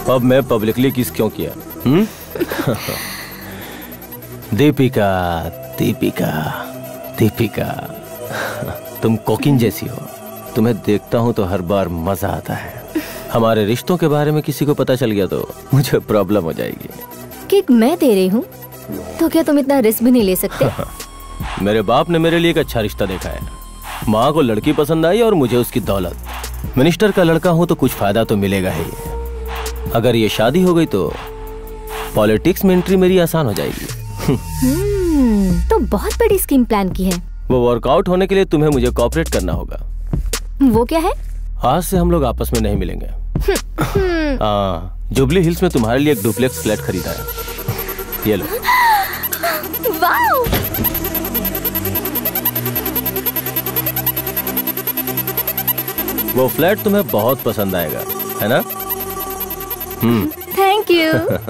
अब मैं पब्लिकली किस क्यों किया? दीपिका, दीपिका, दीपिका, तुम कोकिन जैसी हो। तुम्हें देखता हूँ तो हर बार मजा आता है। हमारे रिश्तों के बारे में किसी को पता चल गया तो मुझे प्रॉब्लम हो जाएगी। किक मैं दे रही हूँ तो क्या तुम इतना रिस्क भी नहीं ले सकते? मेरे बाप ने मेरे लिए एक अच्छा रिश्ता देखा है। माँ को लड़की पसंद आई और मुझे उसकी दौलत। मिनिस्टर का लड़का हूँ तो कुछ फायदा तो मिलेगा ही। अगर ये शादी हो गई तो पॉलिटिक्स में एंट्री मेरी आसान हो जाएगी। तो बहुत बड़ी स्कीम प्लान की है। वो वर्कआउट होने के लिए तुम्हें मुझे कोऑपरेट करना होगा। वो क्या है? आज से हम लोग आपस में नहीं मिलेंगे। जुबली हिल्स में तुम्हारे लिए एक डुप्लेक्स फ्लैट खरीदा है। ये लो। वाओ! वो फ्लैट तुम्हें बहुत पसंद आएगा, है ना? Thank you.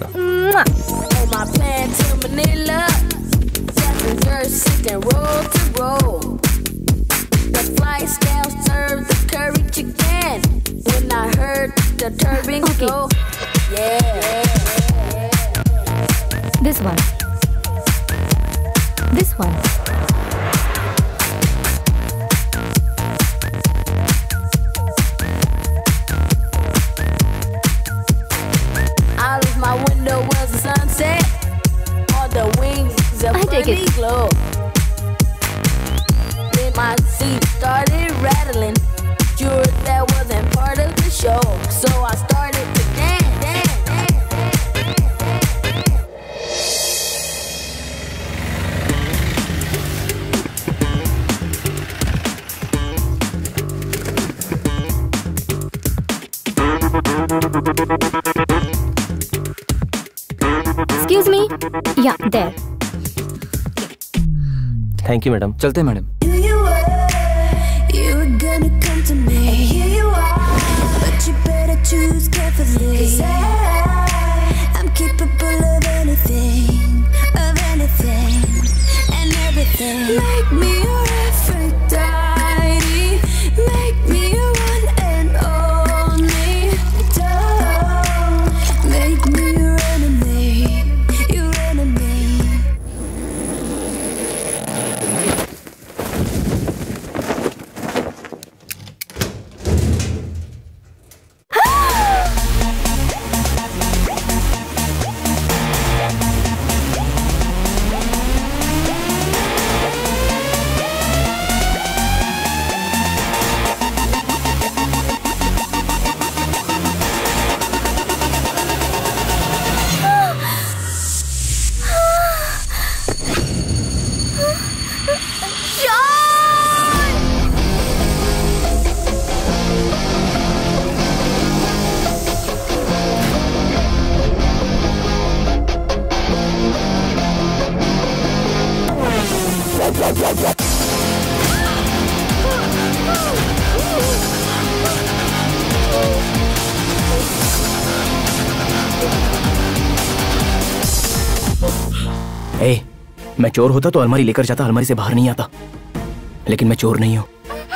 This one. This one. Out of my window was the sunset. All the wings of funny glow. Then my seat started rattling. Sure that wasn't part of the show. So I started to dance, dance, dance, Excuse me. Yeah, there. Thank you madam. चलते हैं madam. You were gonna come to me. Here you are, but you better choose carefully. 'Cause I'm capable of anything, and everything. Make me your Aphrodite, make me your one and only. Don't make me your enemy, your enemy. मैं चोर होता तो अलमारी लेकर जाता, अलमारी से बाहर नहीं आता। लेकिन मैं चोर नहीं हूं।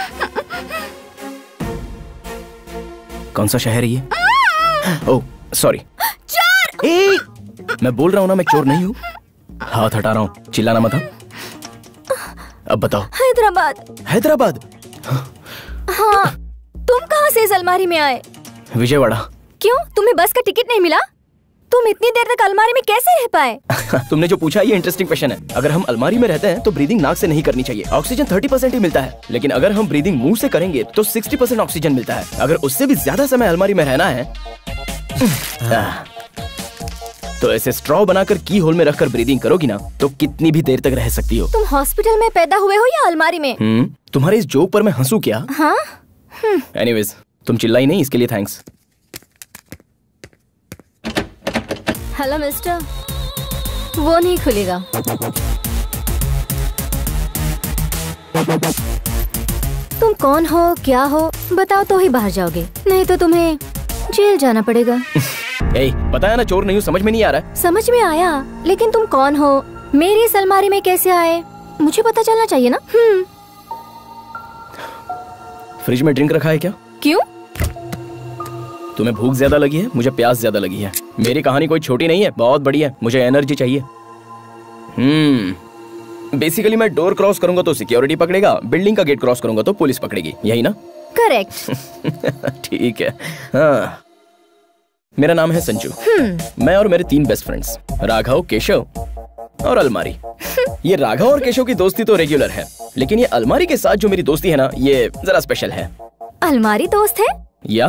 कौन सा शहर है ये? Oh sorry. चोर! मैं बोल रहा हूं ना मैं चोर नहीं हूं। हाथ हटा रहा हूं, चिल्लाना मत। अब बताओ। हैदराबाद। हैदराबाद? हाँ, तुम कहाँ से इस अलमारी में आए? विजयवाड़ा। क्यों, तुम्हें बस का टिकट नहीं मिला? तुम इतनी देर तक अलमारी में कैसे रह पाए? तुमने जो पूछा ये इंटरेस्टिंग क्वेश्चन है। अगर हम अलमारी में रहते हैं तो ब्रीदिंग नाक से नहीं करनी चाहिए। ऑक्सीजन 30% ही मिलता है, लेकिन अगर हम ब्रीदिंग मुंह से करेंगे तो 60% ऑक्सीजन मिलता है। अगर उससे भी ज्यादा समय अलमारी में रहना है तो ऐसे स्ट्रॉ बनाकर की होल में रखकर ब्रीदिंग करोगी ना तो कितनी भी देर तक रह सकती हो। तुम हॉस्पिटल में पैदा हुए हो या अलमारी में? तुम्हारे इस जोक पर मैं हंसू क्या? हाँ? एनीवेज, तुम चिल्लाई नहीं, इसके लिए थैंक्स। हेलो मिस्टर, वो नहीं खुलेगा। तुम कौन हो, क्या हो, बताओ तो ही बाहर जाओगे, नहीं तो तुम्हें जेल जाना पड़ेगा। पता है ना चोर नहीं हूँ, समझ में नहीं आ रहा है। समझ में आया, लेकिन तुम कौन हो, मेरी इस अलमारी में कैसे आए, मुझे पता चलना चाहिए ना। फ्रिज में ड्रिंक रखा है क्या? क्यों? तुम्हें भूख ज्यादा लगी है, मुझे प्यास ज्यादा लगी है। मेरी कहानी कोई छोटी नहीं है, बहुत बड़ी है। मुझे एनर्जी चाहिए। बेसिकली मैं डोर क्रॉस करूंगा तो सिक्योरिटी पकड़ेगा, बिल्डिंग का गेट क्रॉस करूंगा तो पुलिस पकड़ेगी, यही ना? करेक्ट। ठीक है। हाँ, मेरा नाम है संजू। मैं और मेरे 3 बेस्ट फ्रेंड्स, राघव, केशव और अलमारी। ये राघव और केशव की दोस्ती तो रेगुलर है, लेकिन ये अलमारी के साथ जो मेरी दोस्ती है ना, ये जरा स्पेशल है। अलमारी दोस्त है? या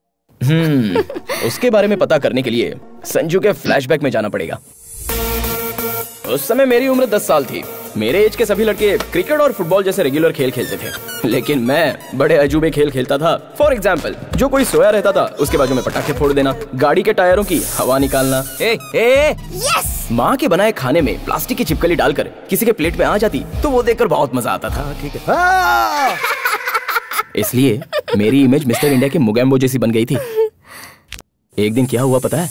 उसके बारे में पता करने के लिए संजू के फ्लैशबैक में जाना पड़ेगा। उस समय मेरी उम्र 10 साल थी। मेरे एज के सभी लड़के क्रिकेट और फुटबॉल जैसे रेगुलर खेल खेलते थे, लेकिन मैं बड़े अजूबे खेल खेलता था। फॉर एग्जाम्पल, जो कोई सोया रहता था उसके बाजू में पटाखे फोड़ देना, गाड़ी के टायरों की हवा निकालना। यस। माँ के बनाए खाने में प्लास्टिक की छिपकली डालकर किसी के प्लेट में आ जाती तो वो देखकर बहुत मजा आता था। ठीक है। इसलिए मेरी इमेज मिस्टर इंडिया के मुगैम्बो जैसी बन गई थी। एक दिन क्या हुआ पता है?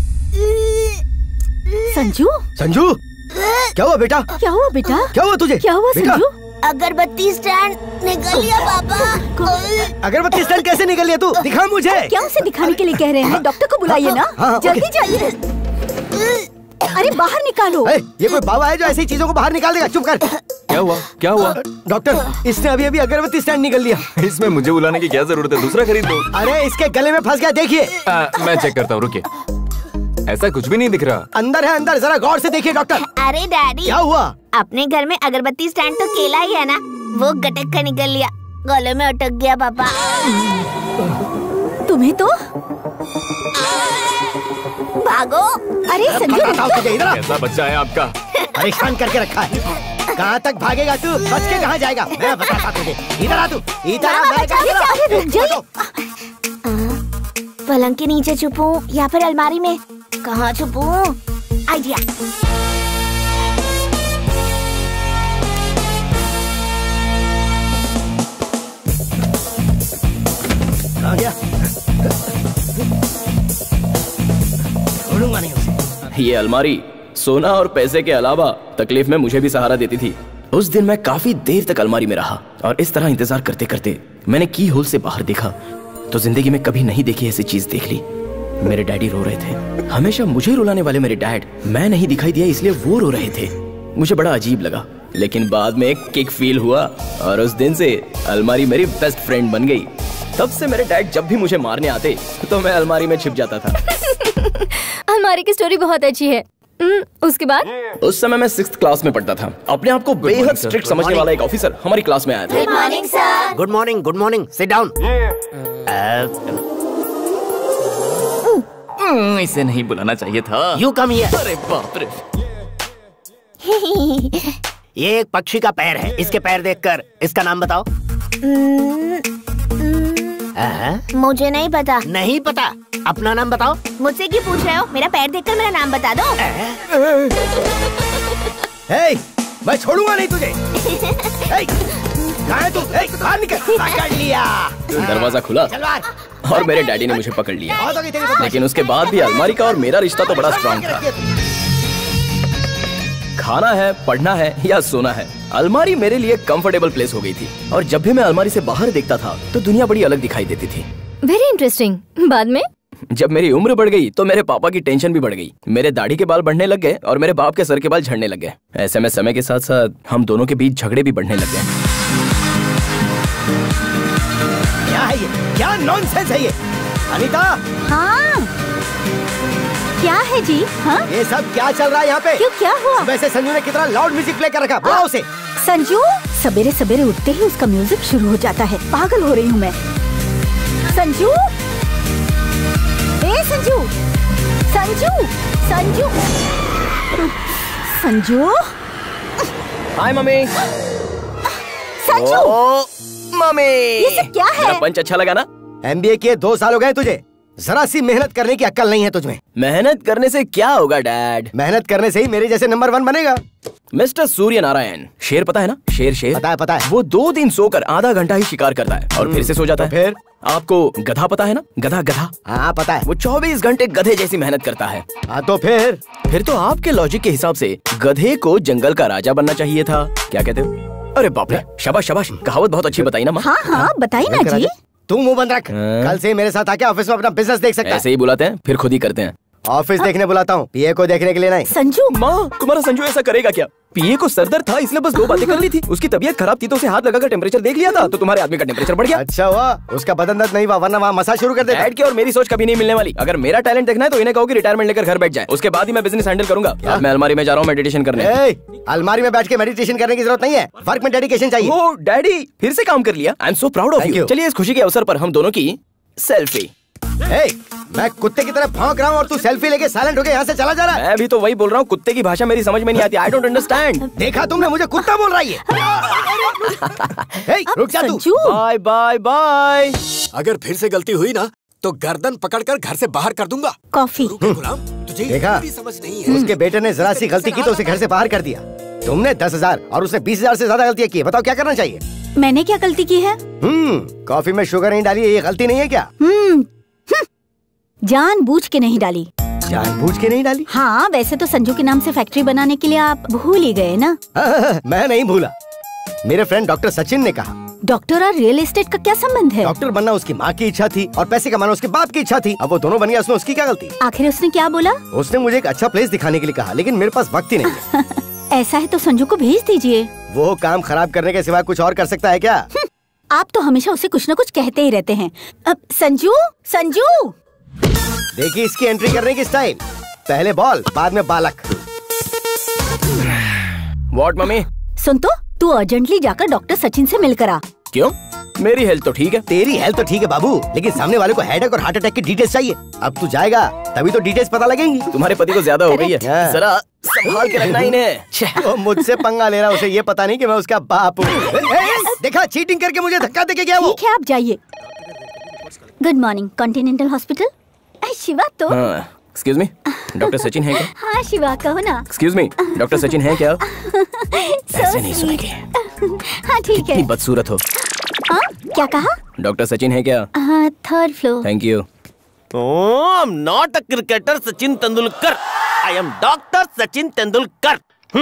संजू? संजू, क्या हुआ बेटा? क्या हुआ बेटा? क्या हुआ तुझे? क्या हुआ संजू? अगरबत्ती स्टैंड निकल लिया पापा। अगरबत्ती स्टैंड कैसे निकल लिया तू? दिखा मुझे। क्या उसे दिखाने के लिए कह रहे हैं? डॉक्टर को बुलाइए ना। हाँ, जल्दी जाइए। अरे बाहर निकालो। ये कोई बाबा है जो ऐसी चीजों को बाहर निकाल देगा? चुप कर। क्या हुआ? क्या हुआ? डॉक्टर, इसने अभी अभी अगरबत्ती स्टैंड निकल लिया। इसमें मुझे बुलाने की क्या जरूरत है? दूसरा खरीद लो। अरे इसके गले में फंस गया, देखिए। मैं चेक करता हूँ, रुकिए। ऐसा कुछ भी नहीं दिख रहा। अंदर है, अंदर, जरा गौर से देखिए डॉक्टर। अरे डैडी, क्या हुआ? अपने घर में अगरबत्ती स्टैंड तो केला ही है ना, वो गटक कर निकल लिया, गले में अटक गया पापा। तुम्हें तो भागो। अरे संजू, कैसा बच्चा है आपका? परेशान करके रखा है। कहाँ तक भागेगा तू? बच के कहाँ जाएगा? मैं बताता तुझे। इधर आ तू, इधर आ। रुक जाइए। पलंग के नीचे छुपूं या फिर अलमारी में? कहाँ छुपूं? आइडिया। आ गया। छोड़ूंगा नहीं उसे। ये अलमारी सोना और पैसे के अलावा तकलीफ में मुझे भी सहारा देती थी। उस दिन मैं काफी देर तक अलमारी में रहा और इस तरह इंतजार करते करते मैंने की होल से बाहर देखा तो जिंदगी में कभी नहीं देखी ऐसी चीज देख ली। मेरे डैडी रो रहे थे। हमेशा मुझे रुलाने वाले मेरे डैड, मैं नहीं दिखाई दिया इसलिए वो रो रहे थे। मुझे बड़ा अजीब लगा, लेकिन बाद में एक किक फील हुआ और उस दिन से अलमारी मेरी बेस्ट फ्रेंड बन गई। तब से मेरे डैड जब भी मुझे मारने आते तो मैं अलमारी में छिप जाता था। अलमारी की स्टोरी बहुत अच्छी है। उसके बाद? उस समय मैं 6th क्लास में पढ़ता था। अपने आप को बेहद स्ट्रिक्ट समझने वाला एक ऑफिसर हमारी क्लास में आया था। Good morning sir. Good morning, good morning. Sit down. इसे नहीं बुलाना चाहिए था। You come here. अरे बाप रे। ये एक पक्षी का पैर है। इसके पैर देखकर इसका नाम बताओ। मुझे नहीं पता। नहीं पता? अपना नाम बताओ। मुझसे क्यों पूछ रहे हो? मेरा पैर देखकर मेरा नाम बता दो। मैं छोड़ूंगा नहीं तुझे। कहाँ है तू? बाहर निकल। पकड़ लिया। दरवाजा खुला और मेरे डैडी ने मुझे पकड़ लिया। लेकिन उसके बाद भी अलमारी का और मेरा रिश्ता तो बड़ा स्ट्रांग था। खाना है, पढ़ना है या सोना है, अलमारी मेरे लिए कंफर्टेबल प्लेस हो गई थी। और जब भी मैं अलमारी से बाहर देखता था तो दुनिया बड़ी अलग दिखाई देती थी। Very interesting. बाद में जब मेरी उम्र बढ़ गई तो मेरे पापा की टेंशन भी बढ़ गई। मेरे दाढ़ी के बाल बढ़ने लग गए और मेरे बाप के सर के बाल झड़ने लग गए। ऐसे में समय के साथ साथ हम दोनों के बीच झगड़े भी बढ़ने लग गए। क्या है ये? क्या नॉनसेंस है ये? अनीता। हाँ, क्या है जी? हाँ, ये सब क्या चल रहा है यहाँ पे? क्यों, क्या हुआ? वैसे संजू ने कितना लाउड म्यूजिक प्ले कर रखा। बुलाओ उसे। संजू, सवेरे सवेरे उठते ही उसका म्यूजिक शुरू हो जाता है। पागल हो रही हूँ मैं। संजू, ए Sanju, Sanju, Sanju, Sanju. Hi mummy. Sanju, mummy, ये सब क्या है? मेरा पंच अच्छा लगा ना? MBA किए 2 साल हो गए तुझे, जरा सी मेहनत करने की अक्ल नहीं है तुझमें। मेहनत करने से क्या होगा डैड? मेहनत करने से ही मेरे जैसे नंबर 1 बनेगा। मिस्टर सूर्य नारायण, शेर पता है ना? शेर। पता है, पता है। वो 2 दिन सोकर आधा घंटा ही शिकार करता है और फिर से सो जाता है। फिर आपको गधा पता है ना? गधा। हाँ पता है। वो 24 घंटे गधे जैसी मेहनत करता है। हाँ तो फिर तो आपके लॉजिक के हिसाब से गधे को जंगल का राजा बनना चाहिए था। क्या कहते हो? अरे बाप रे, शाबाश, कहावत बहुत अच्छी बताई ना माँ। हाँ, बताइए ना जी। तू मुंह बंद रख। कल से मेरे साथ आके ऑफिस में अपना बिजनेस देख सकता है। ऐसे ही बुलाते हैं फिर खुद ही करते हैं। ऑफिस देखने बुलाता हूँ, पीए को देखने के लिए नहीं। संजू, माँ तुम्हारा संजू ऐसा करेगा क्या? पीए को सरदर्द था इसलिए बस 2 बातें कर ली थी। उसकी तबीयत खराब थी तो उसे हाथ लगाकर टेम्परेचर देख लिया था तो तुम्हारे आदमी का टेम्परेचर बढ़ गया। अच्छा हुआ उसका बदन दर्द नहीं हुआ, वरना वहाँ मसाज शुरू कर देता। डैड की और मेरी सोच कभी नहीं मिलने वाली। अगर मेरा टैलेंट देखना है तो इन्हें कहो कि रिटायरमेंट लेकर घर बैठ जाए, उसके बाद ही मैं बिजनेस हैंडल करूंगा। अब मैं अलमारी में जा रहा हूँ मेडिटेशन करने। अलमारी में बैठ के मेडिटेशन करने की जरूरत नहीं है, वर्क में डेडिकेशन चाहिए। ओ डैडी फिर से काम कर लिया। I am so proud of you. चलिए इस खुशी के अवसर पर हम दोनों की सेल्फी। मैं कुत्ते की तरह भौंक रहा हूँ और तू सेल्फी लेके साइलेंट होके यहाँ से चला जा रहा है। मैं भी तो वही बोल रहा हूँ, कुत्ते की भाषा मेरी समझ में नहीं आती। I don't understand. देखा तुमने, मुझे कुत्ता बोल रही है। रुक जा तू। Bye bye bye. अगर फिर से गलती हुई ना तो गर्दन पकड़कर घर से बाहर कर दूंगा। कॉफी। गुलाम तुझे देखा, समझ नहीं है। उसके बेटे ने जरा सी गलती की तो उसे घर से बाहर कर दिया। तुमने 10,000 और उसने 20,000 से ज्यादा गलतियाँ की। बताओ क्या करना चाहिए? मैंने क्या गलती की है? कॉफी में शुगर नहीं डाली, ये गलती नहीं है क्या? जानबूझ के नहीं डाली। जानबूझ के नहीं डाली? हाँ, वैसे तो संजू के नाम से फैक्ट्री बनाने के लिए आप भूल ही गए ना। मैं नहीं भूला। मेरे फ्रेंड डॉक्टर सचिन ने कहा। डॉक्टर और रियल एस्टेट का क्या संबंध है? डॉक्टर बनना उसकी माँ की इच्छा थी और पैसे कमाना उसके बाप की इच्छा थी। अब वो दोनों बन गया, उसमें उसकी क्या गलती? आखिर उसने क्या बोला? उसने मुझे एक अच्छा प्लेस दिखाने के लिए कहा, लेकिन मेरे पास वक्त ही नहीं है। ऐसा है तो संजू को भेज दीजिए। वो काम खराब करने के सिवा कुछ और कर सकता है क्या? आप तो हमेशा उसे कुछ न कुछ कहते ही रहते हैं। अब संजू, संजू देखिए इसकी एंट्री करने की स्टाइल, पहले बॉल बाद में बालक। What mummy? सुन तो, तू अर्जेंटली जाकर डॉक्टर सचिन से मिलकर आ। क्यों? मेरी हेल्थ तो ठीक है। तेरी हेल्थ तो ठीक है बाबू, लेकिन सामने वाले को हेडेक और हार्ट अटैक की डिटेल्स चाहिए। अब तू जाएगा तभी तो डिटेल्स पता लगेंगी। तुम्हारे पति को ज्यादा हो गई है, जरा संभाल के रखना इन्हें। वो मुझसे पंगा ले रहा, उसे ये पता नहीं कि मैं उसका बाप हूँ। देखा, चीटिंग करके मुझे धक्का देके गया वो। ठीक है, आप जाइए। Good morning, continental hospital. Shiva तो। एक्सक्यूज मी, डॉक्टर सचिन है क्या? हाँ शिवा, कहो ना। एक्सक्यूज मी, डॉक्टर सचिन है क्या? ऐसे नहीं सुनेंगे। हाँ ठीक है। कितनी बदसूरत हो। क्या कहा? डॉक्टर सचिन है क्या? हाँ, 3rd floor. Thank you. I am not a cricketer Sachin Tendulkar, I am doctor Sachin Tendulkar.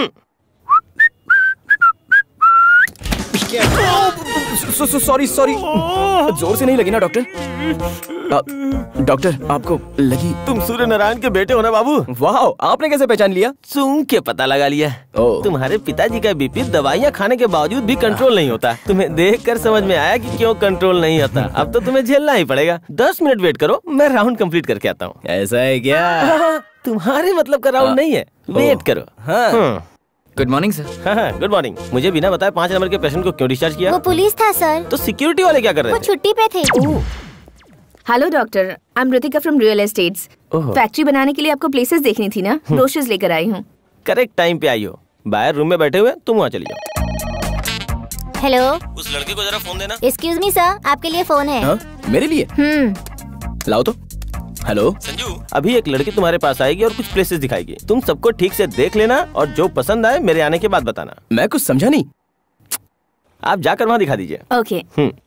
Sorry sorry, जोर से नहीं लगी ना डॉक्टर? डॉक्टर आपको लगी? तुम सूर्य नारायण के बेटे हो ना बाबू? वाह, आपने कैसे पहचान लिया? सूंघ के पता लगा लिया। तुम्हारे पिताजी का बीपी दवाइयाँ खाने के बावजूद भी कंट्रोल नहीं होता। तुम्हें देखकर समझ में आया कि क्यों कंट्रोल नहीं होता। अब तो तुम्हें झेलना ही पड़ेगा। 10 मिनट वेट करो, मैं राउंड कंप्लीट करके आता हूँ। ऐसा है क्या? तुम्हारे मतलब का राउंड नहीं है, वेट करो। Good morning sir. हाँ गुड मॉर्निंग। मुझे बिना बताए 5 नंबर के पेशेंट को क्यों डिस्चार्ज किया? वो पुलिस था सर। तो सिक्योरिटी वाले क्या कर रहे वो थे? छुट्टी पे थे। Hello doctor, I am Ritika from real estates. Factory बनाने के लिए आपको प्लेसेस देखनी थी ना, ब्रोशर्स लेकर आई हूँ। करेक्ट टाइम पे आई हो। बाहर रूम में बैठे हुए, तुम वहाँ चली जाओ। हेलो, उस लड़के को जरा फोन देना। एक्सक्यूज मी सर, आपके लिए फोन है। मेरे लिए? लाओ तो। हेलो संजू, अभी एक लड़की तुम्हारे पास आएगी और कुछ प्लेसेस दिखाएगी। तुम सबको ठीक से देख लेना और जो पसंद आए मेरे आने के बाद बताना। मैं कुछ समझा नहीं। आप जाकर वहाँ दिखा दीजिए। Okay.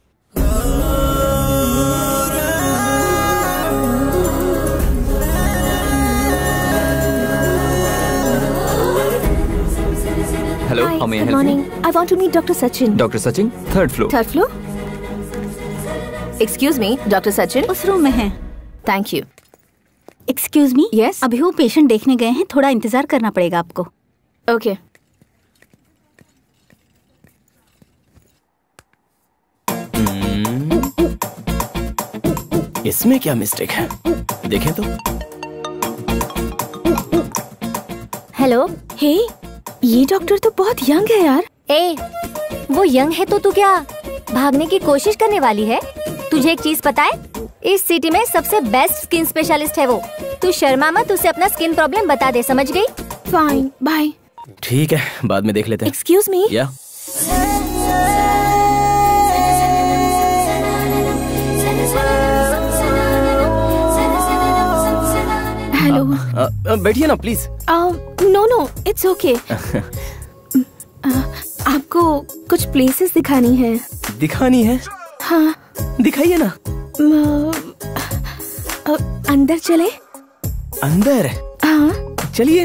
Hello, how may I help you? Morning, I want to meet doctor Sachin. Doctor Sachin, 3rd floor. 3rd floor. Excuse me, doctor Sachin उस रूम में है। Thank you. Excuse me, Yes? अभी वो पेशेंट देखने गए हैं, थोड़ा इंतजार करना पड़ेगा आपको। ओके। इसमें क्या मिस्टेक है, देखें तो। हेलो। हे, ये डॉक्टर तो बहुत यंग है यार। ए, वो यंग है तो तू क्या भागने की कोशिश करने वाली है? तुझे एक चीज पता है, इस सिटी में सबसे बेस्ट स्किन स्पेशलिस्ट है वो। तू शर्मा मत, उसे अपना स्किन प्रॉब्लम बता दे, समझ गई? Fine, bye. ठीक है, बाद में देख लेते हैं। Excuse me. Yeah hello. बैठिए ना please. No no, it's okay. आपको कुछ प्लेसेस दिखानी है। दिखानी है? हाँ। दिखाइए ना। अंदर चले? अंदर? हाँ चलिए।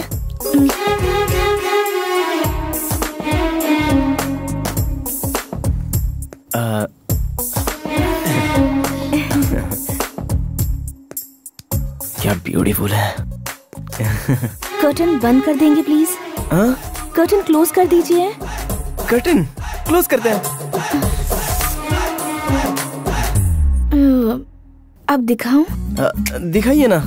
क्या ब्यूटीफुल है। कर्टन बंद कर देंगे प्लीज? हाँ? कर्टन क्लोज कर दीजिए। कर्टन क्लोज करते हैं। अब दिखाऊं? दिखाइए ना।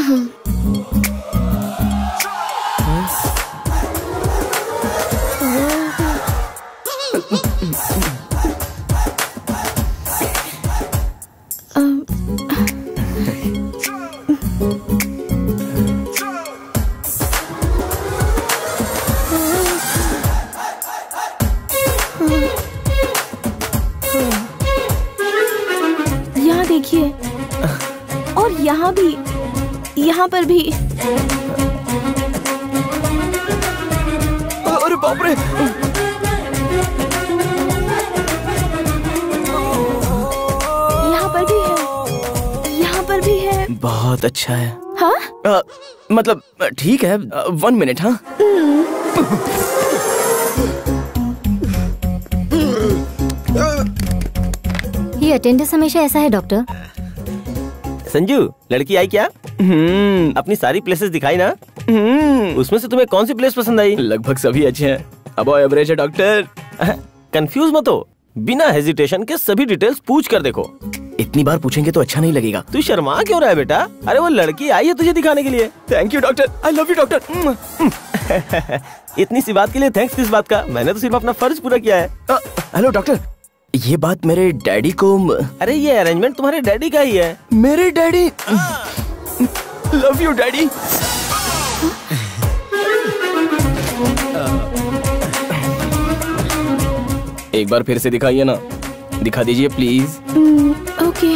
यहाँ देखिए, और यहाँ भी, यहाँ पर भी। अरे बाप रे! यहाँ पर भी है, यहाँ पर भी है। बहुत अच्छा है। हाँ? मतलब ठीक है। 1 मिनट। हाँ, ये अटेंडेंस हमेशा ऐसा है डॉक्टर। संजू, लड़की आई क्या? अपनी सारी प्लेसेस दिखाई ना? उसमें से तुम्हें कौन सी प्लेस पसंद आई? लगभग सभी अच्छे हैं। अब एवरेज है डॉक्टर। कंफ्यूज मत हो, बिना हेजिटेशन के सभी डिटेल्स पूछ कर देखो। इतनी बार पूछेंगे तो अच्छा नहीं लगेगा। तू शर्मा क्यों रहा है बेटा? अरे वो लड़की आई है तुझे दिखाने के लिए। Thank you doctor, I love you doctor. इतनी सी बात के लिए थैंक्स किस बात का? मैंने तो सिर्फ अपना फर्ज पूरा किया है। हेलो डॉक्टर, ये बात मेरे डैडी को। अरे ये अरेंजमेंट तुम्हारे डैडी का ही है। मेरे डैडी? Love you daddy. एक बार फिर से दिखाइए ना, दिखा दीजिए प्लीज। ओके।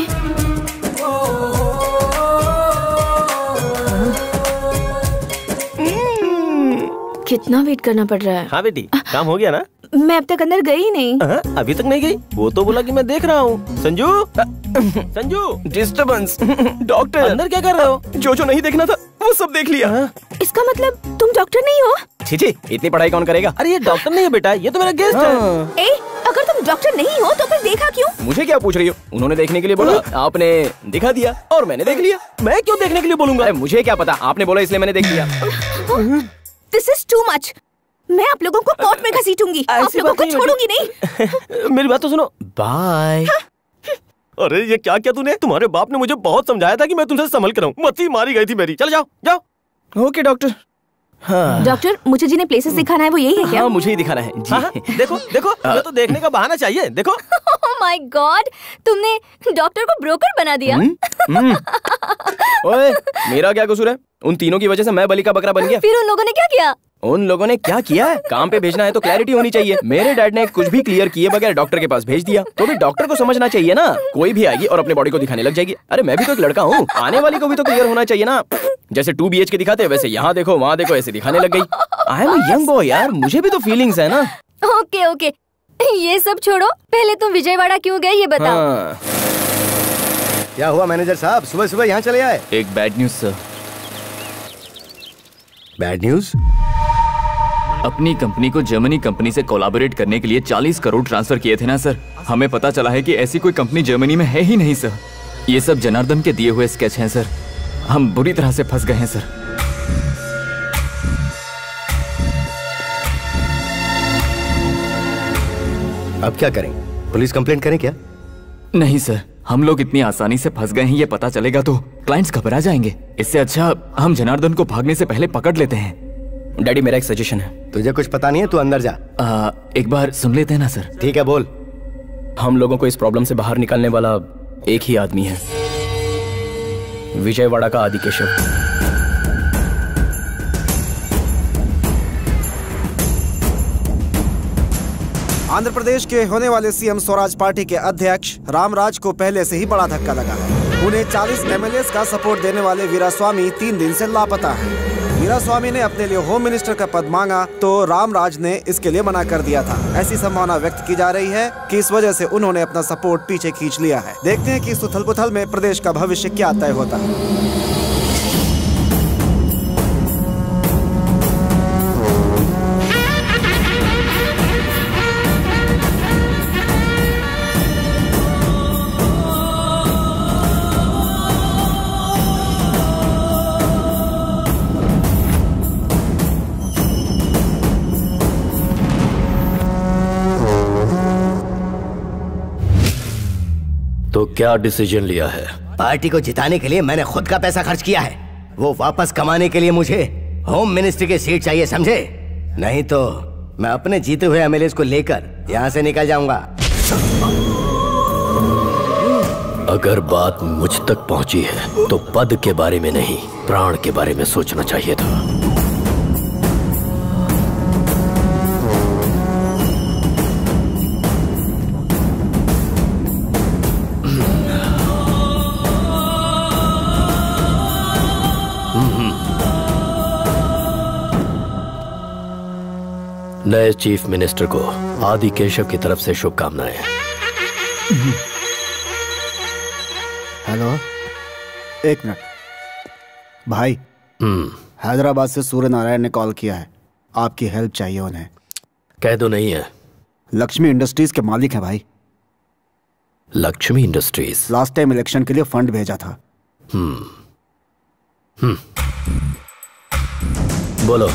कितना वेट करना पड़ रहा है? हाँ बेटी, काम हो गया ना? मैं अब तक अंदर गई नहीं। अभी तक नहीं गई? वो तो बोला कि मैं देख रहा हूँ। संजू, संजू, डिस्टर्बेंस। डॉक्टर अंदर क्या कर रहे हो? जो नहीं देखना था वो सब देख लिया। इसका मतलब तुम डॉक्टर नहीं हो? छी, इतनी पढ़ाई कौन करेगा? अरे ये डॉक्टर नहीं है बेटा, ये तो मेरा गेस्ट है। अगर तुम डॉक्टर नहीं हो तो फिर देखा क्यों? मुझे क्या पूछ रही हो? उन्होंने देखने के लिए बोला, आपने दिखा दिया और मैंने देख लिया। मैं क्यों देखने के लिए बोलूंगा? अरे मुझे क्या पता, आपने बोला इसलिए मैंने देख लिया। This is too much. मैं आप लोगों को कोर्ट में घसीटूंगी। आप लोगों को छोड़ूंगी नहीं। मेरी बात तो सुनो। बाय। अरे ये क्या किया तूने? तुम्हारे बाप ने मुझे बहुत समझाया था कि मैं तुमसे संभल कर रहूं। मती मारी गई थी मेरी। चल जाओ जाओ। Okay doctor. हाँ। डॉक्टर, मुझे जिन्हें प्लेसेस दिखाना है वो यही है क्या? हाँ, मुझे ही दिखाना है जी। हाँ, देखो देखो, तुम्हें तो देखने का बहाना चाहिए। देखो। ओह माय गॉड, तुमने डॉक्टर को ब्रोकर बना दिया। ओए, मेरा क्या कसूर है? उन तीनों की वजह से मैं बलि का बकरा बन गया। फिर उन लोगों ने क्या किया? उन लोगों ने क्या किया है? काम पे भेजना है तो क्लैरिटी होनी चाहिए। मेरे डैड ने कुछ भी क्लियर किए बगैर डॉक्टर के पास भेज दिया। तो भी डॉक्टर को समझना चाहिए ना। कोई भी आएगी और अपने बॉडी को दिखाने लग जाएगी। अरे मैं भी तो एक लड़का हूँ, आने वाली को भी तो क्लियर होना चाहिए ना। जैसे 2 BHK दिखाते हैं वैसे यहाँ देखो वहाँ देखो ऐसे दिखाने लग गई। I am a young boy यार, मुझे भी तो फीलिंग्स है ना। ओके ओके, ये सब छोड़ो, पहले तुम विजयवाड़ा क्यों गए ये बताओ। हाँ। क्या हुआ मैनेजर साहब, सुबह सुबह यहाँ चले आए? एक bad news sir. Bad news? अपनी कंपनी को जर्मनी कंपनी से कोलैबोरेट करने के लिए 40 करोड़ ट्रांसफर किए थे ना सर। हमें पता चला है कि ऐसी कोई कंपनी जर्मनी में है ही नहीं सर। ये सब जनार्दन के दिए हुए स्केच हैं सर। हम बुरी तरह से फंस गए हैं सर। अब क्या करें? पुलिस कंप्लेंट करें क्या? नहीं सर, हम लोग इतनी आसानी से फंस गए हैं, ये पता चलेगा तो क्लाइंट्स घबरा जाएंगे। इससे अच्छा हम जनार्दन को भागने से पहले पकड़ लेते हैं। डैडी मेरा एक सजेशन है। तुझे कुछ पता नहीं है, तू अंदर जा। एक बार सुन लेते हैं ना सर। ठीक है बोल। हम लोगों को इस प्रॉब्लम से बाहर निकालने वाला एक ही आदमी है, विजयवाड़ा का आदिकेशव। आंध्र प्रदेश के होने वाले सीएम स्वराज पार्टी के अध्यक्ष रामराज को पहले से ही बड़ा धक्का लगा है। उन्हें 40 MLAs का सपोर्ट देने वाले वीरास्वामी 3 दिन से लापता हैं। वीरास्वामी ने अपने लिए होम मिनिस्टर का पद मांगा तो रामराज ने इसके लिए मना कर दिया था। ऐसी संभावना व्यक्त की जा रही है कि इस वजह से उन्होंने अपना सपोर्ट पीछे खींच लिया है। देखते हैं कि इस उथल पुथल में प्रदेश का भविष्य क्या तय होता है। क्या डिसीजन लिया है? पार्टी को जिताने के लिए मैंने खुद का पैसा खर्च किया है। वो वापस कमाने के लिए मुझे होम मिनिस्ट्री की सीट चाहिए, समझे? नहीं तो मैं अपने जीते हुए एमएलएस को लेकर यहाँ से निकल जाऊंगा। अगर बात मुझ तक पहुंची है तो पद के बारे में नहीं, प्राण के बारे में सोचना चाहिए था। नए चीफ मिनिस्टर को आदि केशव की तरफ से शुभकामनाएं। हेलो, एक मिनट भाई। हैदराबाद से सूर्य नारायण ने कॉल किया है, आपकी हेल्प चाहिए उन्हें। कह दो नहीं है। लक्ष्मी इंडस्ट्रीज के मालिक हैं भाई। Lakshmi industries? Last time election के लिए फंड भेजा था। बोलो।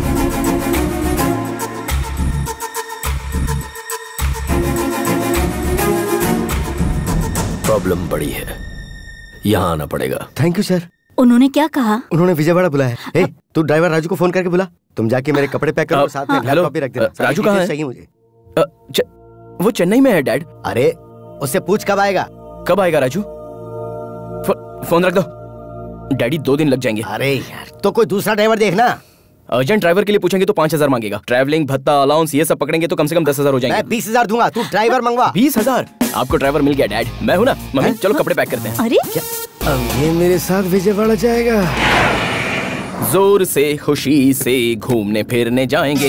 प्रॉब्लम बड़ी है, यहाँ आना पड़ेगा। Thank you sir. उन्होंने क्या कहा? उन्होंने विजयवाड़ा बुलाया है। तू ड्राइवर राजू को फोन करके बुला। तुम जाके मेरे कपड़े पैक करो, साथ में लैपटॉप भी रख देना। राजू कहाँ है? चाहिए मुझे। वो चेन्नई में है डैड। अरे उससे पूछ कब आएगा। कब आएगा राजू? फोन रख दो, डैडी 2 दिन लग जाएंगे। अरे यार, तो कोई दूसरा ड्राइवर देखना। अर्जेंट ड्राइवर के लिए पूछेंगे तो 5,000 मांगेगा। ट्रैवलिंग भत्ता अलाउंस ये सब पकड़ेंगे तो कम से कम 10,000 हो जाएंगे। मैं 20,000 दूंगा, तू ड्राइवर मंगवा। 20,000? आपको ड्राइवर मिल गया डैड। मैं हूँ ना मम्मी, चलो कपड़े पैक करते हैं। अरे अब ये मेरे साथ विजयवाड़ा जाएगा। जोर से खुशी से घूमने फिरने जाएंगे।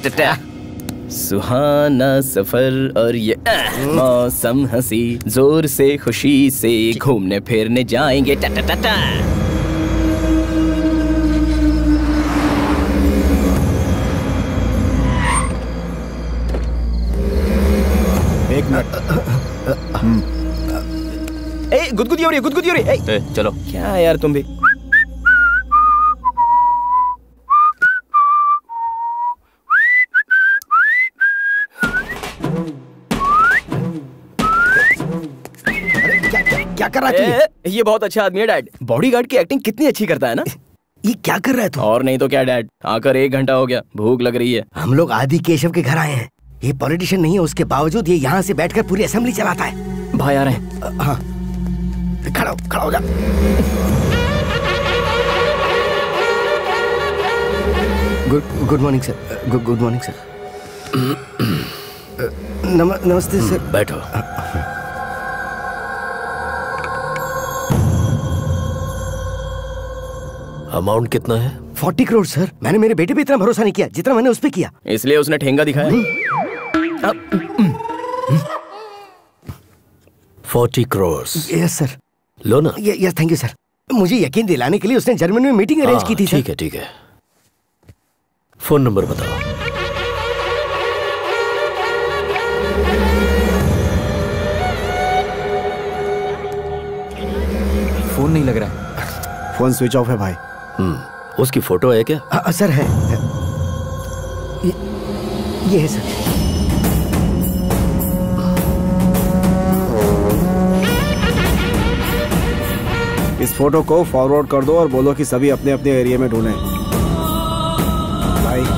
सुहाना सफर और ये मौसम हंसी, जोर से खुशी से घूमने फिरने जाएंगे। एक मिनट। गुदगुदी हो रही है, गुदगुदी हो रही है। चलो। क्या यार तुम भी। क्या कर रहा है? ये बहुत अच्छा आदमी है डैड। बॉडीगार्ड की एक्टिंग कितनी अच्छी करता है ना। ये क्या कर रहा है तू? और नहीं तो क्या डैड, आकर 1 घंटा हो गया, भूख लग रही है। हम लोग आदि केशव के घर आए हैं। ये पॉलिटिशियन नहीं है, उसके बावजूद ये यहाँ से बैठकर पूरी असेंबली चलाता है। भाई आ रहे हैं। हाँ, खड़ा हो जा। Good morning sir. Good morning sir. नमस्ते सर। बैठो। अमाउंट कितना है? 40 करोड़ सर। मैंने मेरे बेटे पे इतना भरोसा नहीं किया जितना मैंने उस पे किया, इसलिए उसने ठेंगा दिखाया। 40 करोड़? Yes sir. लो ना। Yes thank you sir. मुझे यकीन दिलाने के लिए उसने जर्मनी में मीटिंग अरेंज की थी सर। ठीक है। फोन नंबर बताओ। फोन नहीं लग रहा है। फोन स्विच ऑफ है भाई। उसकी फोटो है क्या? सर है। ये है सर। इस फोटो को फॉरवर्ड कर दो और बोलो कि सभी अपने अपने एरिया में ढूंढें। भाई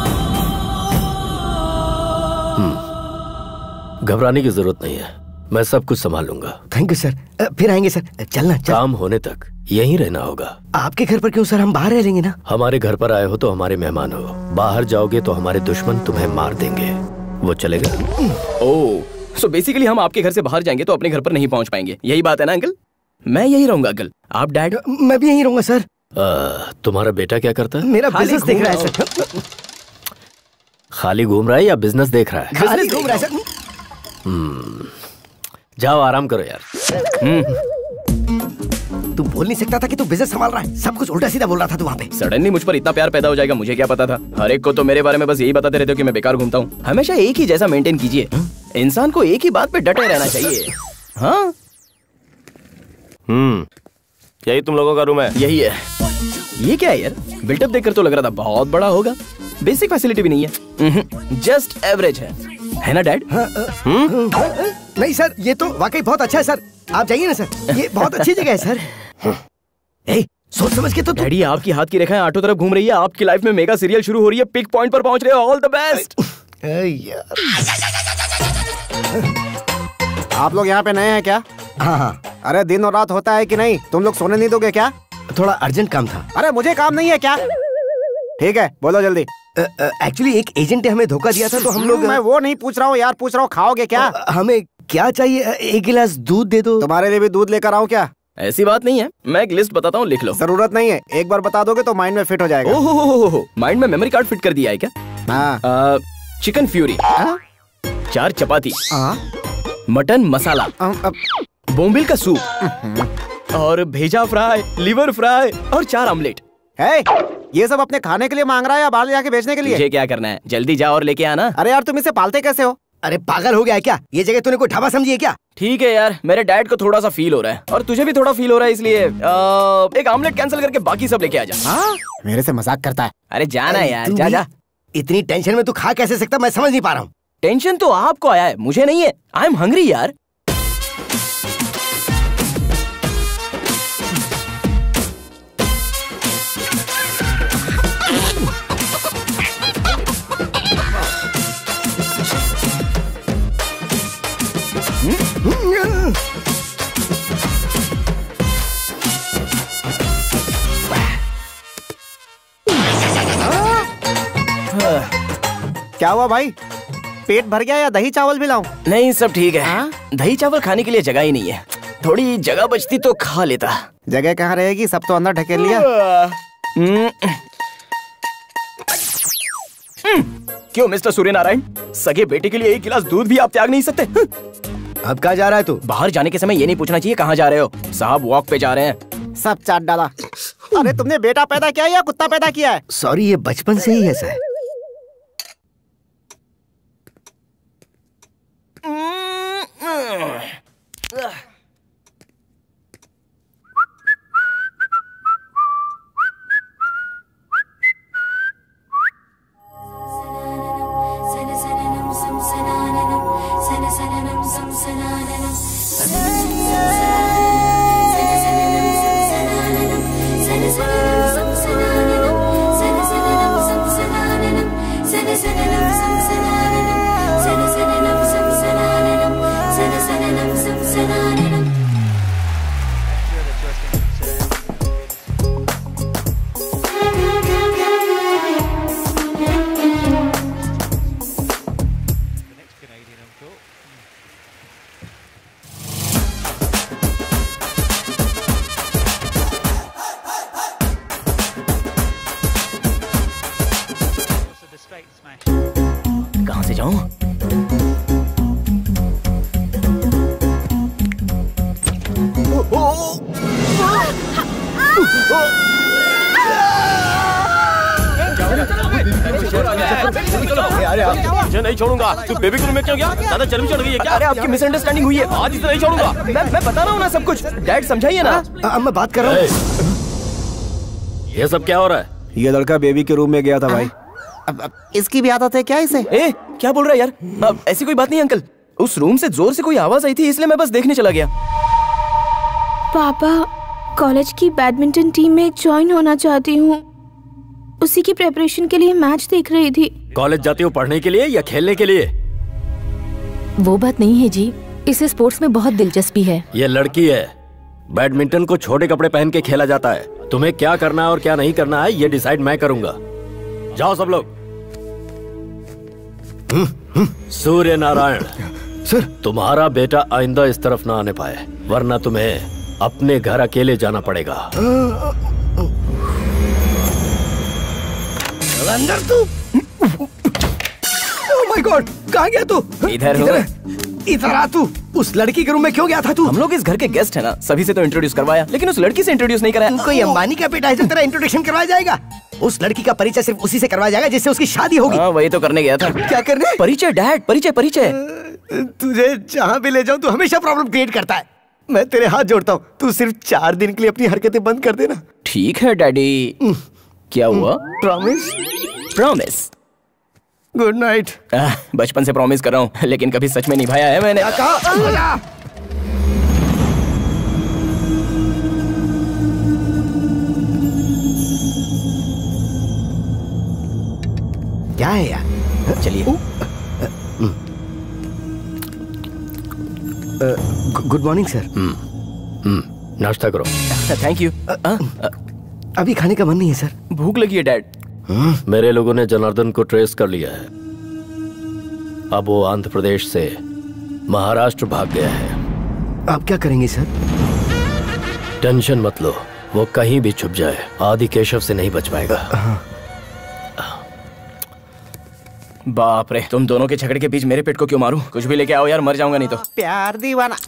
घबराने की जरूरत नहीं है, मैं सब कुछ संभाल लूंगा। Thank you sir. फिर आएंगे सर। चलना। काम होने तक यहीं रहना होगा। आपके घर पर क्यों सर? हम बाहर रह लेंगे ना। हमारे घर पर आए हो तो हमारे मेहमान हो, बाहर जाओगे तो हमारे दुश्मन तुम्हें मार देंगे। वो चलेगा? ओह, सो बेसिकली हम आपके घर से बाहर जाएंगे तो अपने घर पर नहीं पहुंच पाएंगे, यही बात है ना अंकल? मैं यही रहूंगा अंकल। आप डैड? मैं भी यही रहूंगा सर। तुम्हारा बेटा क्या करता है? मेरा बिजनेस देख रहा है सर। खाली घूम रहा है या बिजनेस देख रहा है? खाली घूम रहा है सर। जाओ आराम करो यार। तू बोल नहीं सकता था कि तू बिजनेस संभाल रहा है? सब कुछ उल्टा सीधा बोल रहा था तू वहाँ पे। सडनली मुझ पर इतना प्यार पैदा हो जाएगा, मुझे क्या पता था। हर एक को तो मेरे बारे में बस यही बताते रहते हो कि मैं बेकार घूमता हूँ। हमेशा एक ही जैसा मेंटेन कीजिए। इंसान को एक ही बात पे डटे रहना चाहिए। हाँ, यही तुम लोगों का रूम है? यही है। ये क्या है यार? बिल्टअप देखकर तो लग रहा था बहुत बड़ा होगा। बेसिक फैसिलिटी भी नहीं है, जस्ट एवरेज है ना डैड? नहीं सर, ये तो वाकई बहुत अच्छा है सर। आप जाइए ना सर, ये बहुत अच्छी जगह है सर। सोच समझ के तो डैडी, आपकी हाथ की रेखाएं आठों तरफ घूम रही है। आपकी लाइफ में मेगा सीरियल शुरू हो रही है, पिक पॉइंट पर पहुंच रहे हो। All the best. आप लोग यहाँ पे नए हैं क्या? हाँ। अरे दिन और रात होता है कि नहीं? तुम लोग सोने नहीं दोगे क्या? थोड़ा अर्जेंट काम था। अरे मुझे काम नहीं है क्या? ठीक है, बोलो जल्दी। एक्चुअली एक एजेंट ने हमें धोखा दिया था, तो हम लोग। मैं वो नहीं पूछ रहा हूँ यार, पूछ रहा हूँ खाओगे क्या? हमें क्या चाहिए? एक गिलास दूध दे दो। तुम्हारे लिए भी दूध लेकर आऊँ क्या? ऐसी बात नहीं है, मैं एक लिस्ट बताता हूँ, लिख लो। जरूरत नहीं है, एक बार बता दोगे तो माइंड में फिट हो जाएगा। ओहो, माइंड में मेमोरी कार्ड फिट कर दिया है क्या? हाँ। चिकन फ्यूरी, 4 चपाती, मटन मसाला, बोम्बिल का सूप और भेजा फ्राई, लिवर फ्राई और 4 ऑमलेट। ये सब अपने खाने के लिए मांग रहा है या बाहर ले जाके बेचने के लिए? मुझे क्या करना है, जल्दी जा और लेके आना। अरे यार तुम इसे पालते कैसे हो? अरे पागल हो गया है क्या? ये जगह तूने कोई ढाबा समझी है क्या? ठीक है यार, मेरे डैड को थोड़ा सा फील हो रहा है और तुझे भी थोड़ा फील हो रहा है, इसलिए एक ऑमलेट कैंसिल करके बाकी सब लेके आ जा। मेरे से मजाक करता है। अरे जाना यार, जा जा। इतनी टेंशन में तू खा कैसे सकता, मैं समझ नहीं पा रहा हूँ। टेंशन तो आपको आया है, मुझे नहीं है। आई एम हंग्री यार। क्या हुआ भाई, पेट भर गया या दही चावल भी लाऊं? नहीं, सब ठीक है। दही चावल खाने के लिए जगह ही नहीं है, थोड़ी जगह बचती तो खा लेता। जगह कहाँ रहेगी, सब तो अंदर ढकेल लिया। क्यों मिस्टर सूर्यनारायण, सगे बेटे के लिए एक गिलास दूध भी आप त्याग नहीं सकते? अब कहाँ जा रहा है तू? बाहर जाने के समय ये नहीं पूछना चाहिए कहाँ जा रहे हो। साहब वॉक पे जा रहे हैं। सब चाट डाला। अरे तुमने बेटा पैदा किया या कुत्ता पैदा किया है? सॉरी, ये बचपन से ही ऐसा है। कहाँ से जाऊं? मुझे नहीं छोड़ूंगा। तू बेबी को में क्यों गया? ज्यादा चर्बी चढ़ गई है क्या? अरे आपकी मिसअंडरस्टैंडिंग हुई है, आज इसे नहीं छोड़ूंगा। मैं बता रहा हूँ ना सब कुछ। डैड समझाइए ना। मैं बात कर रहा हूँ। ये सब क्या हो रहा है? ये लड़का बेबी के रूम में गया था भाई। अब इसकी भी आदत है क्या इसे? क्या बोल रहा है यार? ऐसी कोई बात नहीं अंकल, उस रूम से जोर से कोई आवाज आई थी, इसलिए मैं बस देखने चला गया। पापा, कॉलेज की बैडमिंटन टीम में ज्वाइन होना चाहती हूँ, उसी की प्रेपरेशन के लिए मैच देख रही थी। कॉलेज जाती हो पढ़ने के लिए या खेलने के लिए? वो बात नहीं है जी, इसे स्पोर्ट्स में बहुत दिलचस्पी है। ये लड़की है, बैडमिंटन को छोटे कपड़े पहन के खेला जाता है। तुम्हें क्या करना है और क्या नहीं करना है ये डिसाइड मैं करूंगा। जाओ सब लोग। सूर्य नारायण सर, तुम्हारा बेटा आइंदा इस तरफ ना आने पाए, वरना तुम्हें अपने घर अकेले जाना पड़ेगा। अंदर तू। ओह माय गॉड, कहाँ गया तू? इधर हो। इधर आ तू। उस लड़की के रूम में क्यों गया था तू? हम लोग इस घर के गेस्ट है ना, सभी से तो इंट्रोड्यूस करवाया, लेकिन उस लड़की से इंट्रोड्यूस नहीं कराया। कोई अंबानी का बेटा है जो तेरा इंट्रोडक्शन करवाया जाएगा? उस लड़की का परिचय सिर्फ उसी से करवाया जाएगा जिससे उसकी शादी होगी। हाँ, वही तो करने गया था। क्या करने? परिचय डैड, परिचय परिचय। तुझे जहाँ भी ले जाऊँ तू हमेशा प्रॉब्लम क्रिएट करता है। मैं तेरे हाथ जोड़ता हूँ, तू सिर्फ 4 दिन के लिए अपनी हरकतें बंद कर देना। ठीक है डैडी। क्या हुआ? प्रॉमिस? प्रॉमिस। Good night. बचपन से प्रॉमिस कर रहा हूँ, लेकिन कभी सच में निभाया है मैंने। क्या है यार? चलिए। Good morning sir. नाश्ता करो। Thank you. अभी खाने का मन नहीं है सर। भूख लगी है डैड। मेरे लोगों ने जनार्दन को ट्रेस कर लिया है। अब वो आंध्र प्रदेश से महाराष्ट्र भाग गया है। आप क्या करेंगे सर? टेंशन मत लो, वो कहीं भी छुप जाए आदि केशव से नहीं बच पाएगा। बाप रे, तुम दोनों के झगड़े के बीच मेरे पेट को क्यों मारूं? कुछ भी लेके आओ यार, मर जाऊंगा नहीं तो। प्यार दीवाना।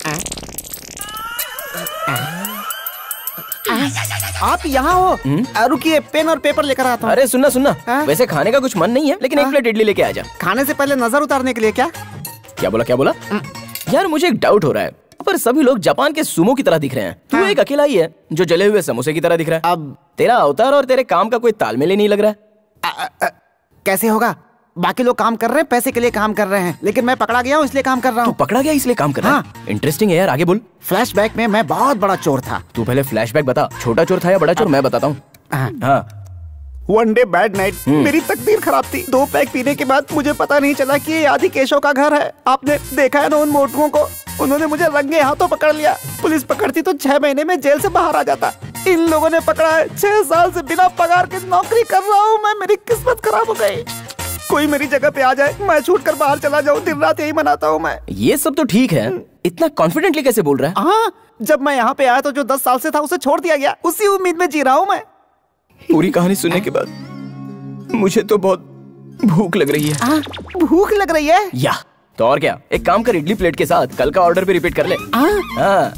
आप यहाँ हो? रुकिए, पेन और पेपर लेकर आता हूँ। अरे सुनना सुनना, वैसे खाने का कुछ मन नहीं है, लेकिन एक प्लेट इडली लेके आ जा। खाने से पहले नजर उतारने के लिए क्या? क्या बोला क्या बोला? यार मुझे एक डाउट हो रहा है, पर सभी लोग जापान के सुमो की तरह दिख रहे हैं। तू एक अकेला ही है जो जले हुए समोसे की तरह दिख रहा है। अब तेरा अवतार और तेरे काम का कोई तालमेल ही नहीं लग रहा है। कैसे होगा? बाकी लोग काम कर रहे हैं, पैसे के लिए काम कर रहे हैं, लेकिन मैं पकड़ा गया हूँ इसलिए काम कर रहा हूँ। पकड़ा गया इसलिए काम कर रहा है? इंटरेस्टिंग है यार, आगे बोल। फ्लैशबैक में मैं बहुत बड़ा चोर था। तू पहले फ्लैशबैक बता, छोटा चोर था या बड़ा चोर? मैं बताता हूँ। हाँ। वन डे बैड नाइट, मेरी तकदीर खराब थी। 2 पैक पीने के बाद मुझे पता नहीं चला कि ये आदि केशव का घर है। आपने देखा है ना उन मोटुओं को? उन्होंने मुझे रंगे हाथों पकड़ लिया। पुलिस पकड़ती तो 6 महीने में जेल से बाहर आ जाता। इन लोगों ने पकड़ा है। 6 साल से बिना पगार के नौकरी कर रहा हूँ मैं। मेरी किस्मत खराब हो गई। कोई मेरी जगह पे आ जाए, मैं छूट कर बाहर चला जाऊँ। दिन रात यही मनाता हूँ मैं। ये सब तो ठीक है, इतना कॉन्फिडेंटली कैसे बोल रहा है? हाँ, जब मैं यहाँ पे आया तो जो 10 साल से था उसे छोड़ दिया गया। उसी उम्मीद में जी रहा हूँ मैं। पूरी कहानी सुनने के बाद मुझे तो बहुत भूख लग रही है। भूख लग रही है? या तो और क्या, एक काम कर, इडली प्लेट के साथ कल का ऑर्डर भी रिपीट कर ले। हाँ।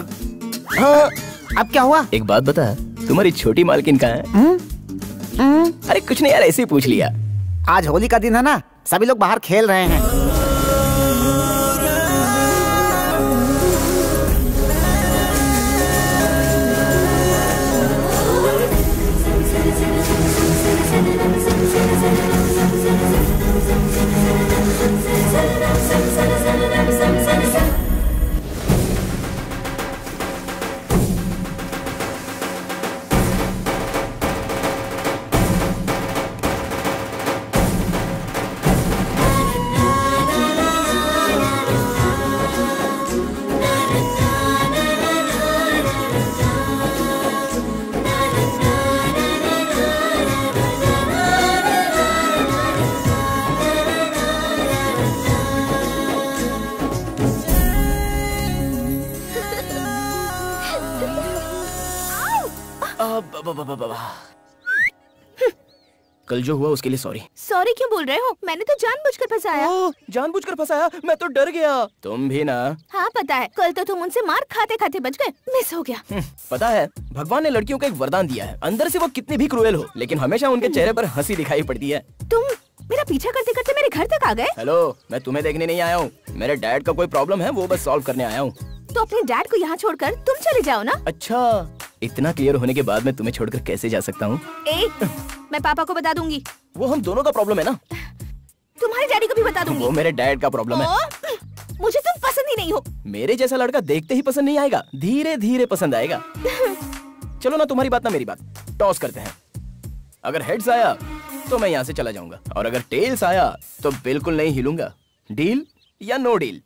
अब क्या हुआ? एक बात बता, तुम्हारी छोटी मालकिन कहाँ है? अरे कुछ नहीं यार, ऐसे ही पूछ लिया। आज होली का दिन है ना, सभी लोग बाहर खेल रहे हैं। कल जो हुआ उसके लिए सॉरी। सॉरी क्यों बोल रहे हो? मैंने तो जानबूझकर फंसाया। जानबूझकर फंसाया? मैं तो डर गया। तुम भी ना? हाँ पता है, कल तो तुम उनसे मार खाते खाते बच गए। मिस हो गया। पता है, भगवान ने लड़कियों को एक वरदान दिया है। अंदर से वो कितनी भी क्रूएल हो, लेकिन हमेशा उनके चेहरे पर हंसी दिखाई पड़ती है। तुम मेरा पीछा करते करते मेरे घर तक आ गए। हेलो, मैं तुम्हें देखने नहीं आया हूँ। मेरे डैड का कोई प्रॉब्लम है, वो बस सॉल्व करने आया हूँ। तो अपने डैड को यहाँ छोड़कर तुम चले जाओ ना। अच्छा, इतना क्लियर होने के बाद मैं तुम्हें छोड़कर कैसे जा सकता हूँ? मैं पापा को बता दूंगी। वो हम दोनों का प्रॉब्लम है ना। तुम्हारे डैडी को भी बता दूंगी। वो मेरे डैड का प्रॉब्लम है। मुझे तुम पसंद ही नहीं हो। मेरे जैसा लड़का देखते ही पसंद नहीं आएगा, धीरे धीरे पसंद आएगा। चलो ना, तुम्हारी बात ना मेरी बात, टॉस करते हैं। अगर हेड्स आया तो मैं यहाँ से चला जाऊंगा, और अगर टेल्स आया तो बिल्कुल नहीं हिलूंगा। डील या नो डील?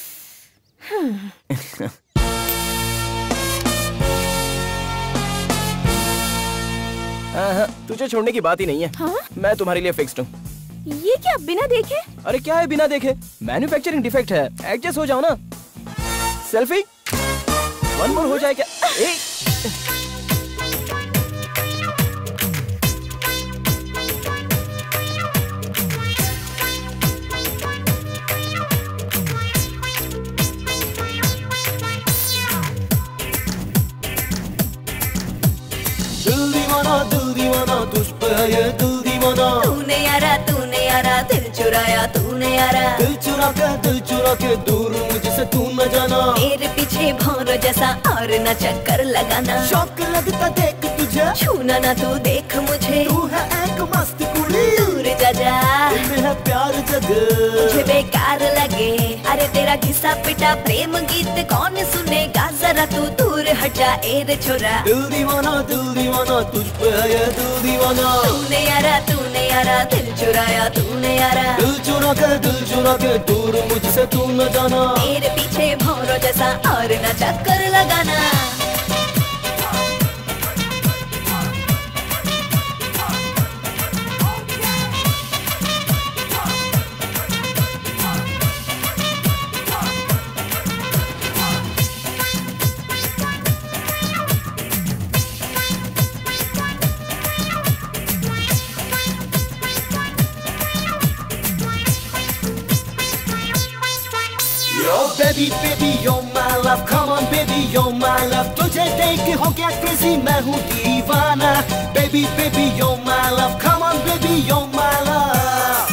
हाँ, तुझे छोड़ने की बात ही नहीं है। हाँ? मैं तुम्हारे लिए फिक्स्ड हूँ। ये क्या बिना देखे? अरे क्या है बिना देखे? मैन्युफैक्चरिंग डिफेक्ट है, एडजस्ट हो जाओ ना। सेल्फी 1 मोर हो जाए क्या? दिल दीवाना तुझ पे है दिल दीवाना। तूने यारा दिल चुराया दिल चुरा के दूर मुझसे तू न जाना। मेरे पीछे भौरों जैसा और न चक्कर लगाना। शौक लगता देख तुझे, छूना ना तू देख मुझे। तू है एक मस्त कुड़ी, दूर जा जा, है प्यार जग मुझे बेकार लगे। अरे तेरा मेरा घिसा पिटा प्रेम गीत कौन सुनेगा, जरा तू दूर हट जा ए रे छोरा। दिल दीवाना तुझ पे है ये दिल दीवाना। तूने यारा दिल चुराया तूने यारा। दिल चुरा के दूर मुझसे तू न जाना। मेरे पीछे भौरों जैसा और न चक्कर लगाना। Baby, you're my love, come on baby, you're my love। तुझे देख हो गया crazy, मैं हूँ दीवाना। Baby, you're my love, come on baby, you're my love।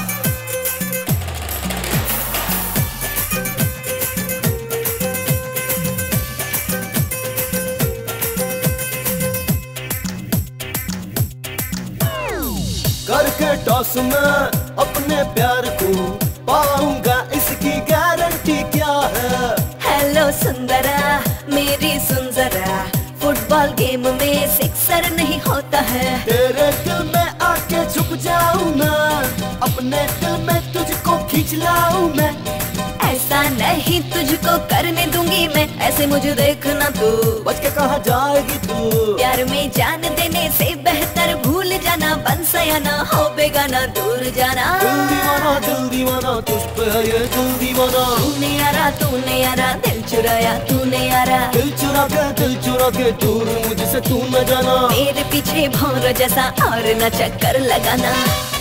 करके टॉस में अपने प्यार को पाऊंगा, इसकी गारंटी क्या है। हेलो सुंदरा मेरी सुन जरा, फुटबॉल गेम में सिक्सर नहीं होता है। तेरे दिल में आके छुप जाऊं ना, अपने दिल में तुझको खींच लाऊं मैं। ऐसा नहीं तुझको करने दूंगी मैं, ऐसे मुझे देखना तू बच के कहाँ जाएगी तू। प्यार में जान देने से बेहतर भूल जाना, बन सयाना हो बेगाना दूर जाना। दिल दीवाना तुझ पे है ये दिल दीवाना। तूने यारा दिल चुराया तूने यारा। दिल चुरा के दूर मुझसे तू न जाना। मेरे पीछे भौरों जैसा और न चक्कर लगाना।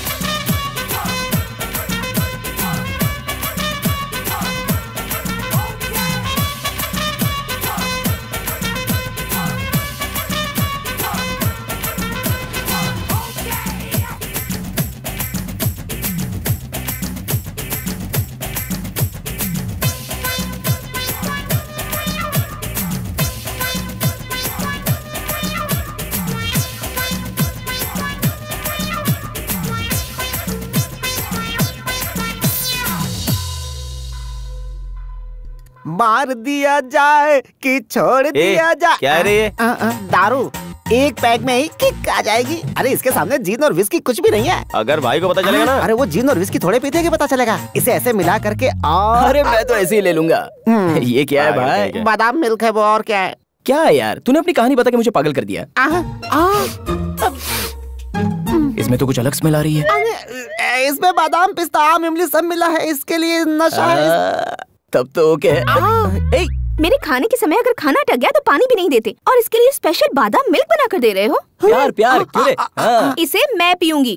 मार दिया जाए कि छोड़ दिया जाए। क्या है रे ये? दारू एक पैक में ही किक आ जाएगी। अरे इसके सामने जीन और विस्की कुछ भी नहीं है। अगर भाई को पता चलेगा ना। अरे वो जीन और विस्की थोड़े पीते कि पता चलेगा। इसे ऐसे मिला करके और अरे मैं तो ऐसे ही ले लूंगा। ये क्या है भाई? बादाम मिल्क है वो, और क्या है? क्या है यार, तूने अपनी कहानी बता के मुझे पागल कर दिया। इसमें तो कुछ अलग स्मेल आ रही है। इसमें बादाम पिस्ता आम इमली सब मिला है, इसके लिए नशा है। तब तो ओके। मेरे खाने के समय अगर खाना अटक गया तो पानी भी नहीं देते, और इसके लिए स्पेशल बादाम मिल्क बना कर दे रहे हो। प्यार क्यों रे? इसे मैं पीऊंगी।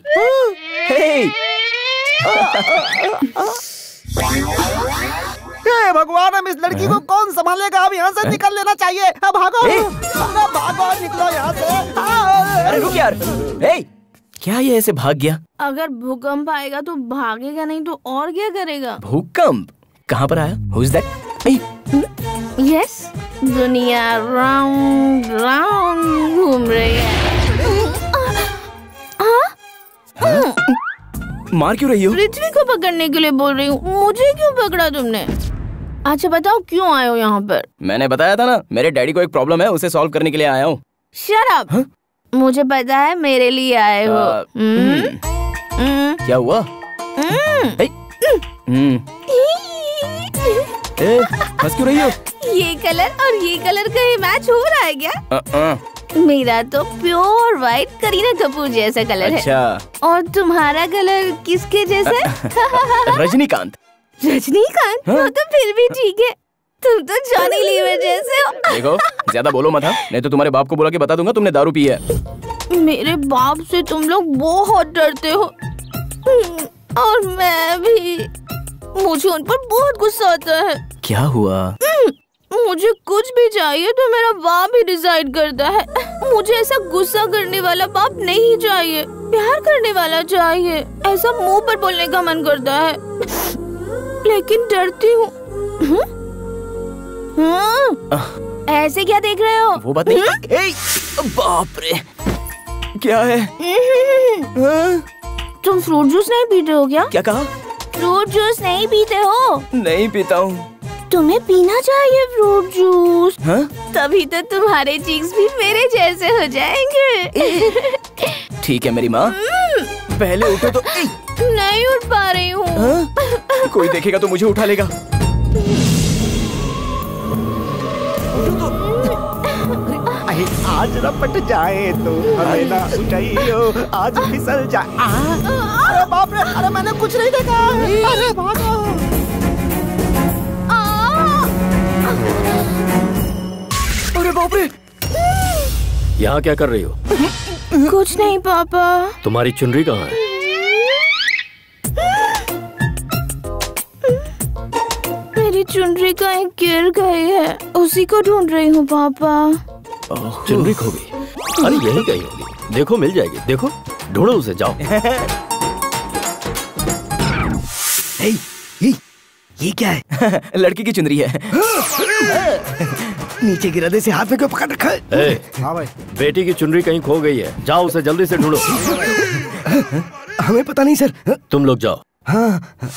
भगवान, हम इस लड़की को कौन संभालेगा? अब यहाँ से निकल लेना चाहिए। अब भागो भागो, निकलो यहाँ से। अरे रुक यार, क्या ये ऐसे भाग गया? अगर भूकंप आएगा तो भागेगा, नहीं तो और क्या करेगा? भूकंप कहाँ पर आया? Who is that? यस, दुनिया राउंड राउंड घूम रही है। मार क्यों रही हो? पृथ्वी को पकड़ने के लिए बोल रही हूँ। मुझे क्यों पकड़ा तुमने? अच्छा बताओ क्यों आए हो यहाँ पर? मैंने बताया था ना, मेरे डैडी को एक प्रॉब्लम है, उसे सॉल्व करने के लिए आया हूँ। Shut up. मुझे पता है मेरे लिए आए हो। क्या हुआ? हंस क्यों रही हो? ये कलर और ये कलर कहीं मैच हो रहा है क्या? मेरा तो प्योर व्हाइट करीना कपूर जैसा कलर है। और तुम्हारा कलर किसके जैसा है? रजनीकांत। रजनीकांत? वो तो फिर भी ठीक है, तुम तो जॉनी लीवर जैसे हो। देखो ज्यादा बोलो मत, नहीं तो तुम्हारे बाप को बुला के बता दूंगा तुमने दारू पी है। मेरे बाप से तुम लोग बहुत डरते हो, और मैं भी। मुझे उन पर बहुत गुस्सा आता है। क्या हुआ? मुझे कुछ भी चाहिए तो मेरा बाप ही डिसाइड करता है। मुझे ऐसा गुस्सा करने वाला बाप नहीं चाहिए, प्यार करने वाला चाहिए। ऐसा मुंह पर बोलने का मन करता है, लेकिन डरती हूँ। ऐसे क्या देख रहे हो? वो बात नहीं। बाप रे, क्या है? तुम फ्रूट जूस नहीं पीते हो क्या? क्या कहा? फ्रूट जूस नहीं पीते हो? नहीं पीता हूँ। तुम्हें पीना चाहिए फ्रूट जूस। हाँ? तभी तो तुम्हारे चीक्स भी मेरे जैसे हो जाएंगे। ठीक है मेरी माँ, पहले उठो तो। नहीं उठ पा रही हूँ। हाँ? कोई देखेगा तो मुझे उठा लेगा। आज रपट जाए तो हमें ना उठाइयो, आज फिसल जाए। अरे बाप रे, अरे मैंने कुछ नहीं देखा। अरे भागो। अरे बाप रे, यहाँ क्या कर रही हो? कुछ नहीं पापा। तुम्हारी चुनरी कहाँ है? मेरी चुनरी कहीं गिर गई है, उसी को ढूंढ रही हूँ पापा। चुनरी खो गई? अरे यही गई होगी, देखो मिल जाएगी। देखो ढूंढो उसे, जाओ। ये क्या है? लड़की की चुनरी है। नीचे गिरा दे, से हाथ में क्यों पकड़ रखा है? हाँ भाई, बेटी की चुनरी कहीं खो गई है, जाओ उसे जल्दी से ढूंढो। हमें पता नहीं सर। तुम लोग जाओ। हाँ।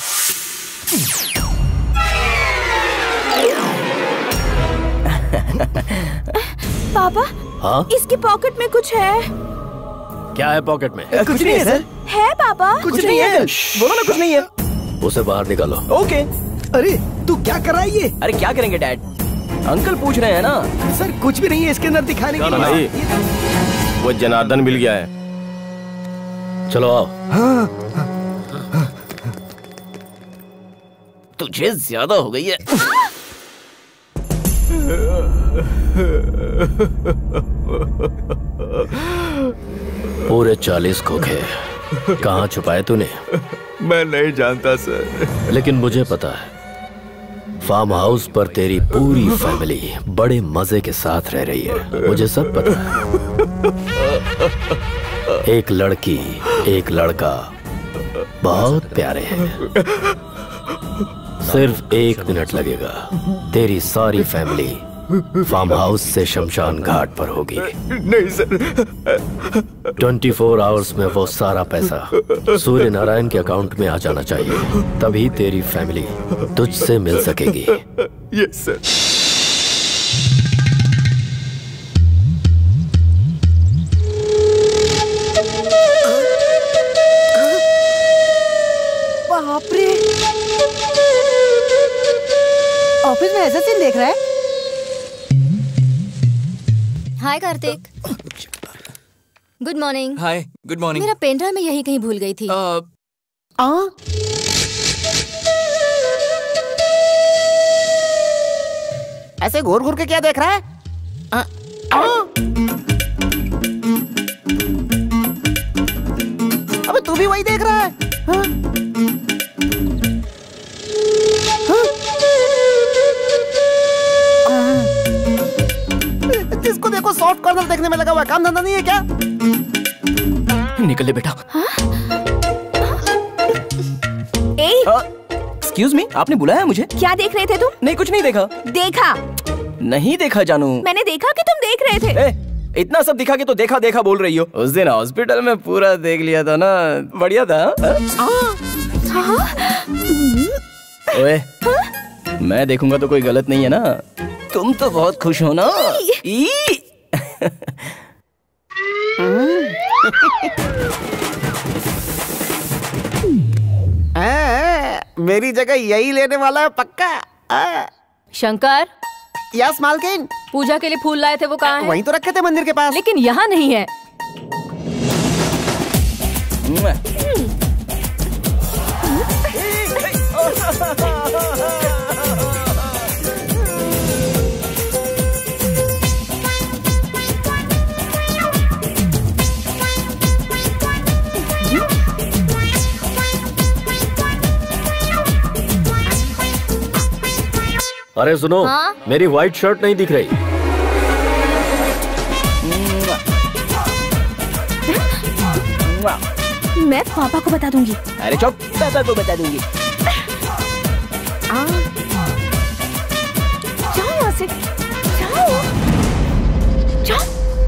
पापा, हाँ? इसकी पॉकेट में कुछ है। क्या है पॉकेट में? कुछ नहीं है सर। है पापा? कुछ नहीं है। बोलो ना कुछ नहीं है। उसे बाहर निकालो। ओके। अरे तू क्या कर रहा है ये? अरे क्या करेंगे डैड, अंकल पूछ रहे हैं ना। सर कुछ भी नहीं है इसके अंदर दिखाने के लिए। वो जनार्दन मिल गया है। चलो आओ। हाँ। तुझे ज्यादा हो गई है। पूरे 40 खोखे कहाँ छुपाए तूने? मैं नहीं जानता सर। लेकिन मुझे पता है, फार्म हाउस पर तेरी पूरी फैमिली बड़े मजे के साथ रह रही है। मुझे सब पता है। एक लड़की, एक लड़का बहुत प्यारे हैं। सिर्फ 1 मिनट लगेगा, तेरी सारी फैमिली फार्म हाउस से शमशान घाट पर होगी। नहीं सर। 24 आवर्स में वो सारा पैसा सूर्य नारायण के अकाउंट में आ जाना चाहिए, तभी तेरी फैमिली तुझसे मिल सकेगी। Yes sir. बाप रे, ऑफिस में ऐसा सीन देख रहा है? Hi Kartik. Good morning. Hi, good morning. मेरा पेन ड्राइव मैं यहीं कहीं भूल गई थी। ऐसे घूर घूर के क्या देख रहा है? अबे तू भी वही देख रहा है? जिसको देखो सॉफ्ट कॉर्नर देखने में लगा हुआ है, काम धंधा नहीं है क्या? निकल ले बेटा। एक्सक्यूज मी, आपने बुलाया मुझे? क्या देख रहे थे तुम? नहीं कुछ नहीं देखा। देखा? नहीं देखा जानू। मैंने देखा कि तुम देख रहे थे। इतना सब दिखा के तो देखा देखा बोल रही हो। उस दिन हॉस्पिटल में पूरा देख लिया था ना, बढ़िया था। ओए, मैं देखूंगा तो कोई गलत नहीं है ना? तुम तो बहुत खुश हो ना? मेरी जगह यही लेने वाला है पक्का। शंकर, यस मालकिन। पूजा के लिए फूल लाए थे, वो कहाँ है? वहीं तो रखे थे मंदिर के पास। लेकिन यहाँ नहीं है। अरे सुनो, हाँ? मेरी व्हाइट शर्ट नहीं दिख रही। मैं पापा को बता दूंगी। अरे चुप, पापा को बता दूंगी। जाओ यहाँ से, जाओ, जाओ।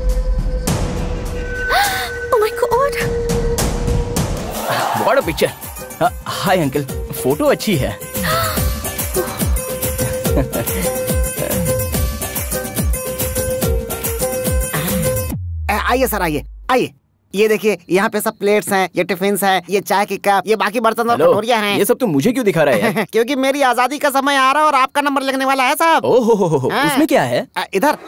Oh my God! What a picture! Hi uncle, photo अच्छी है। आइए सर, आइए आइए। ये देखिए, यहाँ पे सब प्लेट्स हैं, ये टिफिन है, ये चाय की कप, ये बाकी बर्तन और कटोरियाँ हैं। ये सब तुम मुझे क्यों दिखा रहे हैं? क्योंकि मेरी आजादी का समय आ रहा है और आपका नंबर लगने वाला है साहब। ओहो उसमें क्या है? इधर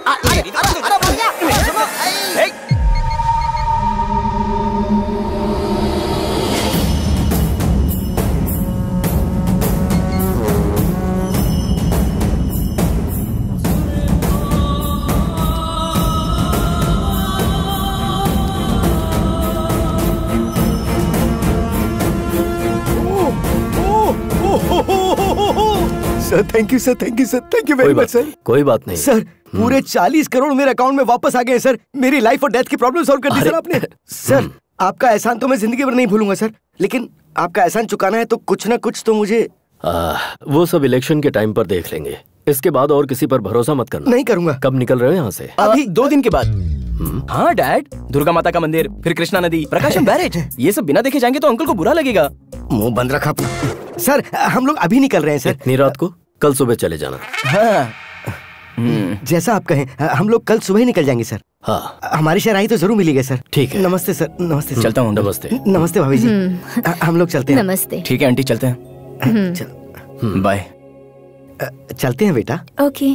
sir thank you sir, thank you sir, thank you very much sir. कोई बात नहीं सर, पूरे 40 करोड़ मेरे अकाउंट में वापस आ गए सर। मेरी लाइफ और डेथ की प्रॉब्लम सॉल्व कर दी सर आपने। सर आपका एहसान तो मैं जिंदगी भर नहीं भूलूंगा सर, लेकिन आपका एहसान चुकाना है तो कुछ ना कुछ तो मुझे। वो सब इलेक्शन के टाइम पर देख लेंगे। इसके बाद और किसी पर भरोसा मत करना। नहीं करूंगा। कब निकल रहे हो यहाँ से? अभी 2 दिन के बाद। हाँ डैड, दुर्गा माता का मंदिर, फिर कृष्णा नदी, प्रकाशम बैरेज, ये सब बिना देखे जाएंगे तो अंकल को बुरा लगेगा। मुंह बंद रखा अपना। सर हम लोग अभी निकल रहे हैं सर। इतनी रात को? कल सुबह चले जाना। हाँ। जैसा आप कहें, हम लोग कल सुबह ही निकल जाएंगे सर। हाँ, हमारी शहनाई तो जरूर मिलेगी सर। ठीक है। नमस्ते सर। नमस्ते सर। चलता हूँ। नमस्ते। नमस्ते भाभी जी। हम लोग चलते हैं। नमस्ते। ठीक है आंटी, चलते हैं। बाय। चलते हैं बेटा। ओके।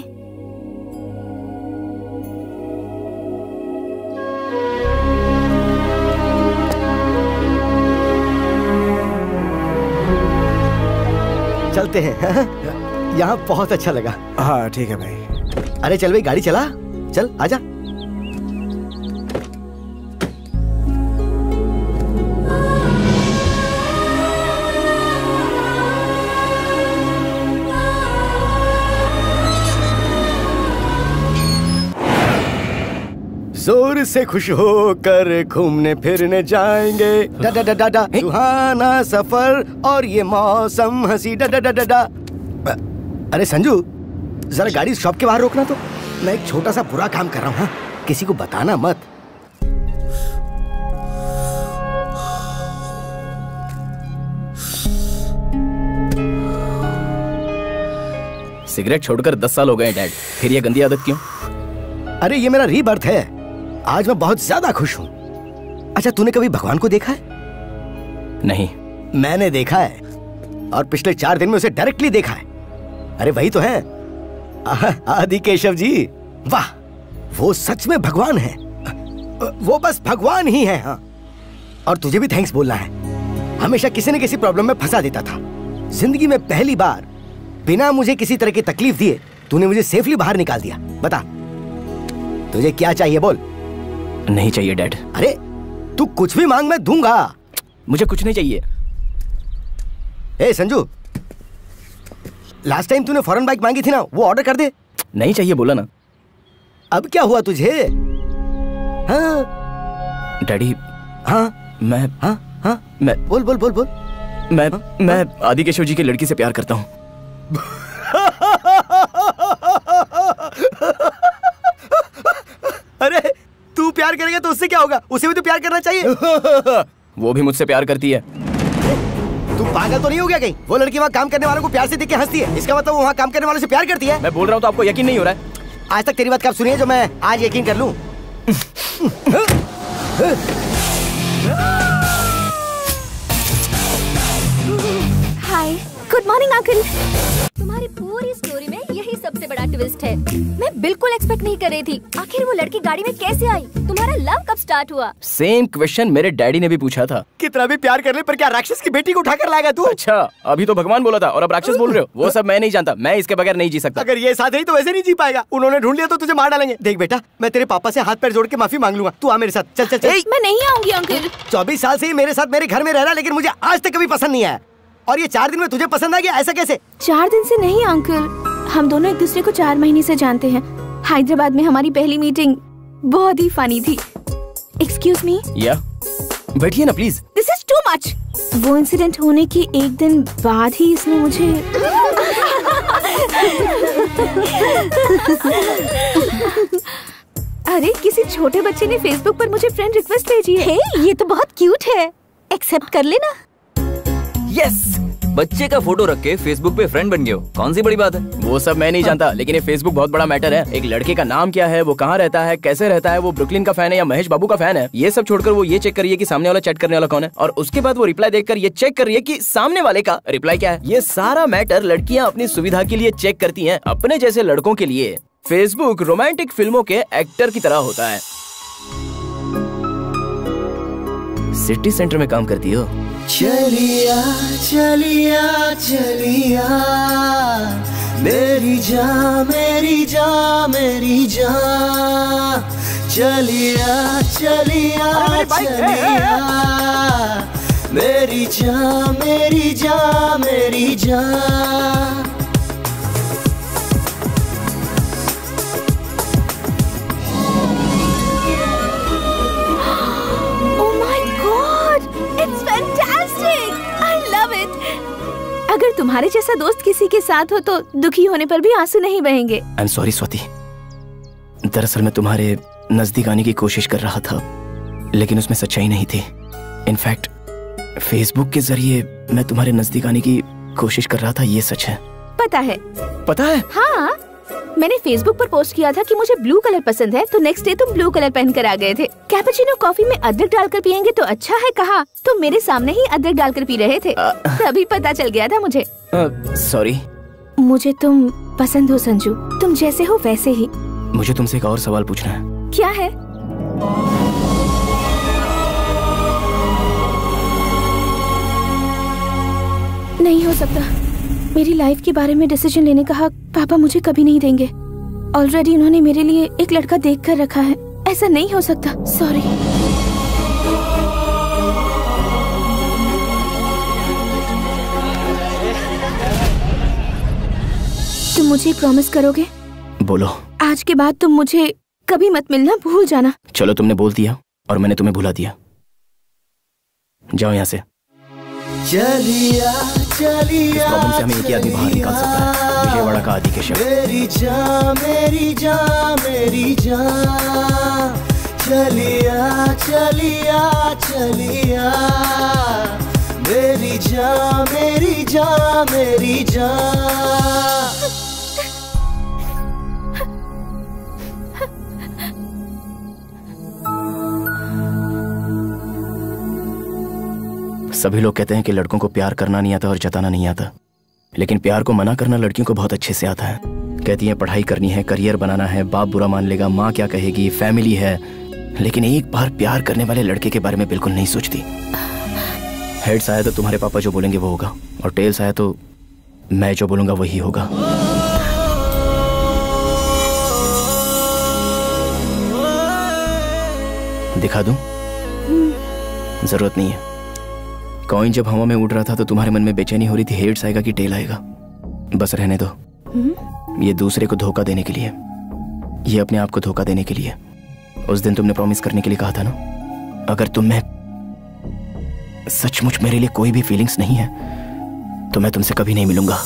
चलते हैं। यहाँ बहुत अच्छा लगा। हाँ ठीक है भाई। अरे चल भाई, गाड़ी चला। चल आजा। जोर से खुश होकर घूमने फिरने जाएंगे, डा डा डा डा डा, सुहाना सफर और ये मौसम हंसी, डा डा डा डा डा। अरे संजू, जरा गाड़ी शॉप के बाहर रोकना तो। मैं एक छोटा सा बुरा काम कर रहा हूँ, हाँ? किसी को बताना मत। सिगरेट छोड़कर 10 साल हो गए डैड, फिर ये गंदी आदत क्यों? अरे ये मेरा रीबर्थ है। आज मैं बहुत ज्यादा खुश हूँ। अच्छा, तूने कभी भगवान को देखा है? नहीं। मैंने देखा है, और पिछले 4 दिन में उसे डायरेक्टली देखा है। अरे वही तो है, आदि केशव जी। वाह, वो सच में भगवान है। वो बस भगवान ही है। हाँ, और तुझे भी थैंक्स बोलना है। हमेशा किसी न किसी प्रॉब्लम में फंसा देता था। जिंदगी में पहली बार बिना मुझे किसी तरह की तकलीफ दिए तूने मुझे सेफली बाहर निकाल दिया। बता, तुझे क्या चाहिए बोल। नहीं चाहिए डैड। अरे तू कुछ भी मांग, मैं दूंगा। मुझे कुछ नहीं चाहिए। ए संजू, लास्ट टाइम तूने फॉरेन बाइक मांगी थी ना, वो ऑर्डर कर दे। नहीं चाहिए बोला ना। अब क्या हुआ तुझे? हाँ डैडी। हाँ मैं मैं बोल बोल बोल बोल। मैं आदि केशव जी की लड़की से प्यार करता हूँ। अरे तू प्यार करेगा तो उससे क्या होगा? उसे भी तो प्यार करना चाहिए। वो भी मुझसे प्यार करती है। तू पागल तो नहीं हो गया कहीं? वो लड़की वहाँ काम करने वालों को प्यार से देख के हंसती है, इसका मतलब वो वहाँ काम करने वालों से प्यार करती है। मैं बोल रहा हूँ तो आपको यकीन नहीं हो रहा है? आज तक तेरी बात कब सुनी है जो मैं आज यकीन कर लूं? Hi, good morning uncle. तुम्हारी पूरी स्टोरी में यही सबसे बड़ा ट्विस्ट है। मैं बिल्कुल एक्सपेक्ट नहीं कर रही थी। आखिर वो लड़की गाड़ी में कैसे आई? तुम्हारा लव कब स्टार्ट हुआ? सेम क्वेश्चन मेरे डैडी ने भी पूछा था। कितना भी प्यार करने पर क्या राक्षस की बेटी को उठाकर लाएगा तू? अच्छा, अभी तो भगवान बोला था और अब राक्षस बोल रहे हो। वो सब मैं नहीं जानता, मैं इसके बगैर नहीं जी सकता। अगर ये साथ रही तो वैसे नहीं जी पाएगा। उन्होंने ढूंढ लिया तो तुझे मार डालेंगे। देख बेटा, मैं तेरे पापा से हाथ पैर जोड़ के माफी मांग लूंगा। तू आ मेरे साथ। चल चल चल। मैं नहीं आऊंगी अंकल। 24 साल से ही मेरे साथ मेरे घर में रह रहा, लेकिन मुझे आज तक कभी पसंद नहीं आया। और ये 4 दिन में तुझे पसंद आ गया, ऐसा कैसे? 4 दिन से नहीं अंकल, हम दोनों एक दूसरे को 4 महीने से जानते हैं। हैदराबाद में हमारी पहली मीटिंग बहुत ही फनी थी। Excuse me. या बैठिए ना please. This is too much. वो इंसिडेंट होने के 1 दिन बाद ही इसने मुझे अरे किसी छोटे बच्चे ने फेसबुक पर मुझे फ्रेंड रिक्वेस्ट भेजी है। हे, ये तो बहुत क्यूट है। एक्सेप्ट कर लेना। यस, बच्चे का फोटो रख के फेसबुक पे फ्रेंड बन गए हो, कौन सी बड़ी बात है? वो सब मैं नहीं जानता, लेकिन ये फेसबुक बहुत बड़ा मैटर है। एक लड़के का नाम क्या है, वो कहाँ रहता है, कैसे रहता है, वो ब्रुकलिन का फैन है या महेश बाबू का फैन है, ये सब छोड़कर वो ये चेक कर रही है कि सामने वाला चैट करने वाला कौन है, और उसके बाद वो रिप्लाई देखकर ये चेक कर रही है कि सामने वाले का रिप्लाई क्या है। ये सारा मैटर लड़कियां अपनी सुविधा के लिए चेक करती हैं। अपने जैसे लड़कों के लिए फेसबुक रोमांटिक फिल्मों के एक्टर की तरह होता है। सिटी सेंटर में काम करती हो? चलिया चलिया चलिया मेरी जान मेरी जान मेरी जान, चलिया चलिया चलिया मेरी जान मेरी जान मेरी जान। अगर तुम्हारे जैसा दोस्त किसी के साथ हो तो दुखी होने पर भी आंसू नहीं बहेंगे। आई एम सॉरी स्वाति, दरअसल मैं तुम्हारे नजदीक आने की कोशिश कर रहा था, लेकिन उसमें सच्चाई नहीं थी। इनफैक्ट फेसबुक के जरिए मैं तुम्हारे नजदीक आने की कोशिश कर रहा था, ये सच है। पता है? पता है? हाँ, मैंने फेसबुक पर पोस्ट किया था कि मुझे ब्लू कलर पसंद है, तो नेक्स्ट डे तुम ब्लू कलर पहन कर आ गए थे। कैपुचिनो कॉफी में अदरक डालकर पियेंगे तो अच्छा है कहा, तो मेरे सामने ही अदरक डालकर पी रहे थे, तभी पता चल गया था मुझे। सॉरी। मुझे तुम पसंद हो संजू, तुम जैसे हो वैसे ही। मुझे तुमसे एक और सवाल पूछना है। क्या है? नहीं हो सकता, मेरी लाइफ के बारे में डिसीजन लेने का हक पापा मुझे कभी नहीं देंगे। ऑलरेडी उन्होंने मेरे लिए एक लड़का देख कर रखा है, ऐसा नहीं हो सकता। सॉरी। तुम मुझे प्रॉमिस करोगे? बोलो। आज के बाद तुम मुझे कभी मत मिलना, भूल जाना। चलो, तुमने बोल दिया और मैंने तुम्हें भुला दिया। जाओ यहाँ से। चलिया चलिया इस प्रॉब्लम से हमें एक ही आदमी बाहर निकाल सकता है, विजयवाड़ा का आदि केशव। मेरी जान मेरी जान मेरी जान, चलिया चलिया चलिया मेरी जान मेरी जान मेरी जान। सभी लोग कहते हैं कि लड़कों को प्यार करना नहीं आता और जताना नहीं आता, लेकिन प्यार को मना करना लड़कियों को बहुत अच्छे से आता है। कहती हैं पढ़ाई करनी है, करियर बनाना है, बाप बुरा मान लेगा, माँ क्या कहेगी, फैमिली है, लेकिन एक बार प्यार करने वाले लड़के के बारे में बिल्कुल नहीं सोचती। हेड्स आया तो तुम्हारे पापा जो बोलेंगे वो होगा, और टेल्स आया तो मैं जो बोलूंगा वही होगा। दिखा दूं? जरूरत नहीं है। कॉइन जब हवा में उड़ रहा था तो तुम्हारे मन में बेचैनी हो रही थी, हेड्स आएगा कि टेल आएगा। बस रहने दो। ये दूसरे को धोखा देने के लिए, ये अपने आप को धोखा देने के लिए। उस दिन तुमने प्रॉमिस करने के लिए कहा था ना, अगर तुम में सचमुच मेरे लिए कोई भी फीलिंग्स नहीं है तो मैं तुमसे कभी नहीं मिलूंगा।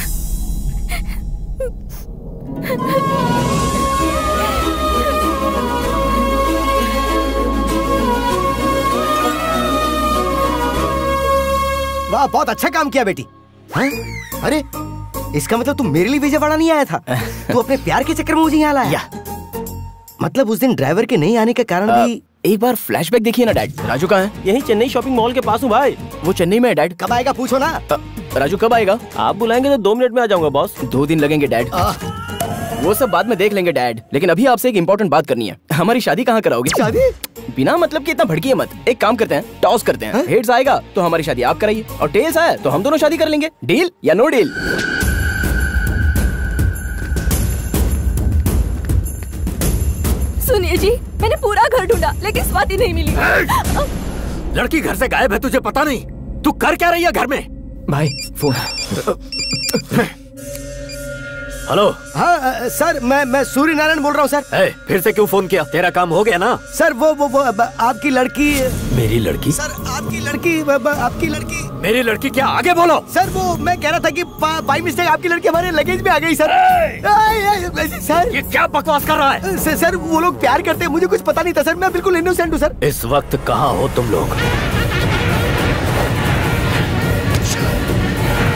वाह, बहुत अच्छा काम किया बेटी। हाँ? अरे इसका मतलब तुम मेरे लिए विजयवाड़ा नहीं आया था, तू अपने प्यार के चक्कर में मुझे यहाँ लाया। मतलब उस दिन ड्राइवर के नहीं आने का कारण भी। एक बार फ्लैशबैक देखिए ना डैड। राजू कहाँ है? यही चेन्नई शॉपिंग मॉल के पास हूँ भाई। वो चेन्नई में है डैड। कब आएगा पूछो ना। राजू कब आएगा? आप बुलाएंगे तो 2 मिनट में आ जाऊंगा बॉस। 2 दिन लगेंगे डैड। वो सब बाद में देख लेंगे डैड, लेकिन अभी आपसे एक इम्पोर्टेंट बात करनी है। हमारी शादी कहाँ कराओगे? शादी? बिना मतलब कि इतना भड़किए मत। एक काम करते हैं, टॉस करते हैं। हेड्स आएगा तो हमारी शादी आप कराइए, और टेल्स आया तो हम दोनों शादी कर लेंगे। डील या नो डील? सुनिए जी, मैंने पूरा घर ढूंढा लेकिन स्वाति नहीं मिली। लड़की घर से गायब है, तुझे पता नहीं? तू कर क्या रही है घर में? भाई फोन। हेलो। हाँ सर, मैं सूर्य नारायण बोल रहा हूँ सर। फिर से क्यों फोन किया? तेरा काम हो गया ना? सर वो आपकी लड़की। मेरी लड़की? सर आपकी लड़की। मेरी लड़की क्या? आगे बोलो। सर वो मैं कह रहा था कि बाई मिस्टेक आपकी लड़की हमारे लगेज में आ गई सर। सर ये क्या बकवास कर रहा है? सर वो लोग प्यार करते हैं, मुझे कुछ पता नहीं था सर, मैं बिल्कुल इनोसेंट हूँ सर। इस वक्त कहाँ हो तुम लोग?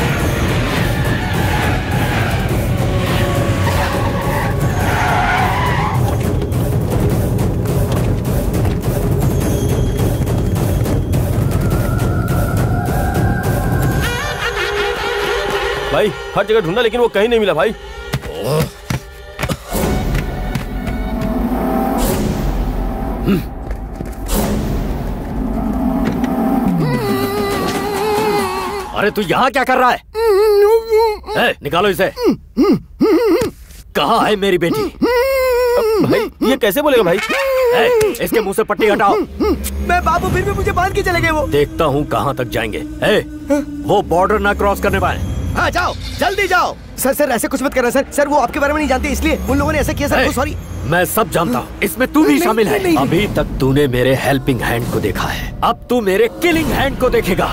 भाई हर जगह ढूंढा लेकिन वो कहीं नहीं मिला भाई। अरे तू यहाँ क्या कर रहा है? निकालो इसे। कहाँ है मेरी बेटी? भाई ये कैसे बोलेगा भाई? इसके मुंह से पट्टी हटाओ। मैं बाबू फिर भी मुझे बांध के चले गए वो। देखता हूँ कहाँ तक जाएंगे। वो बॉर्डर ना क्रॉस करने पाए। हाँ जाओ, जल्दी जाओ। सर सर ऐसे कुछ मत करना सर। सर वो आपके बारे में नहीं जानते इसलिए उन लोगों ने ऐसा किया सर। सॉरी। मैं सब जानता हूँ, इसमें तू भी शामिल है। अभी तक तूने मेरे हेल्पिंग हैंड को देखा है, अब तू मेरे किलिंग हैंड को देखेगा।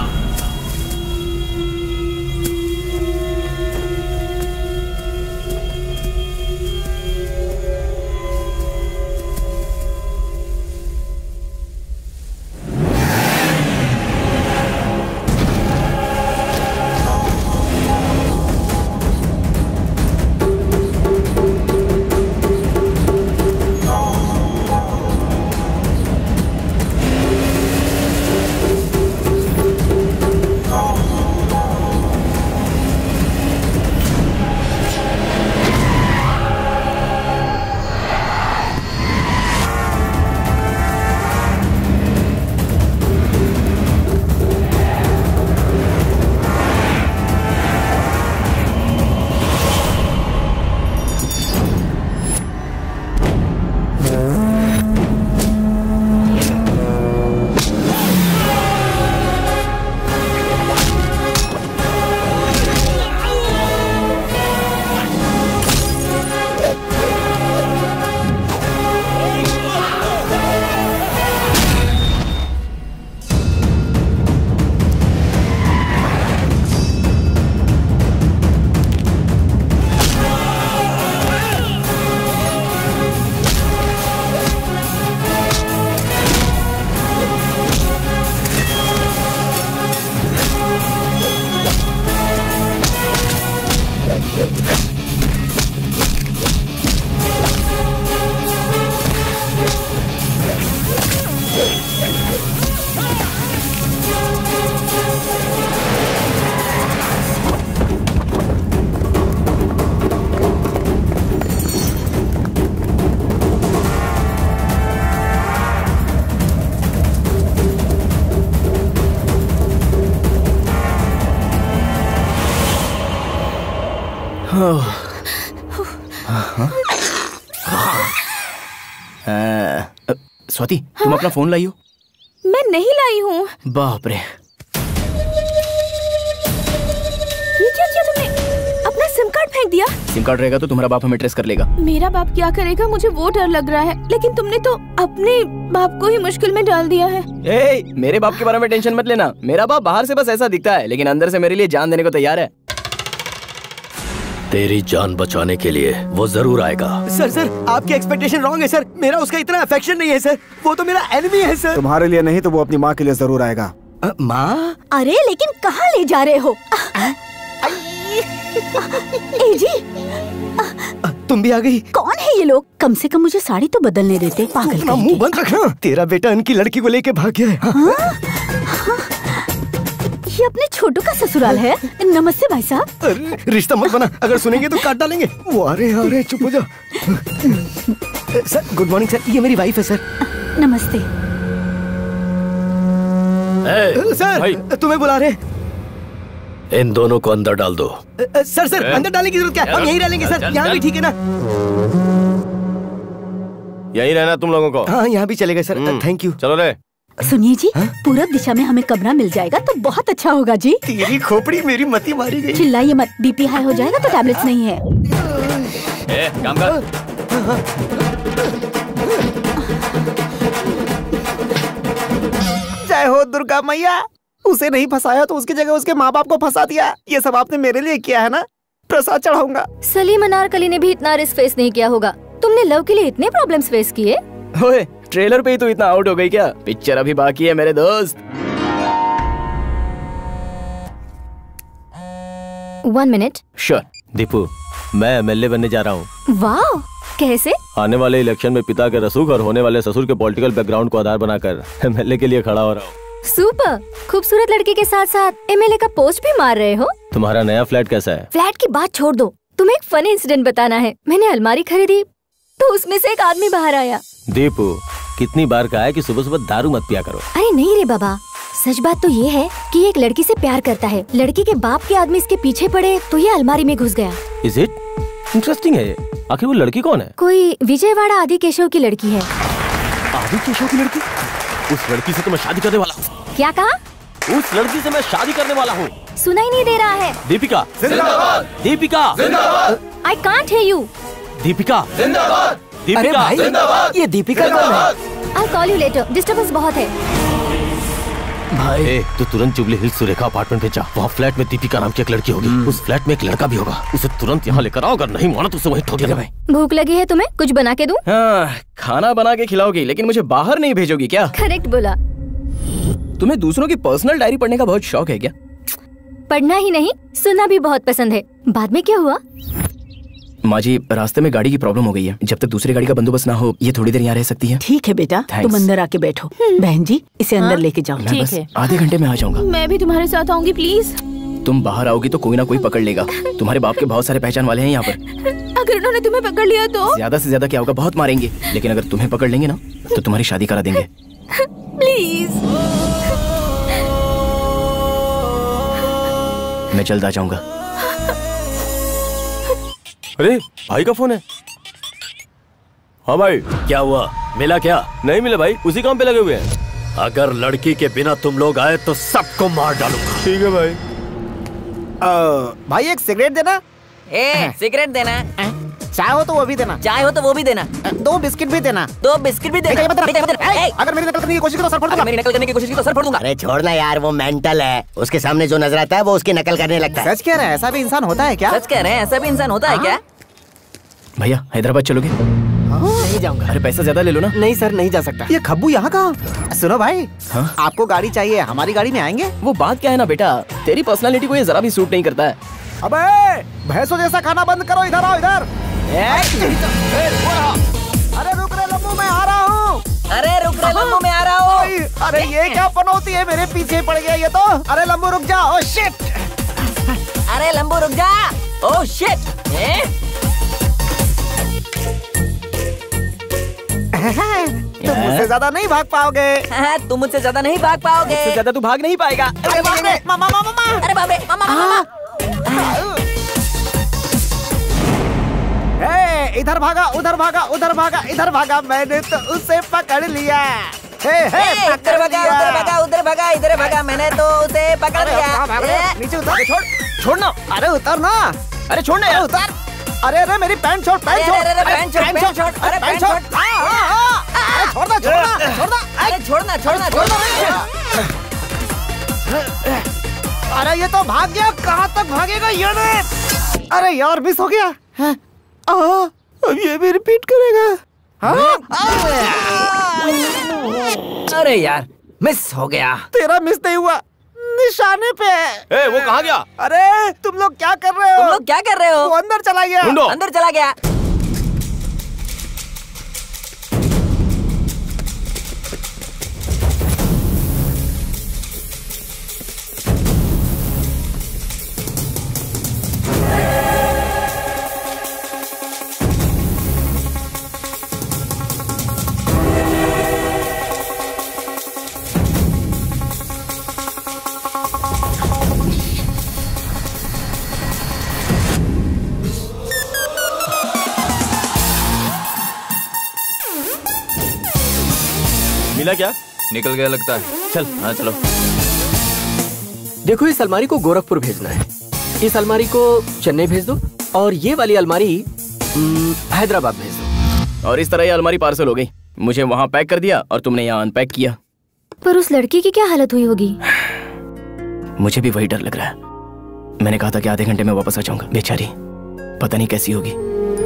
स्वाति, तुम अपना फोन लाई हो? मैं नहीं लाई हूँ। बाप रे, ये क्या किया तुमने? अपना सिम कार्ड फेंक दिया। सिम कार्ड रहेगा तो तुम्हारा बाप हमें ट्रेस कर लेगा। मेरा बाप क्या करेगा मुझे वो डर लग रहा है, लेकिन तुमने तो अपने बाप को ही मुश्किल में डाल दिया है। मेरे बाप के बारे में टेंशन मत लेना। मेरा बाप बाहर से बस ऐसा दिखता है, लेकिन अंदर से मेरे लिए जान देने को तैयार है। तेरी जान बचाने के लिए वो जरूर आएगा। सर सर आपकी एक्सपेक्टेशन रॉन्ग है सर। मेरा उसका इतना अफेक्शन नहीं है सर। वो तो मेरा एनिमी है सर। तुम्हारे लिए नहीं तो वो अपनी माँ के लिए जरूर आएगा। माँ? अरे लेकिन कहाँ ले जा रहे हो? ए जी, तुम भी आ गई? कौन है ये लोग? कम से कम मुझे साड़ी तो बदलने देते। पागल अपना मुंह बंद रखना। तेरा बेटा उनकी लड़की को लेके भाग गया है। ये अपने छोटू का ससुराल है। नमस्ते भाई साहब। रिश्ता मत बना, अगर सुनेंगे तो काट डालेंगे। वो अरे चुप हो जाओ। सर गुड मॉर्निंग सर, ये मेरी वाइफ है सर। नमस्ते सर भाई। तुम्हें बुला रहे। इन दोनों को अंदर डाल दो। सर अंदर डालने की जरूरत क्या है? हम यहीं रह लेंगे सर। यहाँ भी ठीक है ना? यहीं रहना तुम लोगों को? हाँ यहाँ भी चलेगा सर। Thank you. चलो रे। सुनिए जी, पूरब दिशा में हमें कमरा मिल जाएगा तो बहुत अच्छा होगा जी। तेरी खोपड़ी मेरी मती मारी गई। चिल्लाइए मत, बीपी हाई हो जाएगा तो टैबलेट्स नहीं है। काम कर। जय हो दुर्गा मैया। उसे नहीं फंसाया तो उसकी जगह उसके माँ बाप को फंसा दिया। ये सब आपने मेरे लिए किया है ना? प्रसाद चढ़ाऊंगा। सलीम अनारकली ने भी इतना रिस्क फेस नहीं किया होगा। तुमने लव के लिए इतने प्रॉब्लम्स फेस किए? ओए, ट्रेलर पे ही तो इतना आउट हो गई क्या? पिक्चर अभी बाकी है मेरे दोस्त। 1 मिनट। श्योर। दीपू, मैं एमएलए बनने जा रहा हूँ। वाह, कैसे? आने वाले इलेक्शन में पिता के रसूख और होने वाले ससुर के पॉलिटिकल बैकग्राउंड को आधार बनाकर एमएलए के लिए खड़ा हो रहा हूँ। सुपर, खूबसूरत लड़की के साथ साथ एमएलए का पोस्ट भी मार रहे हो। तुम्हारा नया फ्लैट कैसा है? फ्लैट की बात छोड़ दो, तुम्हें एक फनी इंसिडेंट बताना है। मैंने अलमारी खरीदी तो उसमें से एक आदमी बाहर आया। दीपू, कितनी बार कहा है कि सुबह सुबह दारू मत पिया करो। अरे नहीं रे बाबा, सच बात तो ये है कि एक लड़की से प्यार करता है। लड़की के बाप के आदमी इसके पीछे पड़े तो ये अलमारी में घुस गया। Is it? इंटरेस्टिंग है। आखिर वो लड़की कौन है? कोई विजयवाड़ा आदि केशव की लड़की है। आदि केशव की लड़की? उस लड़की से तो मैं शादी करने वाला हूँ। क्या कहा? उस लड़की से मैं शादी करने वाला हूँ। सुनाई नहीं दे रहा है। दीपिका जिंदाबाद। दीपिका जिंदाबाद। I can't hear you. Deepika जिंदाबाद। अरे भाई, ये दीपिका कौन है? I'll call you later. Disturbance बहुत है। भाई तू तुरंत जुबली हिल्स सुरेखा अपार्टमेंट पे जा। वहाँ फ्लैट में दीपिका नाम की एक लड़की होगी। उस फ्लैट में एक लड़का भी होगा। उसे तुरंत यहाँ लेकर आओ। अगर नहीं माना तो उसे वहीं ठोक देना। भाई भूख लगी है तुम्हें? कुछ बना के दूं? हाँ, खाना बना के खिलाओगी, लेकिन मुझे बाहर नहीं भेजोगी क्या? करेक्ट बोला। तुम्हें दूसरों की पर्सनल डायरी पढ़ने का बहुत शौक है क्या? पढ़ना ही नहीं, सुनना भी बहुत पसंद है। बाद में क्या हुआ? माँ जी, रास्ते में गाड़ी की प्रॉब्लम हो गई है। जब तक दूसरी गाड़ी का बंदोबस्त ना हो, ये थोड़ी देर यहाँ रह सकती है। ठीक है बेटा, तुम अंदर आके बैठो। बहन जी, इसे अंदर लेके जाओ। मैं बस आधे घंटे में आ जाऊंगा। मैं भी तुम्हारे साथ आऊंगी प्लीज। तुम बाहर आओगी तो कोई ना कोई पकड़ लेगा। तुम्हारे बाप के बहुत सारे पहचान वाले हैं यहाँ पर। अगर उन्होंने तुम्हें पकड़ लिया तो? ज्यादा से ज्यादा क्या होगा, बहुत मारेंगे। लेकिन अगर तुम्हें पकड़ लेंगे ना तो तुम्हारी शादी करा देंगे। प्लीज। मैं जल्द आ जाऊंगा। अरे भाई का फोन है। हाँ भाई, क्या हुआ? मिला क्या? नहीं मिला भाई, उसी काम पे लगे हुए हैं। अगर लड़की के बिना तुम लोग आए तो सबको मार डालूंगा। ठीक है भाई। भाई एक सिगरेट देना। सिगरेट देना। चाय हो तो वो भी देना। चाय हो तो वो भी देना। 2 बिस्किट भी देना। 2 बिस्किट भी देना। अगर मेरी नकल करने की कोशिश की तो सर फोड़ दूंगा। मेरी नकल करने की कोशिश की तो सर फोड़ दूंगा। अरे छोड़ना यार, वो मेंटल है। उसके सामने जो नजर आता है वो उसकी नकल करने लगता है। सच कह रहे हैं, ऐसा भी इंसान होता है क्या? सच कह रहे हैं, ऐसा भी इंसान होता है क्या? भैया हैदराबाद चलोगे? नहीं जाऊंगा। अरे पैसा ज्यादा ले लो ना। नहीं सर, नहीं जा सकता। ये खब्बू यहाँ कहाँ? सुनो भाई, हाँ? आपको गाड़ी चाहिए, हमारी गाड़ी में आएंगे? वो बात क्या है ना बेटा, तेरी पर्सनालिटी को ये जरा भी सूट नहीं करता है। अबे भैंसों जैसा खाना बंद करो, इधर आओ इधर। अरे रुक रे लम्बू, मैं आ रहा हूँ। अरे रुक रे लम्बू, मैं आ रहा हूँ। अरे ये क्या पनौती है, मेरे पीछे पड़ गया ये तो। अरे लम्बू रुक जा। Oh shit. अरे लम्बू रुक जा। Oh shit. तुम मुझसे ज्यादा नहीं भाग पाओगे। तुम मुझसे ज्यादा नहीं भाग पाओगे। मुझसे ज्यादा तू भाग नहीं पाएगा। अरे बाप रे, मामा मामा। अरे बाप रे, मामा मामा। इधर भागा, उधर भागा, उधर भागा, इधर भागा, मैंने तो उसे पकड़ लिया। इधर भागा, उधर भागा, उधर भागा, इधर भागा, मैंने तो उसे पकड़ लिया। नीचे उतर। छोड़ना। अरे उतर ना। अरे छोड़ना यार। उतर। अरे अरे मेरी पैंट छोड़, पैंट छोड़। अरे पैंट छोड़, पैंट छोड़। अरे पैंट छोड़। अरे छोड़ना, छोड़ना, छोड़ना। अरे छोड़ना, छोड़ना, छोड़ना। अरे ये तो भाग गया, कहाँ तक भागेगा ये? अरे यार मिस हो गया। अब ये भी रिपीट करेगा। अरे यार मिस हो गया। तेरा मिस नहीं हुआ, निशाने पे है। वो कहाँ गया? अरे तुम लोग क्या कर रहे हो? तुम लोग क्या कर रहे हो? वो अंदर चला गया। अंदर चला गया। मिला क्या? निकल गया लगता है। चल। हाँ चलो। देखो इस अलमारी को गोरखपुर भेजना है, इस अलमारी को चेन्नई भेज दो, और ये वाली अलमारी हैदराबाद भेज दो। और इस तरह ये अलमारी पार्सल हो गई। मुझे वहाँ पैक कर दिया और तुमने यहाँ अनपैक किया। पर उस लड़की की क्या हालत हुई होगी? मुझे भी वही डर लग रहा है। मैंने कहा था कि आधे घंटे में वापस आ जाऊंगा। बेचारी पता नहीं कैसी होगी।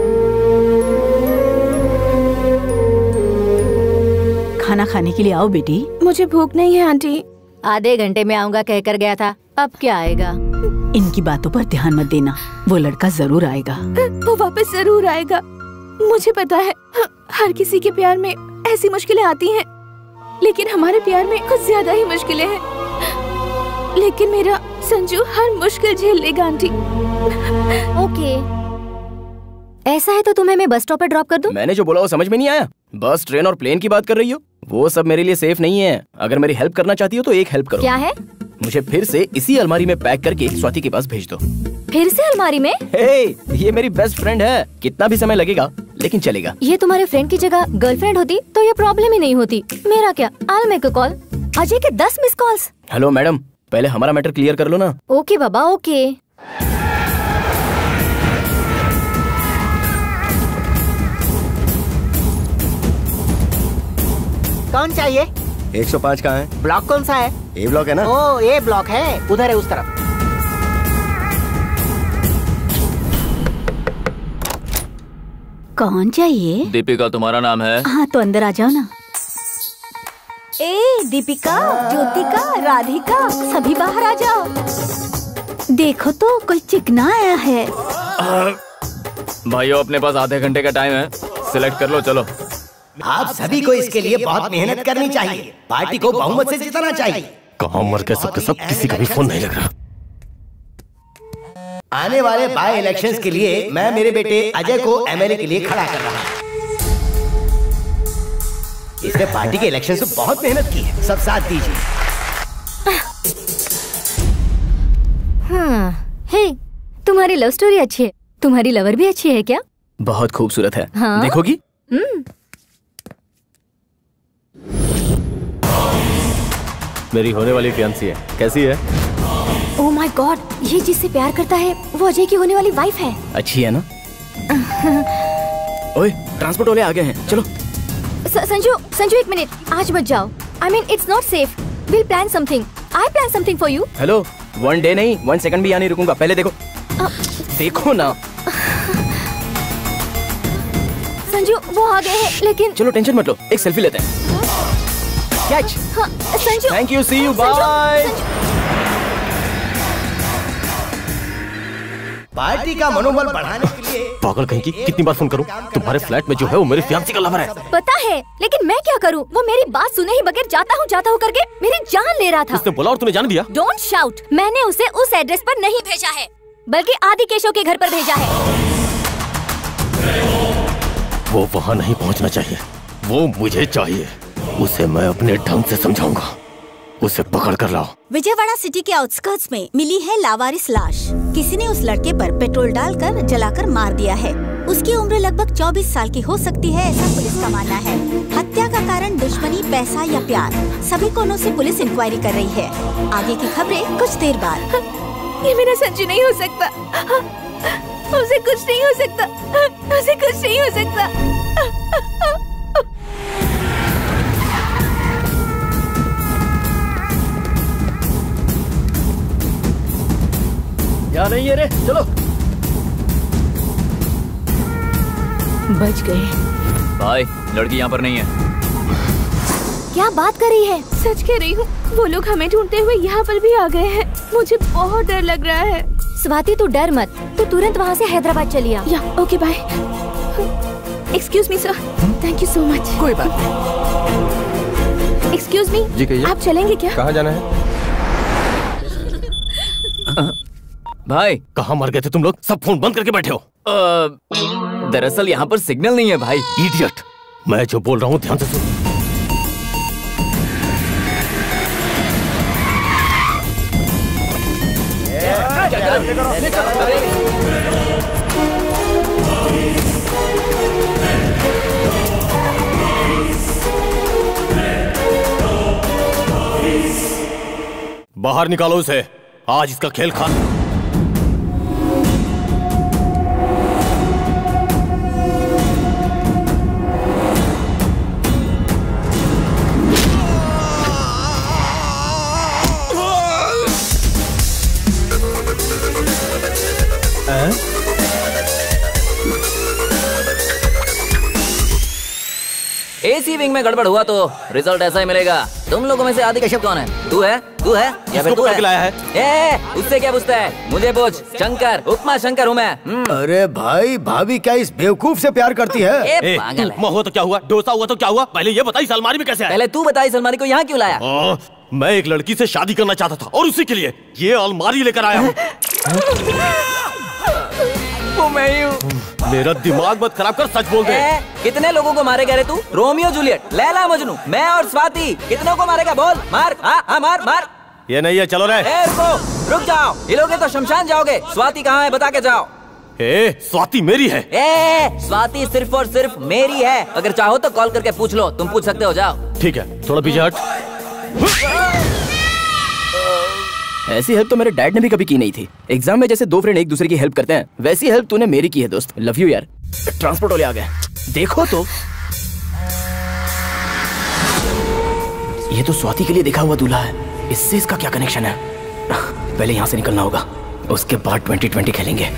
खाना खाने के लिए आओ बेटी। मुझे भूख नहीं है आंटी। आधे घंटे में आऊंगा कहकर गया था, अब क्या आएगा? इनकी बातों पर ध्यान मत देना, वो लड़का जरूर आएगा। वो वापस जरूर आएगा। मुझे पता है, हर किसी के प्यार में ऐसी मुश्किलें आती हैं, लेकिन हमारे प्यार में कुछ ज्यादा ही मुश्किलें हैं। लेकिन मेरा संजू हर मुश्किल झेल लेगा आंटी। ओके, ऐसा है तो तुम्हें मैं बस स्टॉप पर ड्रॉप कर दूं? मैंने जो बोला वो समझ में नहीं आया? बस, ट्रेन और प्लेन की बात कर रही हो? वो सब मेरे लिए सेफ नहीं है। अगर मेरी हेल्प करना चाहती हो तो एक हेल्प करो। क्या है? मुझे फिर से इसी अलमारी में पैक करके स्वाति के पास भेज दो। फिर से अलमारी में? ये मेरी बेस्ट फ्रेंड है, कितना भी समय लगेगा लेकिन चलेगा। ये तुम्हारे फ्रेंड की जगह गर्लफ्रेंड होती तो ये प्रॉब्लम ही नहीं होती। मेरा क्या, I'll make a call। Ajay के 10 मिस कॉल्स। हेलो मैडम, पहले हमारा मैटर क्लियर कर लो ना। ओके बाबा, ओके। कौन चाहिए? 105 कहाँ है? ब्लॉक कौन सा है? ए ब्लॉक है ना? ओ, ए ब्लॉक है, उधर है उस तरफ। कौन चाहिए? दीपिका तुम्हारा नाम है? हाँ तो अंदर आ जाओ ना। ए दीपिका, ज्योतिका, राधिका, सभी बाहर आ जाओ। देखो तो कोई चिकना आया है। भाइयों, अपने पास आधे घंटे का टाइम है, सिलेक्ट कर लो। चलो, आप सभी को इसके लिए बहुत मेहनत करनी चाहिए। पार्टी को बहुमत से जिताना चाहिए। कहाँ मर गए सबके सब, किसी का भी फोन नहीं लग रहा। आने वाले बाय इलेक्शंस के लिए मैं मेरे बेटे अजय को एमएलए के लिए खड़ा कर रहा हूँ। इसने पार्टी के इलेक्शन से बहुत मेहनत की है, सब साथ दीजिए। हाँ, हे, तुम्हारी लव स्टोरी अच्छी है। तुम्हारी लवर भी अच्छी है क्या? बहुत खूबसूरत है। हाँ? देखोगी? मेरी होने वाली फियांसी है, कैसी है? ओह माय गॉड, ये जिससे प्यार करता है वो अजय की होने वाली वाइफ है। अच्छी है ना? ओए, ट्रांसपोर्ट वाले आ गए हैं, चलो। संजू एक मिनट, आज मत जाओ। I mean, it's not safe. We'll plan something. I plan something for you. Hello, 1 day नहीं 1 सेकंड भी यहाँ नहीं रुकूंगा। पहले देखो। देखो ना। संजू वो आ गए हैं, लेकिन चलो टेंशन मत लो, एक सेल्फी लेते हैं। कैच। हाँ, Sanju. Thank you, see you, bye. Party का मनोबल बढ़ाने के लिए पागल कहीं की, कितनी बार फोन करूं? तुम्हारे फ्लैट में जो है वो मेरी फियांसी का लवर है। पता है, लेकिन मैं क्या करूं? वो मेरी बात सुने ही बगैर जाता हूं करके मेरी जान ले रहा था। उसने बोला और तूने जान दिया? Don't shout. मैंने उसे उस एड्रेस पर नहीं भेजा है, बल्कि आदि केशव के घर पर भेजा है। वो वहाँ नहीं पहुँचना चाहिए, वो मुझे चाहिए। उसे मैं अपने ढंग से समझाऊंगा। उसे पकड़ कर लाओ। विजयवाड़ा सिटी के आउटस्कर्ट्स में मिली है लावारिस लाश। किसी ने उस लड़के पर पेट्रोल डालकर जलाकर मार दिया है। उसकी उम्र लगभग 24 साल की हो सकती है, ऐसा पुलिस का मानना है। हत्या का कारण दुश्मनी, पैसा या प्यार, सभी कोणों से पुलिस इंक्वायरी कर रही है। आगे की खबरें कुछ देर बाद। ये मेरा संजू नहीं हो सकता। उसे कुछ नहीं हो सकता। उसे कुछ नहीं हो सकता। यहाँ नहीं है रे, चलो। बच गए। भाई, लड़की यहाँ पर नहीं है। क्या बात कर रही है? सच कह रही हूँ, वो लोग हमें ढूंढते हुए यहाँ पर भी आ गए हैं। मुझे बहुत डर लग रहा है। स्वाति तू डर मत, तू तुरंत वहाँ से हैदराबाद चली आ। या okay bye. Excuse me sir, thank you so much. कोई बात नहीं। एक्सक्यूज मी, जी कहिए। आप चलेंगे क्या? कहाँ जाना है? भाई, कहाँ मर गए थे तुम लोग? सब फोन बंद करके बैठे हो। दरअसल यहाँ पर सिग्नल नहीं है भाई। इडियट, मैं जो बोल रहा हूँ ध्यान से सुन। बाहर निकालो उसे, आज इसका खेल खा। ए एसी विंग में गड़बड़ हुआ तो रिजल्ट ऐसा ही मिलेगा। तुम लोगों में से आदि केशव कौन है? तू है या फिर तू है? उससे क्या पूछता है? मुझे पूछ। शंकर, उपमा शंकर हूँ मैं। अरे भाई, भाभी क्या इस बेवकूफ से प्यार करती है? पागल है। हुआ तो क्या हुआ, डोसा हुआ तो क्या हुआ, पहले ये बताइए अलमारी में कैसे आया? पहले तू बता इस अलमारी को यहाँ क्यों लाया? मैं एक लड़की से शादी करना चाहता था और उसी के लिए ये अलमारी लेकर आया हूँ। वो मैं ही हूँ। मेरा दिमाग मत खराब कर, सच बोल दे। कितने लोगों को मारेगा रे तू? रोमियो जूलियट, लैला मजनू, मैं और स्वाति, कितनों को मारेगा बोल? मार, हाँ मार मार। ये नहीं है, चलो रे। रुक जाओ, हिलोगे तो शमशान जाओगे। स्वाति कहाँ है बता के जाओ। स्वाति मेरी है। स्वाति सिर्फ और सिर्फ मेरी है। अगर चाहो तो कॉल करके पूछ लो, तुम पूछ सकते हो, जाओ। ठीक है, थोड़ा पीछे हट। ऐसी हेल्प तो मेरे डैड ने भी कभी की नहीं थी। एग्जाम में जैसे दो फ्रेंड एक दूसरे की हेल्प करते हैं, वैसी हेल्प तूने मेरी की है दोस्त। लव यू यार। ट्रांसपोर्ट वाले आ गए, देखो तो। ये तो स्वाति के लिए देखा हुआ दूल्हा है, इससे इसका क्या कनेक्शन है? पहले यहाँ से निकलना होगा, उसके बाद 2020 खेलेंगे।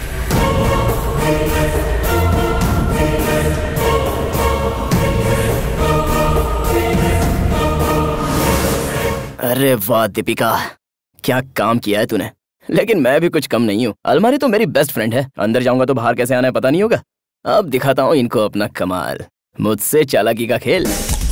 अरे वाह दीपिका, क्या काम किया है तूने। लेकिन मैं भी कुछ कम नहीं हूँ। अलमारी तो मेरी बेस्ट फ्रेंड है, अंदर जाऊंगा तो बाहर कैसे आना है पता नहीं होगा। अब दिखाता हूँ इनको अपना कमाल, मुझसे चालाकी का खेल।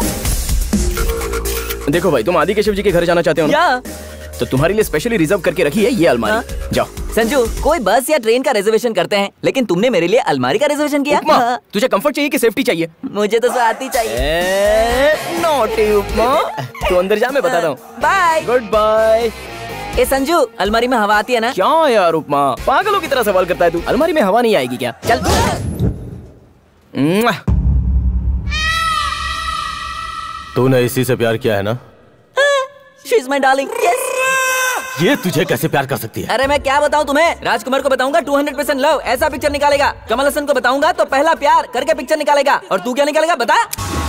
देखो भाई, तुम आदि केशव जी के घर जाना चाहते हो ना? तो तुम्हारे लिए स्पेशली रिजर्व करके रखी है ये अलमारी। जाओ। संजू, कोई बस या ट्रेन का रिजर्वेशन करते हैं, लेकिन तुमने मेरे लिए अलमारी का रिजर्वेशन किया। तुझे कंफर्ट चाहिए कि सेफ्टी चाहिए? मुझे तो स्वाति चाहिए। नॉटी उपमा, तू अंदर जा, मैं बताता हूँ। बाय। Good bye. ए संजू, अलमारी में हवा आती है ना? क्या यार उपमा, पागलों की तरह सवाल करता है तू। अलमारी में हवा नहीं आएगी क्या? चल। तूने इसी से प्यार किया है ना? She is my darling. Yes. ये तुझे कैसे प्यार कर सकती है? अरे मैं क्या बताऊं तुम्हें? राजकुमार को बताऊंगा 200% लव, ऐसा पिक्चर निकालेगा। कमल हसन को बताऊंगा तो पहला प्यार करके पिक्चर निकालेगा। और तू क्या निकालेगा बता?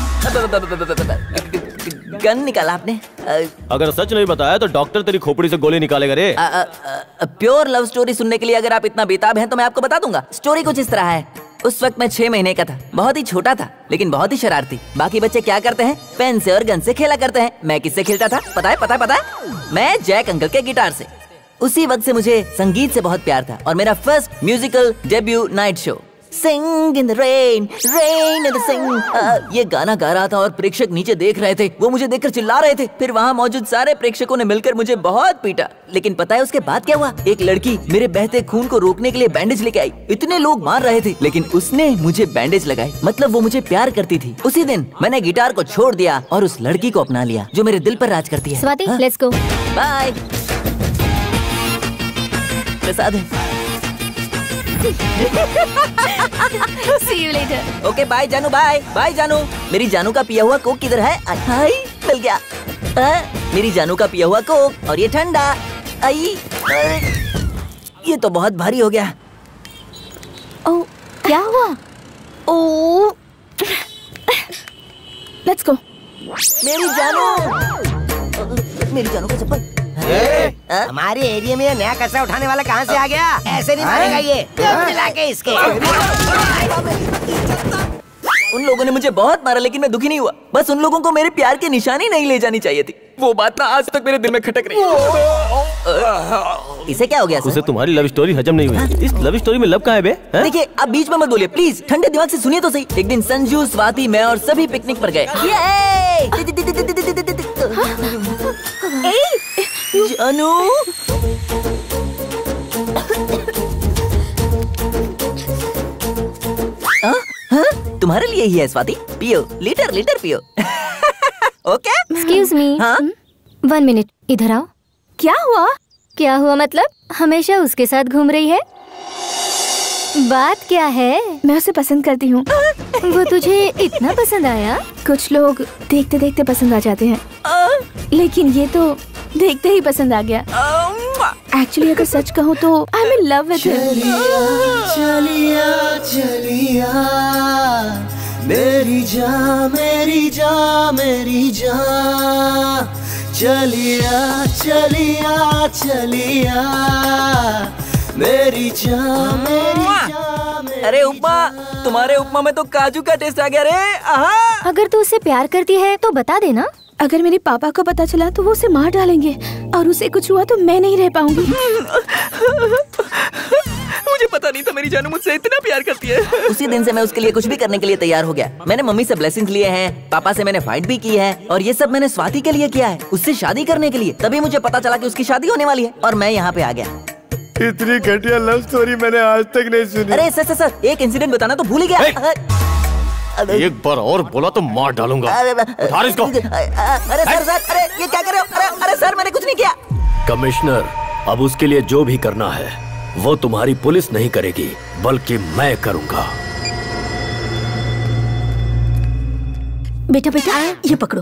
गन निकाला आपने? अगर सच नहीं बताया तो डॉक्टर तेरी खोपड़ी से गोली निकालेगा रे। प्योर लव स्टोरी सुनने के लिए अगर आप इतना बेताब हैं तो मैं आपको बता दूंगा। स्टोरी कुछ इस तरह है। उस वक्त मैं 6 महीने का था, बहुत ही छोटा था, लेकिन बहुत ही शरारती। बाकी बच्चे क्या करते हैं? पेन से और गन से खेला करते हैं। मैं किससे खेलता था पता है? मैं जैक अंकल के गिटार से। उसी वक्त से मुझे संगीत से बहुत प्यार था और मेरा first musical debut night show Sing in the rain, rain in the sing। ये गाना गा रहा था और प्रेक्षक नीचे देख रहे थे। वो मुझे देखकर चिल्ला रहे थे। फिर वहाँ मौजूद सारे प्रेक्षकों ने मिलकर मुझे बहुत पीटा। लेकिन पता है उसके बाद क्या हुआ? एक लड़की मेरे बहते खून को रोकने के लिए बैंडेज लेके आई। इतने लोग मार रहे थे, लेकिन उसने मुझे बैंडेज लगाई। मतलब वो मुझे प्यार करती थी। उसी दिन मैंने गिटार को छोड़ दिया और उस लड़की को अपना लिया जो मेरे दिल पर राज करती है। Swati, let's go. बाय। प्रसाद है। See you later. Okay bye जानू, बाय बाय जानू। मेरी जानू का पिया हुआ कोक किधर है? हाय, मिल गया। मेरी जानू का पिया हुआ कोक, और ये ठंडा। आई, ये तो बहुत भारी हो गया। ओह, क्या हुआ? Oh, let's go. मेरी जानू का चप्पल। हमारे एरिया में नया कचरा उठाने वाला कहाँ से आ गया? ऐसे नहीं मारेगा ये। लाके इसके। उन लोगों ने मुझे बहुत मारा, लेकिन मैं दुखी नहीं हुआ। बस उन लोगों को मेरे प्यार की निशानी नहीं ले जानी चाहिए थी। वो बात ना आज तक मेरे दिल में खटक रही है। इसे क्या हो गया? उसे तुम्हारी लव स्टोरी हजम नहीं हुई। इस लव स्टोरी में लव कहाँ है बे? देखिए, आप बीच में मत बोलिए प्लीज। ठंडे दिमाग से सुनिए तो सही। एक दिन संजू, स्वाति, मैं और सभी पिकनिक पर गए। जानू, तुम्हारे लिए ही है स्वाति। पियो, लीटर लीटर पियो। ओके। Excuse me. 1 मिनट, इधर आओ। क्या हुआ? क्या हुआ मतलब? हमेशा उसके साथ घूम रही है? बात क्या है? मैं उसे पसंद करती हूँ। वो तुझे इतना पसंद आया? कुछ लोग देखते देखते पसंद आ जाते हैं, लेकिन ये तो देखते ही पसंद आ गया। एक्चुअली अगर सच कहूँ तो I am in love with him. चलिया चलिया मेरी जान, मेरी जान, मेरी जान। चलिया चलिया चलिया मेरी जान, मेरी जान। अरे उपमा, तुम्हारे उपमा में तो काजू का टेस्ट आ गया रे। आहा। अगर तू उसे प्यार करती है तो बता देना। अगर मेरे पापा को पता चला तो वो उसे मार डालेंगे और उसे कुछ हुआ तो मैं नहीं रह पाऊंगी। मुझे पता नहीं था मेरी जानू मुझसे इतना प्यार करती है। उसी दिन से मैं उसके लिए कुछ भी करने के लिए तैयार हो गया। मैंने मम्मी से ब्लेसिंग्स लिए हैं, पापा से मैंने फाइट भी की है और ये सब मैंने स्वाति के लिए किया है, उससे शादी करने के लिए। तभी मुझे पता चला कि उसकी शादी होने वाली है और मैं यहाँ पे आ गया। इतनी घटिया लव स्टोरी मैंने आज तक नहीं सुनी। अरे सर एक इंसिडेंट बताना तो भूल ही गया। एक बार और बोला तो मार डालूंगा। उतार इसको। अरे सर अरे ये क्या कर रहे हो? अरे सर मैंने कुछ नहीं किया। कमिश्नर, अब उसके लिए जो भी करना है वो तुम्हारी पुलिस नहीं करेगी बल्कि मैं करूंगा। बेटा बेटा ये पकड़ो।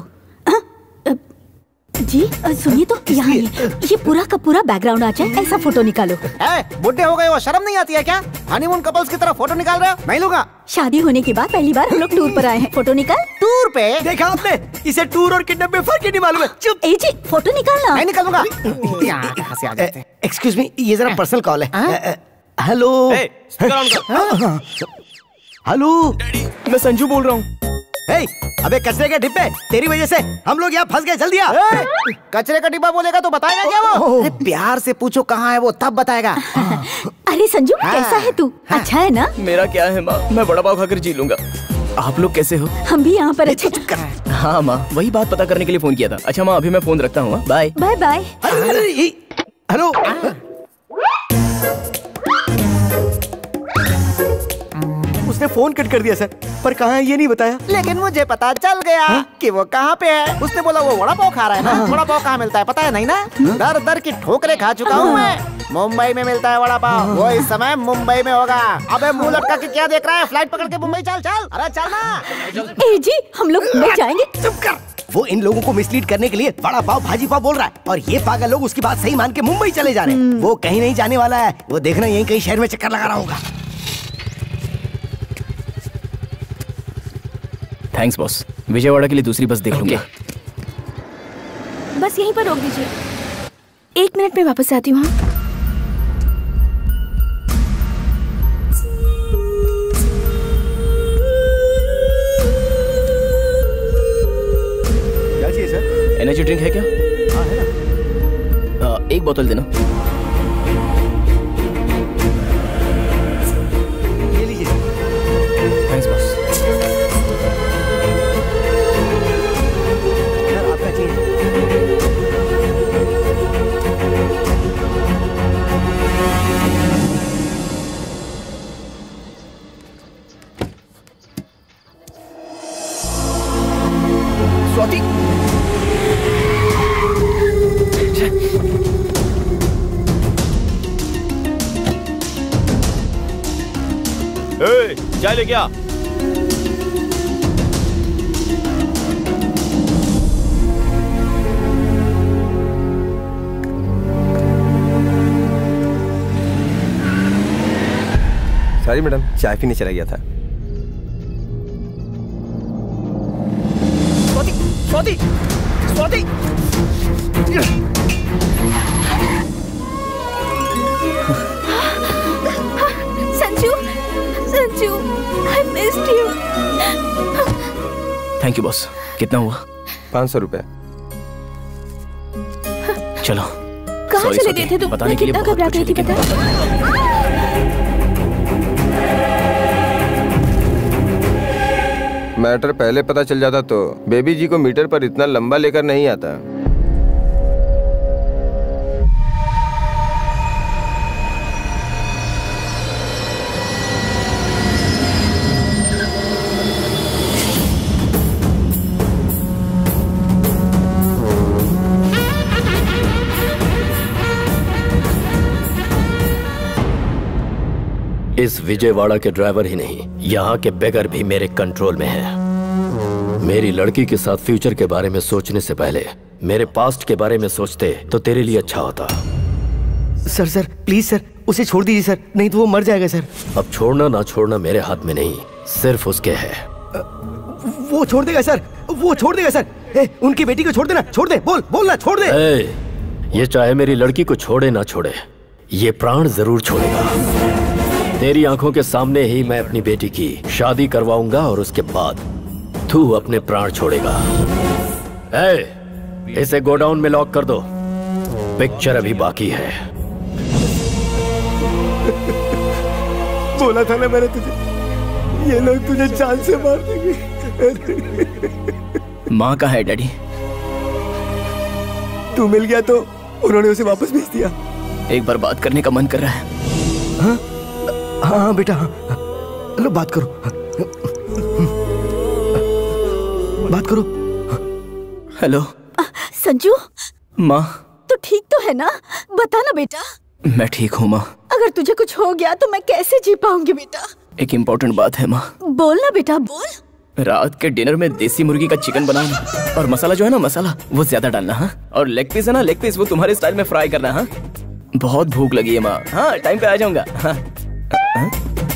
जी सुनिए तो यहाँ ये पूरा का पूरा बैकग्राउंड आ जाए ऐसा फोटो निकालो। बुढ़े हो गए हो, शर्म नहीं आती है क्या? हनीमून कपल्स की तरह फोटो निकाल रहे हो? नहीं लूंगा। शादी होने के बाद पहली बार हम लोग टूर पर आए हैं। फोटो निकाल। टूर पे? देखा आपने, इसे टूर और किडनैप में फर्क ही नहीं मालूम है। चुप। ए जी फोटो निकालना। नहीं निकालूंगा। कहाँ से आ जाते हैं? एक्सक्यूज मी, ये जरा पर्सनल कॉल है। हेलो हेलो, मैं संजू बोल रहा हूँ। अबे कचरे के डिब्बे, तेरी वजह से हम लोग यहाँ फंस गए। जल्दी आ। कचरे का डिब्बा बोलेगा तो बताएगा क्या वो? अरे प्यार से पूछो कहाँ है वो, तब बताएगा। अरे संजू कैसा है तू? अच्छा है ना? मेरा क्या है माँ, मैं बड़ा पाव खाकर जी लूंगा। आप लोग कैसे हो? हम भी यहाँ पर अच्छे। हाँ माँ, वही बात पता करने के लिए फोन किया था। अच्छा माँ, अभी मैं फोन रखता हूँ। Bye bye bye. हेलो, उसने फोन कट कर दिया सर, पर कहाँ है ये नहीं बताया। लेकिन मुझे पता चल गया कि वो कहाँ पे है। उसने बोला वो वड़ा पाव खा रहा है ना। वड़ा पाव कहाँ मिलता है पता है नहीं ना? दर दर की ठोकरें खा चुका हूँ मैं। मुंबई में मिलता है वड़ा पाव। वो इस समय मुंबई में होगा। अबे मुंह लटका के क्या देख रहा है? फ्लाइट पकड़ के मुंबई चल चल। अरे चल ना। ए जी हम लोग मुंबई जाएंगे। चुप कर। वो इन लोगों को मिसलीड करने के लिए बड़ा पाव भाजी पाव बोल रहा है और ये पागल लोग उसकी बात सही मान के मुंबई चले जा रहे हैं। वो कहीं नहीं जाने वाला है। वो देखना यहीं कहीं शहर में चक्कर लगा रहा होगा। थैंक्स बॉस, विजयवाड़ा के लिए दूसरी बस देख लूंगा। बस यहीं पर रोक दीजिए, 1 मिनट में वापस आती हूँ। क्या चाहिए सर? एनर्जी ड्रिंक है क्या? हाँ है ना। एक बोतल देना। ये लीजिए। Thanks boss. स्वाति, चाय लेके आ। सॉरी मैडम, चाय पीने चला गया था। Swati, Swati, Sanju, Sanju, I missed you. Thank you boss. कितना हुआ? 500 रुपए। चलो। कहाँ चले गए थे तुम? बताने के लिए कितना घबरा गई थी पता? मैटर पहले पता चल जाता तो बेबी जी को मीटर पर इतना लंबा लेकर नहीं आता। इस विजयवाड़ा के ड्राइवर ही नहीं, यहाँ के बेगर भी मेरे कंट्रोल में है। मेरी लड़की के साथ फ्यूचर के बारे में सोचने से पहले मेरे पास्ट के बारे में सोचते तो तेरे लिए अच्छा होता। सर प्लीज सर, उसे छोड़ दीजिए सर, नहीं तो वो मर जाएगा सर। अब छोड़ना ना छोड़ना मेरे हाथ में नहीं, सिर्फ उसके है। वो छोड़ देगा सर, वो छोड़ देगा सर। उनकी बेटी को छोड़ देना, छोड़ दे, बोल ना, छोड़ दे। ये चाहे मेरी लड़की को छोड़े ना छोड़े, ये प्राण जरूर छोड़ेगा। तेरी आंखों के सामने ही मैं अपनी बेटी की शादी करवाऊंगा और उसके बाद तू अपने प्राण छोड़ेगा। इसे गोडाउन में लॉक कर दो, पिक्चर अभी बाकी है। बोला था ना मैंने तुझे, ये लोग तुझे जान से मार देंगे। माँ कहाँ है डैडी? तू मिल गया तो उन्होंने उसे वापस भेज दिया। एक बार बात करने का मन कर रहा है। हाँ हाँ बेटा, लो बात करो, बात करो। हेलो संजू, माँ तो ठीक तो है ना? बता ना बेटा। मैं ठीक हूँ माँ। अगर तुझे कुछ हो गया तो मैं कैसे जी पाऊंगी बेटा? एक इम्पोर्टेंट बात है माँ। बोल ना बेटा, बोल। रात के डिनर में देसी मुर्गी का चिकन बनाना, और मसाला जो है ना, मसाला वो ज्यादा डालना। हाँ, और लेग पीस है ना, लेग पीस वो तुम्हारे स्टाइल में फ्राई करना। हाँ, बहुत भूख लगी है माँ। हाँ, टाइम पे आ जाऊंगा। हाँ, हाँ?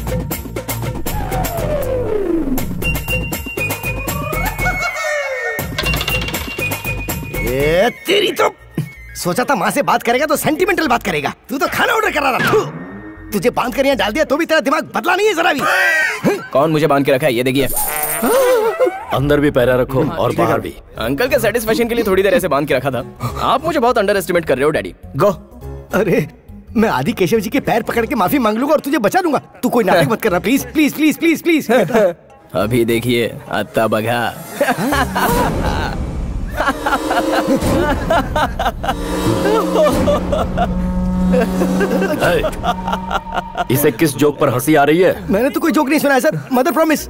ये तेरी तो सोचा था माँ से बात करेगा तो सेंटिमेंटल बात करेगा, तू तो खाना ऑर्डर करा रहा। तुझे बांध कर यहाँ डाल दिया तो भी तेरा दिमाग बदला नहीं है जरा भी। कौन मुझे बांध के रखा है? ये देखिए। अंदर भी पैरा रखो और बाहर भी। अंकल के सेटिस्फेक्शन के लिए थोड़ी देर ऐसे बांध के रखा था। आप मुझे बहुत अंडर एस्टिमेट कर रहे हो डैडी। गो। अरे मैं आदि केशव जी के पैर पकड़ के माफी मांग लूंगा और तुझे बचा लूंगा। तू कोई नाटक मत करना please please please please please. अभी देखिए अत्ता बघा। इसे किस जोक पर हंसी आ रही है? मैंने तो कोई जोक नहीं सुना है सर, मदर प्रॉमिस।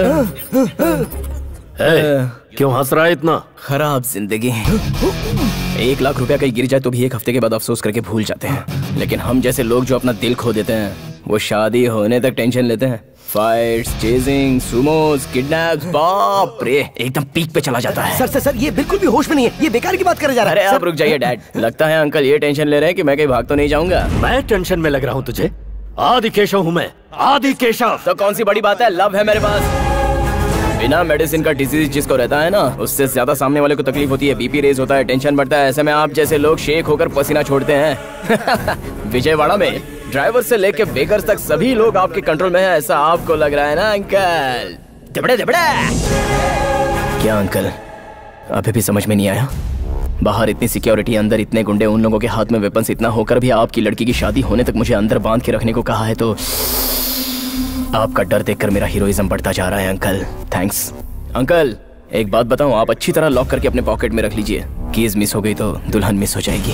क्यों हंस रहा है इतना? खराब जिंदगी। 1 लाख रुपया कहीं गिर जाए तो भी 1 हफ्ते के बाद अफसोस करके भूल जाते हैं, लेकिन हम जैसे लोग जो अपना दिल खो देते हैं वो शादी होने तक टेंशन लेते हैं। फाइट्स, चेजिंग, सुमोस, किडनैप्स, बाप रे, एकदम पीक पे चला जाता है। सर ये बिल्कुल भी होश में नहीं है, ये बेकार की बात करे जा रहा है। अरे आप रुक जाइए डैड। लगता है अंकल ये टेंशन ले रहे हैं कि मैं कहीं भाग तो नहीं जाऊंगा। मैं टेंशन में लग रहा हूँ तुझे? आदि केशव हूँ मैं, आदि केशव। तो कौन सी बड़ी बात है, लव है मेरे पास। बिना मेडिसिन का डिजीज जिसको रहता है ना, उससे ज्यादा सामने वाले को तकलीफ होती है, बीपी रेज होता है, टेंशन बढ़ता है। ऐसे में आप जैसे लोग शेक होकर पसीना छोड़ते हैं। विजयवाड़ा में ड्राइवर से लेके बेकर्स तक सभी लोग आपके कंट्रोल में है, ऐसा आपको लग रहा है ना अंकल? दिबड़े दिबड़े। क्या अंकल अभी भी समझ में नहीं आया? बाहर इतनी सिक्योरिटी, अंदर इतने गुंडे, उन लोगों के हाथ में वेपन्स इतना होकर भी आपकी लड़की की शादी होने तक मुझे अंदर बांध के रखने को कहा है, तो आपका डर देखकर मेरा हीरोइज्म बढ़ता जा रहा है अंकल। Thanks uncle. एक बात बताऊं, आप अच्छी तरह लॉक करके अपने पॉकेट में रख लीजिए। कीज मिस हो गई तो दुल्हन मिस हो जाएगी।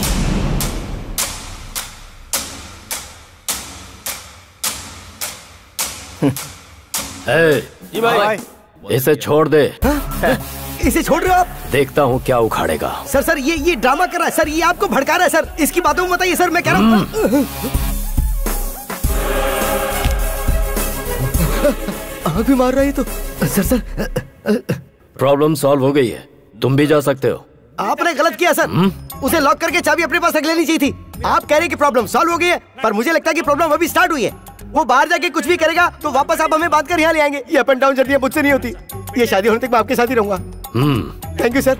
जी भाई, इसे छोड़ दे। इसे छोड़ रहे हो आप? देखता हूँ क्या उखाड़ेगा। सर ये ड्रामा कर रहा है सर, ये आपको भड़का रहा है सर। इसकी बातों में बताइए सर, मैं कह रहा हूँ। आग भी मार रहा है तो। सर प्रॉब्लम सॉल्व हो गई है, तुम भी जा सकते हो। आपने गलत किया सर, उसे लॉक करके चाबी अपने पास रख लेनी चाहिए थी। आप कह रहे हैं कि प्रॉब्लम सॉल्व हो गई है, पर मुझे लगता है कि प्रॉब्लम अभी स्टार्ट हुई है। वो बाहर जाके कुछ भी करेगा तो वापस आप हमें बात कर यहाँ ले आएंगे। ये अप एंड डाउन जर्नी मुझसे नहीं होती। ये शादी होने तक मैं आपके साथ ही रहूंगा। Thank you sir.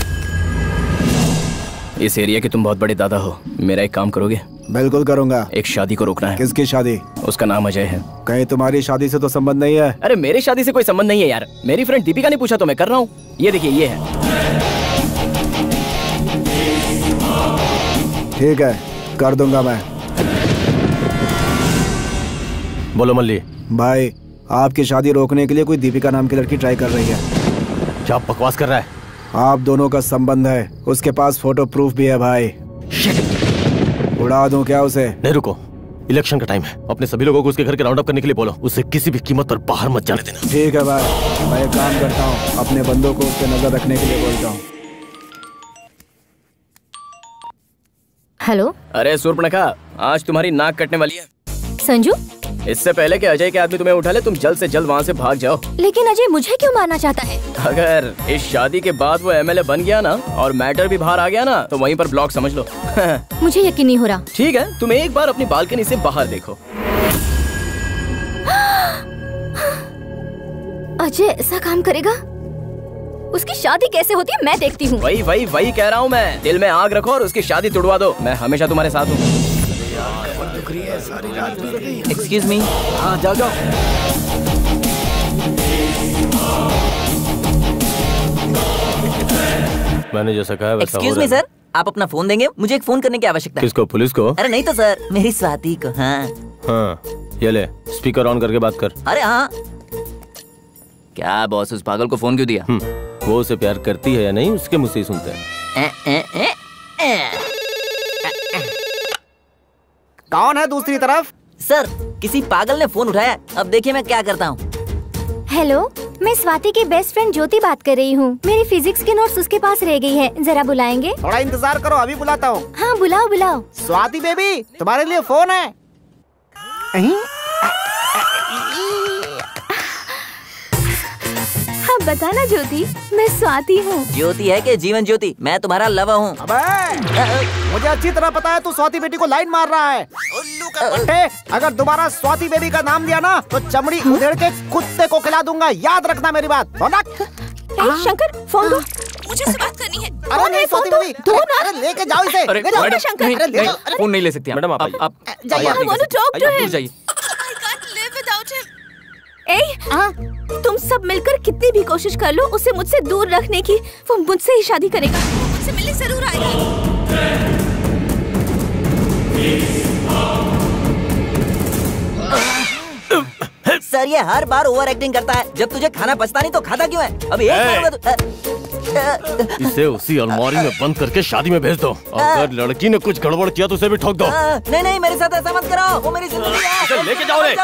इस एरिया के तुम बहुत बड़े दादा हो, मेरा एक काम करोगे? बिल्कुल करूंगा। एक शादी को रोकना है। किसकी शादी? उसका नाम अजय है। कहीं तुम्हारी शादी से तो संबंध नहीं है? अरे मेरी शादी से कोई संबंध नहीं है यार, मेरी फ्रेंड दीपिका ने पूछा तो मैं कर रहा हूँ। ये देखिए ये है। ठीक है, कर दूंगा मैं। बोलो मल्ली। भाई आपकी शादी रोकने के लिए कोई दीपिका नाम की लड़की ट्राई कर रही है। क्या बकवास कर रहा है? आप दोनों का संबंध है, उसके पास फोटो प्रूफ भी है भाई। उड़ा दूं क्या उसे? नहीं रुको, इलेक्शन का टाइम है। अपने सभी लोगों को उसके घर के राउंड अप करने के लिए बोलो। उसे किसी भी कीमत पर बाहर मत जाने देना। ठीक है भाई, मैं एक काम करता हूँ, अपने बंदों को उस पर नजर रखने के लिए बोलता हूँ। हेलो। अरे सूर्पणखा, आज तुम्हारी नाक कटने वाली है। संजू, इससे पहले कि अजय के आदमी तुम्हें उठा ले, तुम जल्द से जल्द वहाँ से भाग जाओ। लेकिन अजय मुझे क्यों मारना चाहता है? अगर इस शादी के बाद वो एमएलए बन गया ना और मैटर भी बाहर आ गया ना, तो वहीं पर ब्लॉक समझ लो। मुझे यकीन नहीं हो रहा। ठीक है, तुम एक बार अपनी बालकनी से बाहर देखो। अजय ऐसा काम करेगा? उसकी शादी कैसे होती है मैं देखती हूँ। वही कह रहा हूँ मैं। दिल में आग रखो और उसकी शादी तुड़वा दो। मैं हमेशा तुम्हारे साथ हूँ। Excuse me. हाँ जाओ जाओ। मैंने जैसा कहा वैसा एक्सक्यूज मी सर, आप अपना फोन देंगे? मुझे एक फोन करने की आवश्यकता है। किसको? पुलिस को? अरे नहीं तो सर, मेरी स्वाति को। हाँ हाँ, ये ले, स्पीकर ऑन करके बात कर। अरे हाँ। क्या बॉस, उस पागल को फोन क्यों दिया? वो उसे प्यार करती है या नहीं, उसके मुझसे ही सुनते हैं। कौन है दूसरी तरफ? सर, किसी पागल ने फोन उठाया। अब देखिए मैं क्या करता हूँ। हेलो, मैं स्वाति की बेस्ट फ्रेंड ज्योति बात कर रही हूँ। मेरी फिजिक्स के नोट्स उसके पास रह गई है, जरा बुलाएंगे? थोड़ा इंतजार करो, अभी बुलाता हूँ। हाँ बुलाओ बुलाओ। स्वाति बेबी, तुम्हारे लिए फोन है। हाँ बताना ज्योति, मैं स्वाति हूँ। ज्योति है कि जीवन ज्योति? मैं तुम्हारा लवर हूँ। मुझे अच्छी तरह पता है तू स्वाति बेटी को लाइन मार रहा है। उल्लू का पट्टे, अगर दोबारा स्वाति बेबी का नाम लिया ना तो चमड़ी उधेड़ के कुत्ते को खिला दूंगा, याद रखना मेरी बात। शंकर फोन दो, मुझे से बात करनी है। अरे नहीं स्वाति बेबी, अरे लेके जाओ इसे। अरे ले जाओ मैडम, शंकर, नहीं, अरे ले नहीं, जाओ। फोन नहीं ले सकती मैडम। आप जाइए। तुम सब मिलकर कितनी भी कोशिश कर लो उसे मुझसे दूर रखने की, वो मुझसे ही शादी करेगा। वो मुझसे मिलने जरूर आएगा। सर ये हर बार ओवर एक्टिंग करता है। जब तुझे खाना पचता नहीं तो खाता क्यों है? अब इसे उसी अलमारी में बंद करके शादी में भेज दो। अगर लड़की ने कुछ गड़बड़ किया तो उसे भी ठोक दो। नहीं नहीं, मेरे साथ ऐसा मत करो, वो मेरी जिंदगी है। इसे लेके जाओ रे।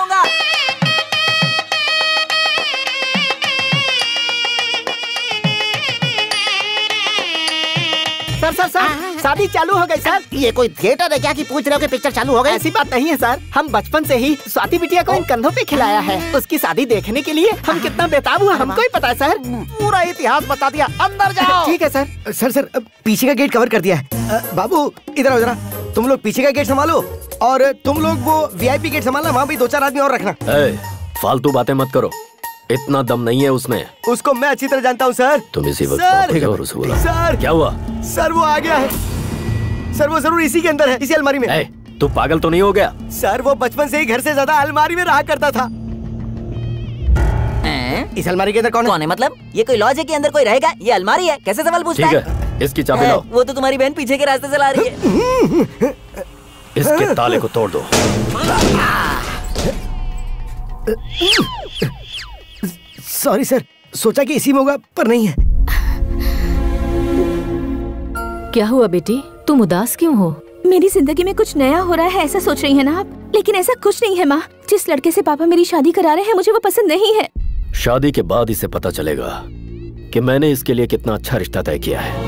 सर सर सर, शादी चालू हो गई सर। ये कोई थिएटर है क्या कि पूछ रहे हो कि पिक्चर चालू हो गई? ऐसी बात नहीं है सर, हम बचपन से ही स्वाति बिटिया को इन कंधों पे खिलाया है। उसकी शादी देखने के लिए हम कितना बेताब हुआ हमको ही पता है सर। पूरा इतिहास बता दिया, अंदर जाओ। ठीक है सर। सर सर पीछे का गेट कवर कर दिया है। बाबू इधर आओ जरा, तुम लोग पीछे का गेट संभालो और तुम लोग वो VIP गेट संभालना, वहाँ भी 2-4 आदमी और रखना। फालतू बातें मत करो, इतना दम नहीं है उसमें। उसको मैं अच्छी तरह जानता हूँ सर। तुम इसी वक्त सर, वापस जाओ और उसे बुलाओ। सर क्या हुआ? सर वो आ गया है सर, वो जरूर इसी के अंदर है, इसी अलमारी में। तू पागल तो नहीं हो गया? सर वो बचपन से ही घर से ज्यादा अलमारी में रहा करता था। इस अलमारी के अंदर कौन है? मतलब ये कोई लॉज है कि अंदर कोई रहेगा? ये अलमारी है, कैसे सवाल पूछता है? ठीक है, इसकी चाबी लाओ। वो तो तुम्हारी बहन पीछे के रास्ते से ला रही है। इसके ताले को तोड़ दो। सॉरी सर, सोचा कि इसी में होगा पर नहीं है। क्या हुआ बेटी, तुम उदास क्यों हो? मेरी जिंदगी में कुछ नया हो रहा है ऐसा सोच रही है ना आप? लेकिन ऐसा कुछ नहीं है माँ। जिस लड़के से पापा मेरी शादी करा रहे हैं मुझे वो पसंद नहीं है। शादी के बाद इसे पता चलेगा कि मैंने इसके लिए कितना अच्छा रिश्ता तय किया है।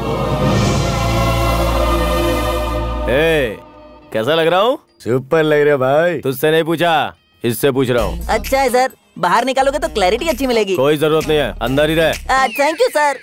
कैसा लग रहा हूँ? सुपर लग रहा है भाई। तुझसे नहीं पूछा, इससे पूछ रहा हूँ। अच्छा है सर, बाहर निकालोगे तो क्लैरिटी अच्छी मिलेगी। कोई जरूरत नहीं है, अंदर ही रहे। Thank you sir.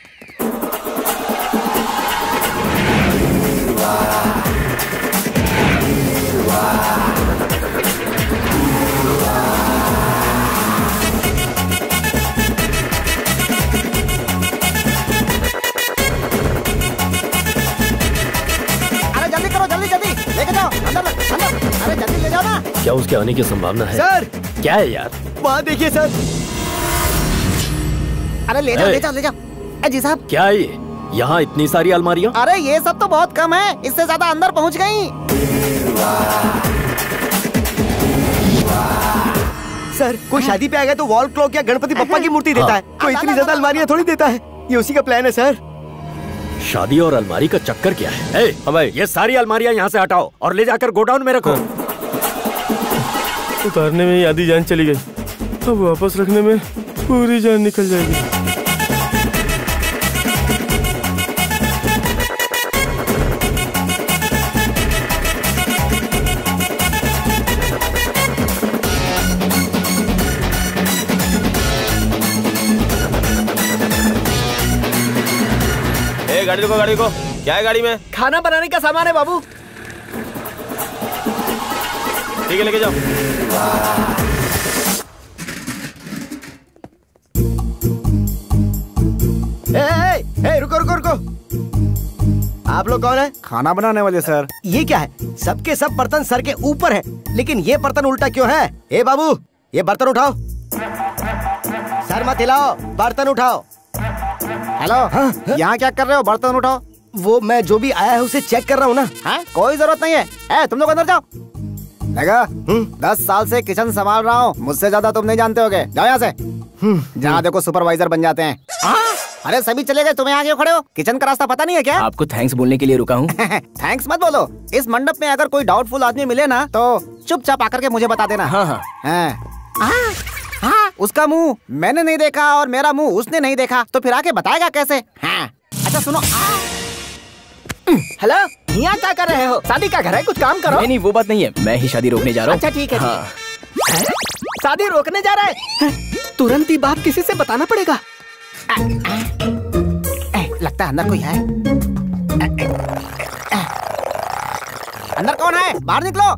अरे जल्दी करो, जल्दी जल्दी लेके जाओ अंदर अंदर। अरे जल्दी ले जाओ ना। क्या उसके आने की संभावना है? सर क्या है यार? वहाँ देखिए सर। अरे ले जाओ ले जाओ ले जाओ। जी साहब क्या है ये? यहाँ इतनी सारी अलमारियाँ? अरे ये सब तो बहुत कम है, इससे ज्यादा अंदर पहुँच गई। सर कोई शादी पे आ गया तो वॉल क्लॉक या गणपति बप्पा की मूर्ति देता है, कोई इतनी ज्यादा अलमारियाँ थोड़ी देता है। ये उसी का प्लान है सर। शादी और अलमारी का चक्कर क्या है? भाई ये सारी अलमारियाँ यहाँ से हटाओ और ले जाकर गोडाउन में रखो। उतारने में ही आधी जान चली गई, अब वापस रखने में पूरी जान निकल जाएगी। गाड़ी रुको, गाड़ी रुको। क्या है गाड़ी में? खाना बनाने का सामान है बाबू। ठीक है लेके जाओ। रुको रुको रुको। आप लोग कौन है? खाना बनाने वाले सर। ये क्या है? सबके सब बर्तन सर के ऊपर है, लेकिन ये बर्तन उल्टा क्यों है? ए बाबू, ये बर्तन उठाओ। सर मत हिलाओ, बर्तन उठाओ। हेलो, यहाँ क्या कर रहे हो? बर्तन उठाओ। वो मैं जो भी आया है उसे चेक कर रहा हूँ ना। हाँ? कोई जरूरत नहीं है। तुम लोग अंदर जाओ। लगा 10 साल से किचन संभाल रहा हूँ, मुझसे ज्यादा तुम नहीं जानते होगे। जाओ यहाँ से। जहाँ देखो सुपरवाइजर बन जाते हैं। अरे सभी चले गए, तुम्हें आगे खड़े हो। किचन का रास्ता पता नहीं है क्या? आपको थैंक्स बोलने के लिए रुका हूँ। थैंक्स मत बोलो। इस मंडप में अगर कोई डाउटफुल आदमी मिले ना तो चुपचाप आकर के मुझे बता देना। हाँ, उसका मुंह मैंने नहीं देखा और मेरा मुंह उसने नहीं देखा, तो फिर आके बताएगा कैसे? हाँ। अच्छा सुनो। हेलो, यहाँ क्या कर रहे हो? शादी का घर है, कुछ काम करो। नहीं, वो बात नहीं है, मैं ही शादी रोकने जा रहा हूँ। अच्छा ठीक है। हाँ। शादी रोकने जा रहा है? तुरंत ही बात किसी से बताना पड़ेगा। लगता है अंदर कोई है। अंदर कौन है? बाहर निकलो।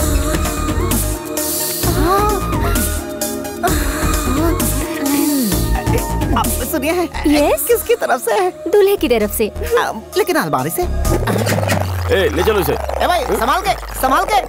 आप सुनिए। यस, किसकी तरफ से है? दूल्हे की तरफ से। लेकिन अलमारी से। ले चलो इसे। भाई संभाल के, संभाल के।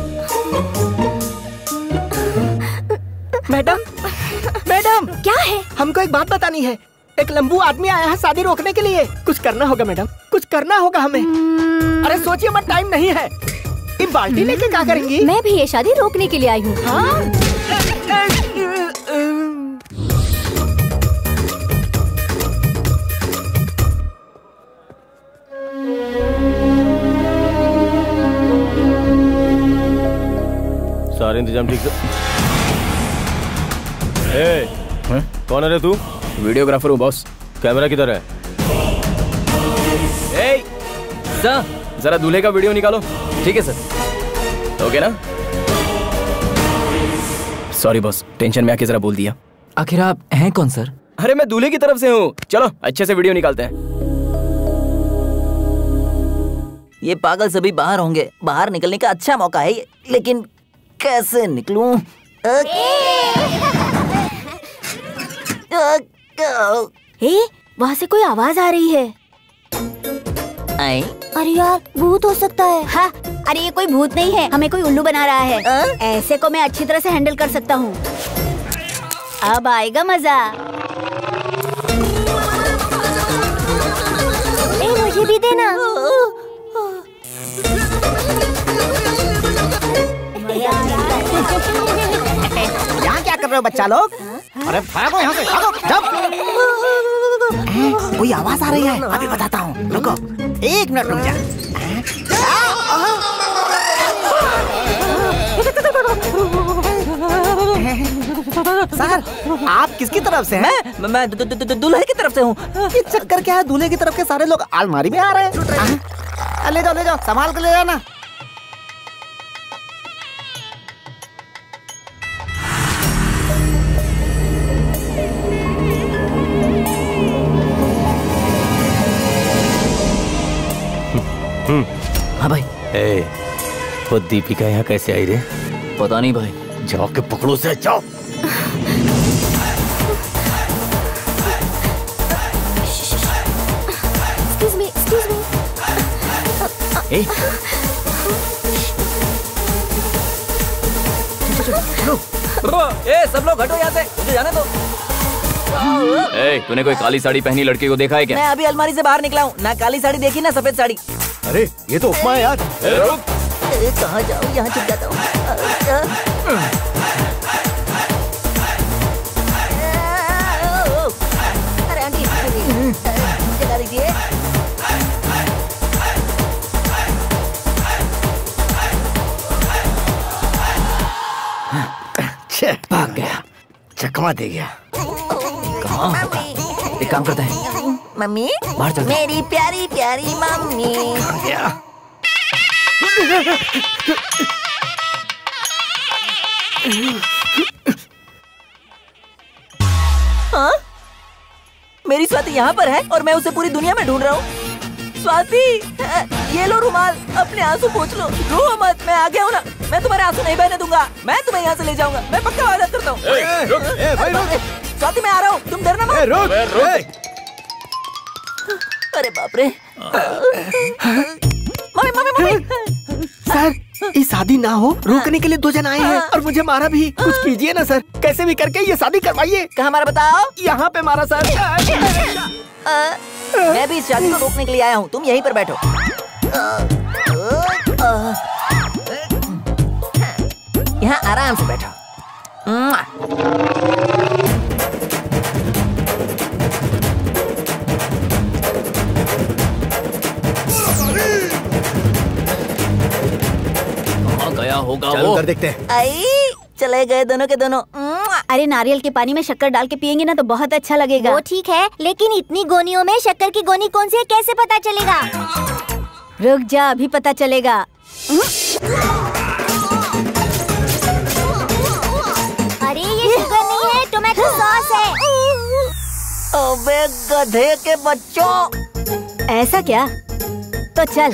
मैडम, मैडम क्या है? हमको एक बात बतानी है। एक लंबू आदमी आया है शादी रोकने के लिए। कुछ करना होगा मैडम, कुछ करना होगा हमें। अरे सोचिए मत, टाइम नहीं है। ये बाल्टी लेके क्या करेंगी? मैं भी ये शादी रोकने के लिए आई हूँ। सारे इंतजाम ठीक से। कौन है रे तू? वीडियोग्राफर हूँ बॉस। कैमरा किधर है? सर, जरा दूल्हे का वीडियो निकालो। ठीक है सर। ओके ना? सॉरी बॉस, टेंशन में आके जरा बोल दिया। आखिर आप हैं कौन सर? अरे मैं दूल्हे की तरफ से हूँ। चलो अच्छे से वीडियो निकालते हैं। ये पागल सभी बाहर होंगे। बाहर निकलने का अच्छा मौका है ये, लेकिन कैसे निकलूं? वहाँ से कोई आवाज आ रही है। अरे यार, भूत हो सकता है। हाँ, अरे ये कोई भूत नहीं है, हमें कोई उल्लू बना रहा है। ऐसे को मैं अच्छी तरह से हैंडल कर सकता हूँ। अब आएगा मजा। मुझे भी देना। यहाँ क्या कर रहे हो बच्चा लोग? अरे भागो यहाँ से, भागो। कोई आवाज आ रही है, अभी बताता हूँ। रुको, 1 मिनट रुक जा। सर, आप किसकी तरफ से हैं? मैं दूल्हे की तरफ से हूँ। ये चक्कर क्या है? दूल्हे की तरफ के सारे लोग अलमारी में आ रहे हैं। ले जाओ, ले जाओ, संभाल के ले जाना। हाँ भाई। वो दीपिका यहाँ कैसे आई रे? पता नहीं भाई। जाओ के पकड़ो से, जाओ। Excuse me. सब लोग हटो यहाँ से, मुझे जाने दो। तूने कोई काली साड़ी पहनी लड़की को देखा है क्या? मैं अभी अलमारी से बाहर निकला हूँ। ना काली साड़ी देखी ना सफेद साड़ी। अरे ये तो उपमा है यार। कहाँ जाऊँ? यहाँ छुप जाता हूँ। अरे आंटी, जगा दीजिए। भाग गया, चकमा दे गया। कहाँ होगा? एक काम करते हैं। मम्मी, बाहर चलते हैं। मेरी प्यारी प्यारी मम्मी। हाँ? मेरी स्वाति यहाँ पर है और मैं उसे पूरी दुनिया में ढूंढ रहा हूँ। स्वाति, ये लो रुमाल, अपने आंसू पोंछ लो। रो मत, मैं आ गया हूँ ना। मैं तुम्हारे आंसू नहीं बहने दूंगा। मैं तुम्हें यहाँ से ले जाऊंगा। मैं पक्का वादा करता हूँ। स्वाति, मैं आ रहा हूँ, तुम डरना मत। अरे बाप रे। Mummy mummy mummy. सर, ये शादी ना हो रोकने के लिए 2 जन आए हैं और मुझे मारा भी। कुछ कीजिए ना सर, कैसे भी करके ये शादी करवाइए। कहाँ मारा बताओ? यहाँ पे मारा सर। मैं भी इस शादी को रोकने के लिए आया हूँ, तुम यहीं पर बैठो। यहाँ आराम से बैठो। गया होगा चलो वो। कर देखते हैं। आई चले गए दोनों के दोनों। अरे नारियल के पानी में शक्कर डाल के पियेंगे ना तो बहुत अच्छा लगेगा। वो ठीक है, लेकिन इतनी गोनियों में शक्कर की गोनी कौन सी है कैसे पता चलेगा? रुक जा, अभी पता चलेगा। अरे ये शुगर नहीं है, टोमेटो सॉस है। अबे गधे के बच्चों। ऐसा क्या? तो चल।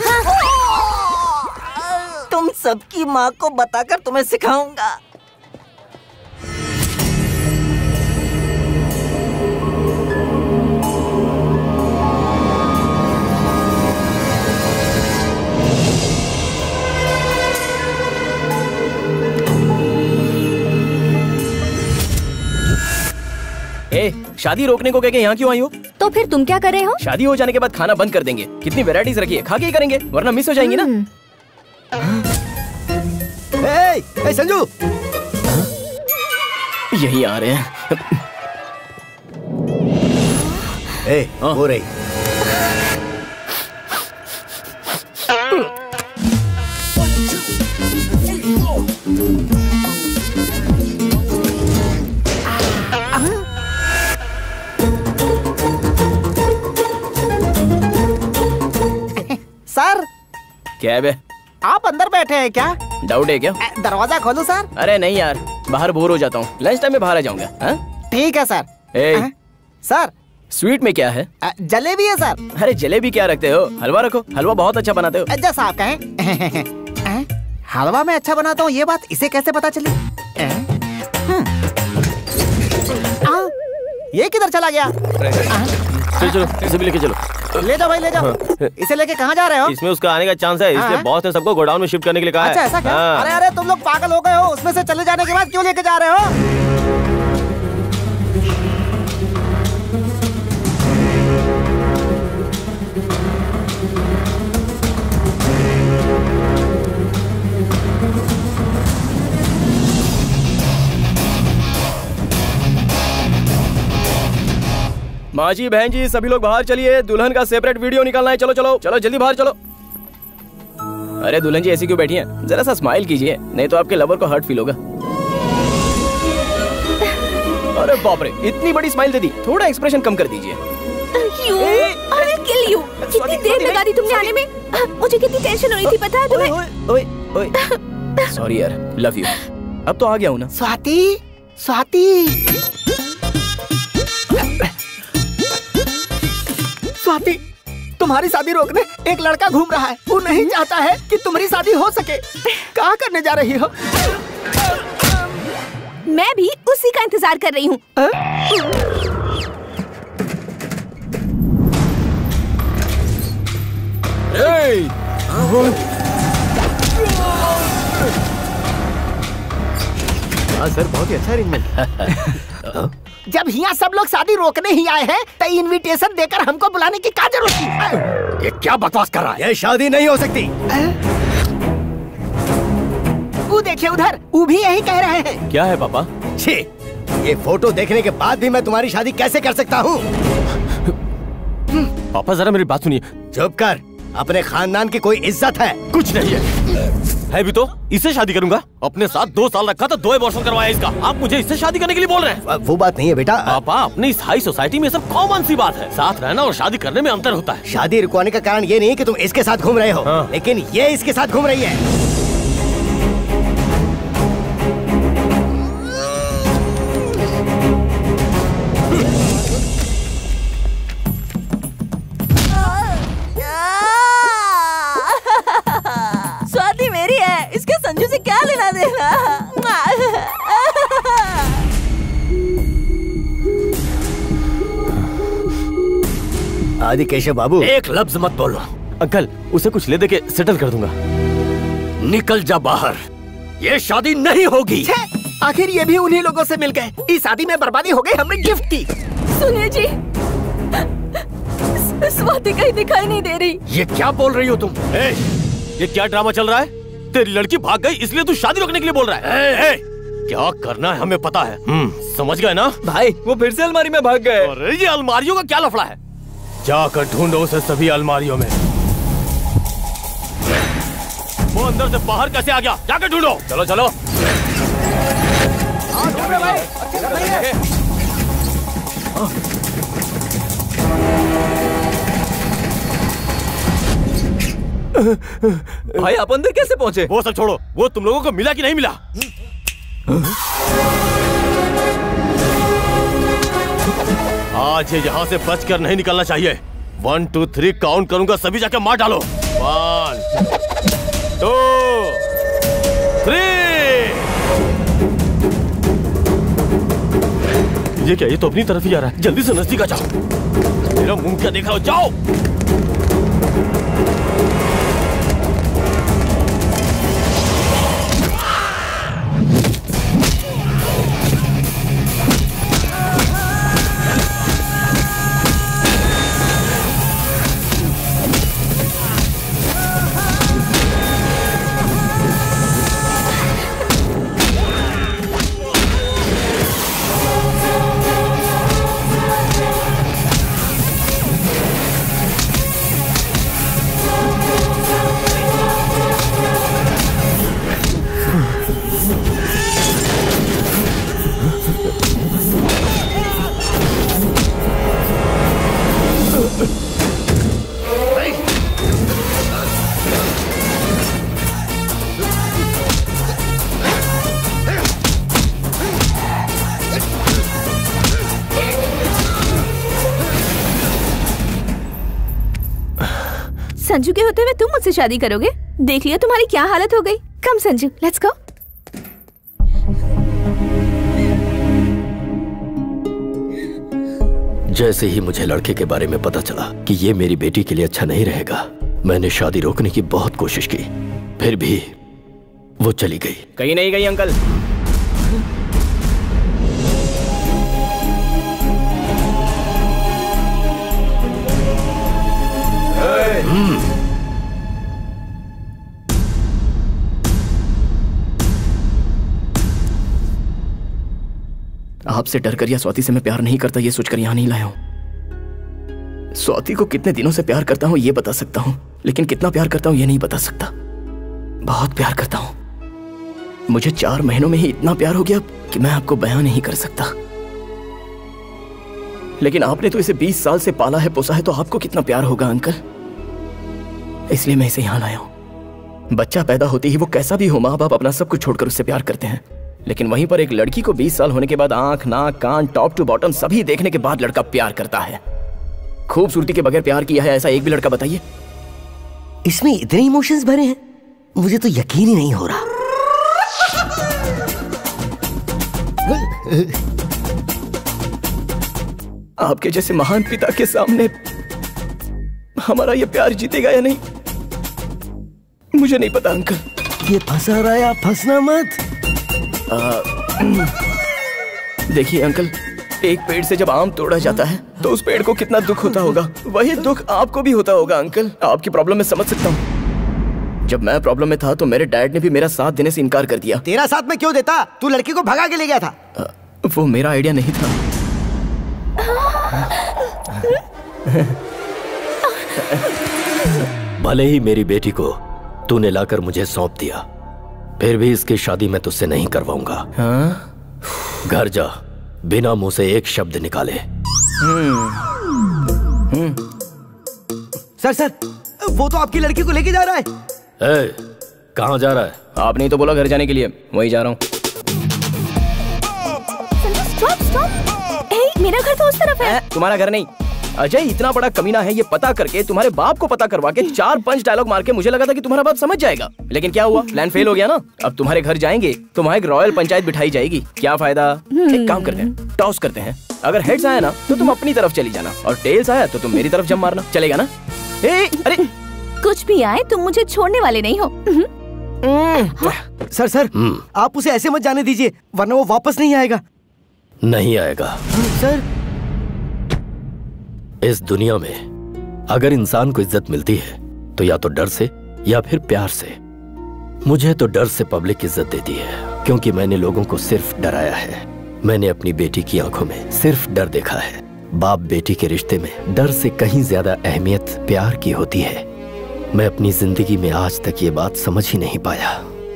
तुम सबकी माँ को बताकर तुम्हें सिखाऊंगा। ए, शादी रोकने को कह के यहाँ क्यों आई हो? तो फिर तुम क्या कर रहे हो? शादी हो जाने के बाद खाना बंद कर देंगे। कितनी वैरायटीज रखी है, खा के ही करेंगे, वरना मिस हो जाएंगी ना। ए संजू, यही आ रहे हैं। हो रही। सर, क्या है बे? आप अंदर बैठे हैं क्या? डाउट है क्या? दरवाजा खोलूं सर? अरे नहीं यार, बाहर बोर हो जाता हूँ। लंच टाइम में बाहर आ जाऊंगा। ठीक है सर। सर, स्वीट में क्या है? जलेबी है सर। अरे जलेबी क्या रखते हो? हलवा रखो, हलवा बहुत अच्छा बनाते हो। जैसा आप कहें। हलवा में अच्छा बनाता हूँ, ये बात इसे कैसे पता चली? ये किधर चला गया? चलो चलो, इसे भी लेके चलो। ले जाओ भाई, ले जाओ। इसे लेके कहाँ जा रहे हो? इसमें उसका आने का चांस है, इसलिए बॉस ने सबको गोडाउन में शिफ्ट करने के लिए कहा है। अच्छा ऐसा क्या? अरे अरे तुम लोग पागल हो गए हो, उसमें से चले जाने के बाद क्यों लेके जा रहे हो? माँ जी, बहन जी, सभी लोग बाहर चलिए। दुल्हन का सेपरेट वीडियो निकालना है। चलो चलो चलो, जल्दी बाहर चलो। अरे दुल्हन जी ऐसी क्यों बैठी हैं? जरा सा स्माइल कीजिए, नहीं तो आपके लवर को हर्ट फील होगा। अरे बाप रे, इतनी बड़ी स्माइल दे दी, थोड़ा एक्सप्रेशन कम कर दीजिए। कितनी देर लगा दी तुमने आने में? मुझे कितनी टेंशन हो रही थी, पता है तुम्हें? सॉरी यार, लव यू। अब तो आ गया हूँ ना। स्वाति, स्वाति, स्वाति, तुम्हारी शादी रोकने एक लड़का घूम रहा है। वो नहीं चाहता है कि तुम्हारी शादी हो सके। क्या करने जा रही हो? मैं भी उसी का इंतजार कर रही हूँ। हाँ सर, बहुत ही अच्छा अरेंजमेंट। जब यहाँ सब लोग शादी रोकने ही आए हैं, तो इनविटेशन देकर हमको बुलाने की क्या जरूरत थी? ये क्या बकवास कर रहा है? ये शादी नहीं हो सकती। वो देखिए उधर, वो भी यही कह रहे हैं। क्या है पापा? छी, ये फोटो देखने के बाद भी मैं तुम्हारी शादी कैसे कर सकता हूँ? पापा जरा मेरी बात सुनिए। चुप कर, अपने खानदान की कोई इज्जत है? कुछ नहीं है भी तो इससे शादी करूंगा। अपने साथ 2 साल रखा तो 2 अबॉर्शन करवाया इसका। आप मुझे इससे शादी करने के लिए बोल रहे हैं? वो बात नहीं है बेटा। पापा, अपनी इस हाई सोसाइटी में सब कॉमन सी बात है। साथ रहना और शादी करने में अंतर होता है। शादी रुकवाने का कारण ये नहीं है कि तुम इसके साथ घूम रहे हो, लेकिन ये इसके साथ घूम रही है। स्वाति मेरी है, इसके संजू से क्या लेना देना? आदि केशव बाबू, एक लफ्ज मत बोलो। अंकल, उसे कुछ ले दे के सेटल कर दूंगा। निकल जा बाहर, ये शादी नहीं होगी। आखिर ये भी उन्हीं लोगों से मिल गए। इस शादी में बर्बादी हो गई, हमने गिफ्ट की। सुनिए जी, स्वाति कहीं दिखाई नहीं दे रही। ये क्या बोल रही हो तुम? ये क्या ड्रामा चल रहा है? तेरी लड़की भाग गई इसलिए तू शादी रोकने के लिए बोल रहा है? क्या करना है हमें पता है। समझ गए ना? भाई वो फिर से अलमारी में भाग गए। अरे ये अलमारियों का क्या लफड़ा है? जाकर ढूंढो उसे सभी अलमारियों में। वो अंदर से बाहर कैसे आ गया? जाकर ढूंढो। चलो चलो। भाई आप अंदर कैसे पहुंचे? वो सब छोड़ो, वो तुम लोगों को मिला कि नहीं मिला? आज ये यहाँ से बचकर नहीं निकलना चाहिए। 1 2 3 काउंट करूंगा, सभी जाके मार डालो। 1 2 3। ये क्या? ये तो अपनी तरफ ही आ रहा है। जल्दी से नजदीक आ जाओ। मेरा मुंह क्या देख रहा हो? जाओ। संजू के होते हुए तुम मुझसे शादी करोगे? देख लिया तुम्हारी क्या हालत हो गई। Come Sanju, let's go. जैसे ही मुझे लड़के के बारे में पता चला कि ये मेरी बेटी के लिए अच्छा नहीं रहेगा, मैंने शादी रोकने की बहुत कोशिश की, फिर भी वो चली गई। कहीं नहीं गई अंकल। आपसे डर कर या स्वाति से मैं प्यार नहीं करता ये सोचकर यहां नहीं लाया हूं। स्वाति को कितने दिनों से प्यार करता हूं ये बता सकता हूं, लेकिन कितना प्यार करता हूं ये नहीं बता सकता। बहुत प्यार करता हूं। मुझे 4 महीनों में ही इतना प्यार हो गया कि मैं आपको बयां नहीं कर सकता। लेकिन आपने तो इसे 20 साल से पाला है, पोसा है, तो आपको कितना प्यार होगा अंकल। इसलिए मैं इसे यहां लाया हूं। बच्चा पैदा होते ही वो कैसा भी हो, माँ बाप अपना सब कुछ छोड़कर उससे प्यार करते हैं। लेकिन वहीं पर एक लड़की को 20 साल होने के बाद आंख, नाक, कान, टॉप टू बॉटम सभी देखने के बाद लड़का प्यार करता है। खूबसूरती के बगैर प्यार किया है ऐसा एक भी लड़का बताइए। इसमें इतने इमोशंस भरे हैं, मुझे तो यकीन ही नहीं हो रहा। आपके जैसे महान पिता के सामने हमारा ये प्यार जीतेगा या नहीं मुझे नहीं पता अंकल। ये फंसा रहा है, आप फंसना मत। देखिए अंकल, एक पेड़ से जब आम तोड़ा जाता है तो उस पेड़ को कितना दुख होता होगा, वही दुख आपको भी होता होगा अंकल। आपकी प्रॉब्लम मैं समझ सकता हूँ। जब मैं प्रॉब्लम में था तो मेरे डैड ने भी मेरा साथ देने से इनकार कर दिया। तेरा साथ में क्यों देता? तू लड़की को भगा के ले गया था। वो मेरा आइडिया नहीं था। भले ही मेरी बेटी को तूने लाकर मुझे सौंप दिया, फिर भी इसकी शादी मैं तुझसे नहीं करवाऊंगा। घर जा, बिना मुंह से एक शब्द निकाले। सर, वो तो आपकी लड़की को लेके जा रहा है। कहाँ जा रहा है? आपने तो बोला घर जाने के लिए, वही जा रहा हूँ। स्टॉप। मेरा घर तो उस तरफ है। तुम्हारा घर नहीं, अजय इतना बड़ा कमीना है ये पता करके तुम्हारे बाप को पता करवा के 4-5 डायलॉग मार के मुझे लगा था कि तुम्हारा बाप समझ जाएगा, लेकिन क्या हुआ, प्लान फेल हो गया ना। अब तुम्हारे घर जाएंगे तो वहाँ एक रॉयल पंचायत बिठाई जाएगी। क्या फायदा? एक काम करते हैं, टॉस करते हैं। अगर हेड्स आया ना तो तुम अपनी तरफ चली जाना और टेल्स आया तो तुम मेरी तरफ जम मारना। चलेगा ना? अरे कुछ भी आए तुम मुझे छोड़ने वाले नहीं हो। सर आप उसे ऐसे मत जाने दीजिए वरना वो वापस नहीं आएगा। नहीं आएगा सर। इस दुनिया में अगर इंसान को इज्जत मिलती है तो या तो डर से या फिर प्यार से। मुझे तो डर से पब्लिक इज्जत देती है क्योंकि मैंने लोगों को सिर्फ डराया है। मैंने अपनी बेटी की आंखों में सिर्फ डर देखा है। बाप बेटी के रिश्ते में डर से कहीं ज्यादा अहमियत प्यार की होती है। मैं अपनी जिंदगी में आज तक ये बात समझ ही नहीं पाया।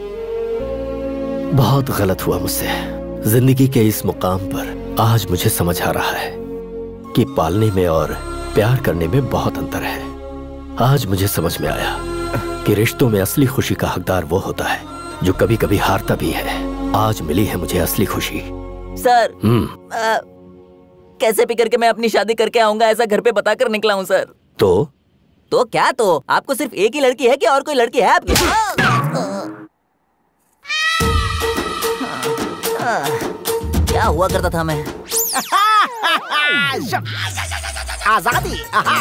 बहुत गलत हुआ मुझसे। जिंदगी के इस मुकाम पर आज मुझे समझ आ रहा है कि पालने में और प्यार करने में बहुत अंतर है। आज मुझे समझ में आया कि रिश्तों में असली खुशी का हकदार वो होता है जो कभी कभी हारता भी है। आज मिली है मुझे असली खुशी। सर कैसे भी करके मैं अपनी शादी करके आऊंगा ऐसा घर पे बता कर निकला हूँ सर। तो क्या तो? आपको सिर्फ एक ही लड़की है कि और कोई लड़की है आपकी? क्या हुआ करता था मैं? आजादी।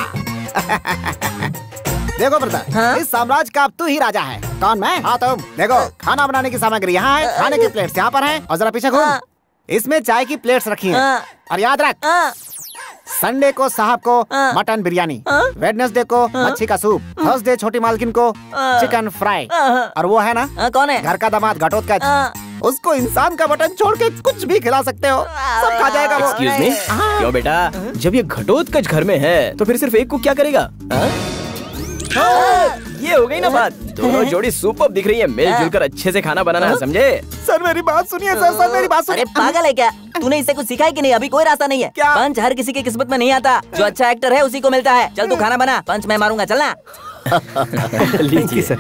देखो ब्रदर, इस साम्राज्य का अब तू ही राजा है। कौन मैं? हाँ तुम। देखो खाना बनाने की सामग्री यहाँ है, खाने की प्लेट्स यहाँ पर हैं और जरा पीछे घूम। इसमें चाय की प्लेट्स रखी हैं। और याद रख, संडे को साहब को मटन बिरयानी, वेडनेसडे को मच्छी का सूप, थर्सडे छोटी मालकिन को चिकन फ्राई, और वो है ना कौन है? घर का दामाद घटोत्कच, उसको इंसान का मटन छोड़ के कुछ भी खिला सकते हो, सब खा जाएगा वो। एक्सक्यूज मी, क्यों बेटा? जब ये घटोत्कच घर में है तो फिर सिर्फ एक को क्या करेगा? ये हो गई ना बात। दोनों जोड़ी सुपर दिख रही है, मिलजुल कर अच्छे से खाना बनाना है, समझे? सर मेरी बात सुनिए सर मेरी बात सुनिए। अरे पागल है क्या? तूने इससे कुछ सीखा है कि नहीं? अभी कोई रास्ता नहीं है। क्या? पंच हर किसी की किस्मत में नहीं आता। जो अच्छा एक्टर है उसी को मिलता है। चल तू खाना बना, पंच मैं मारूंगा, चलना। लीजिए सर।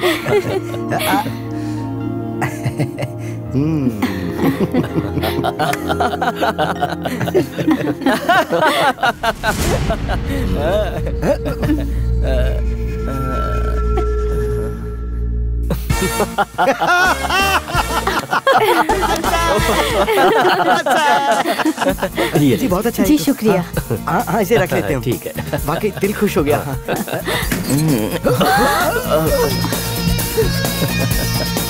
जी बहुत अच्छा है। जी शुक्रिया। हाँ इसे रख लेते हैं। ठीक है। वाकई दिल खुश हो गया।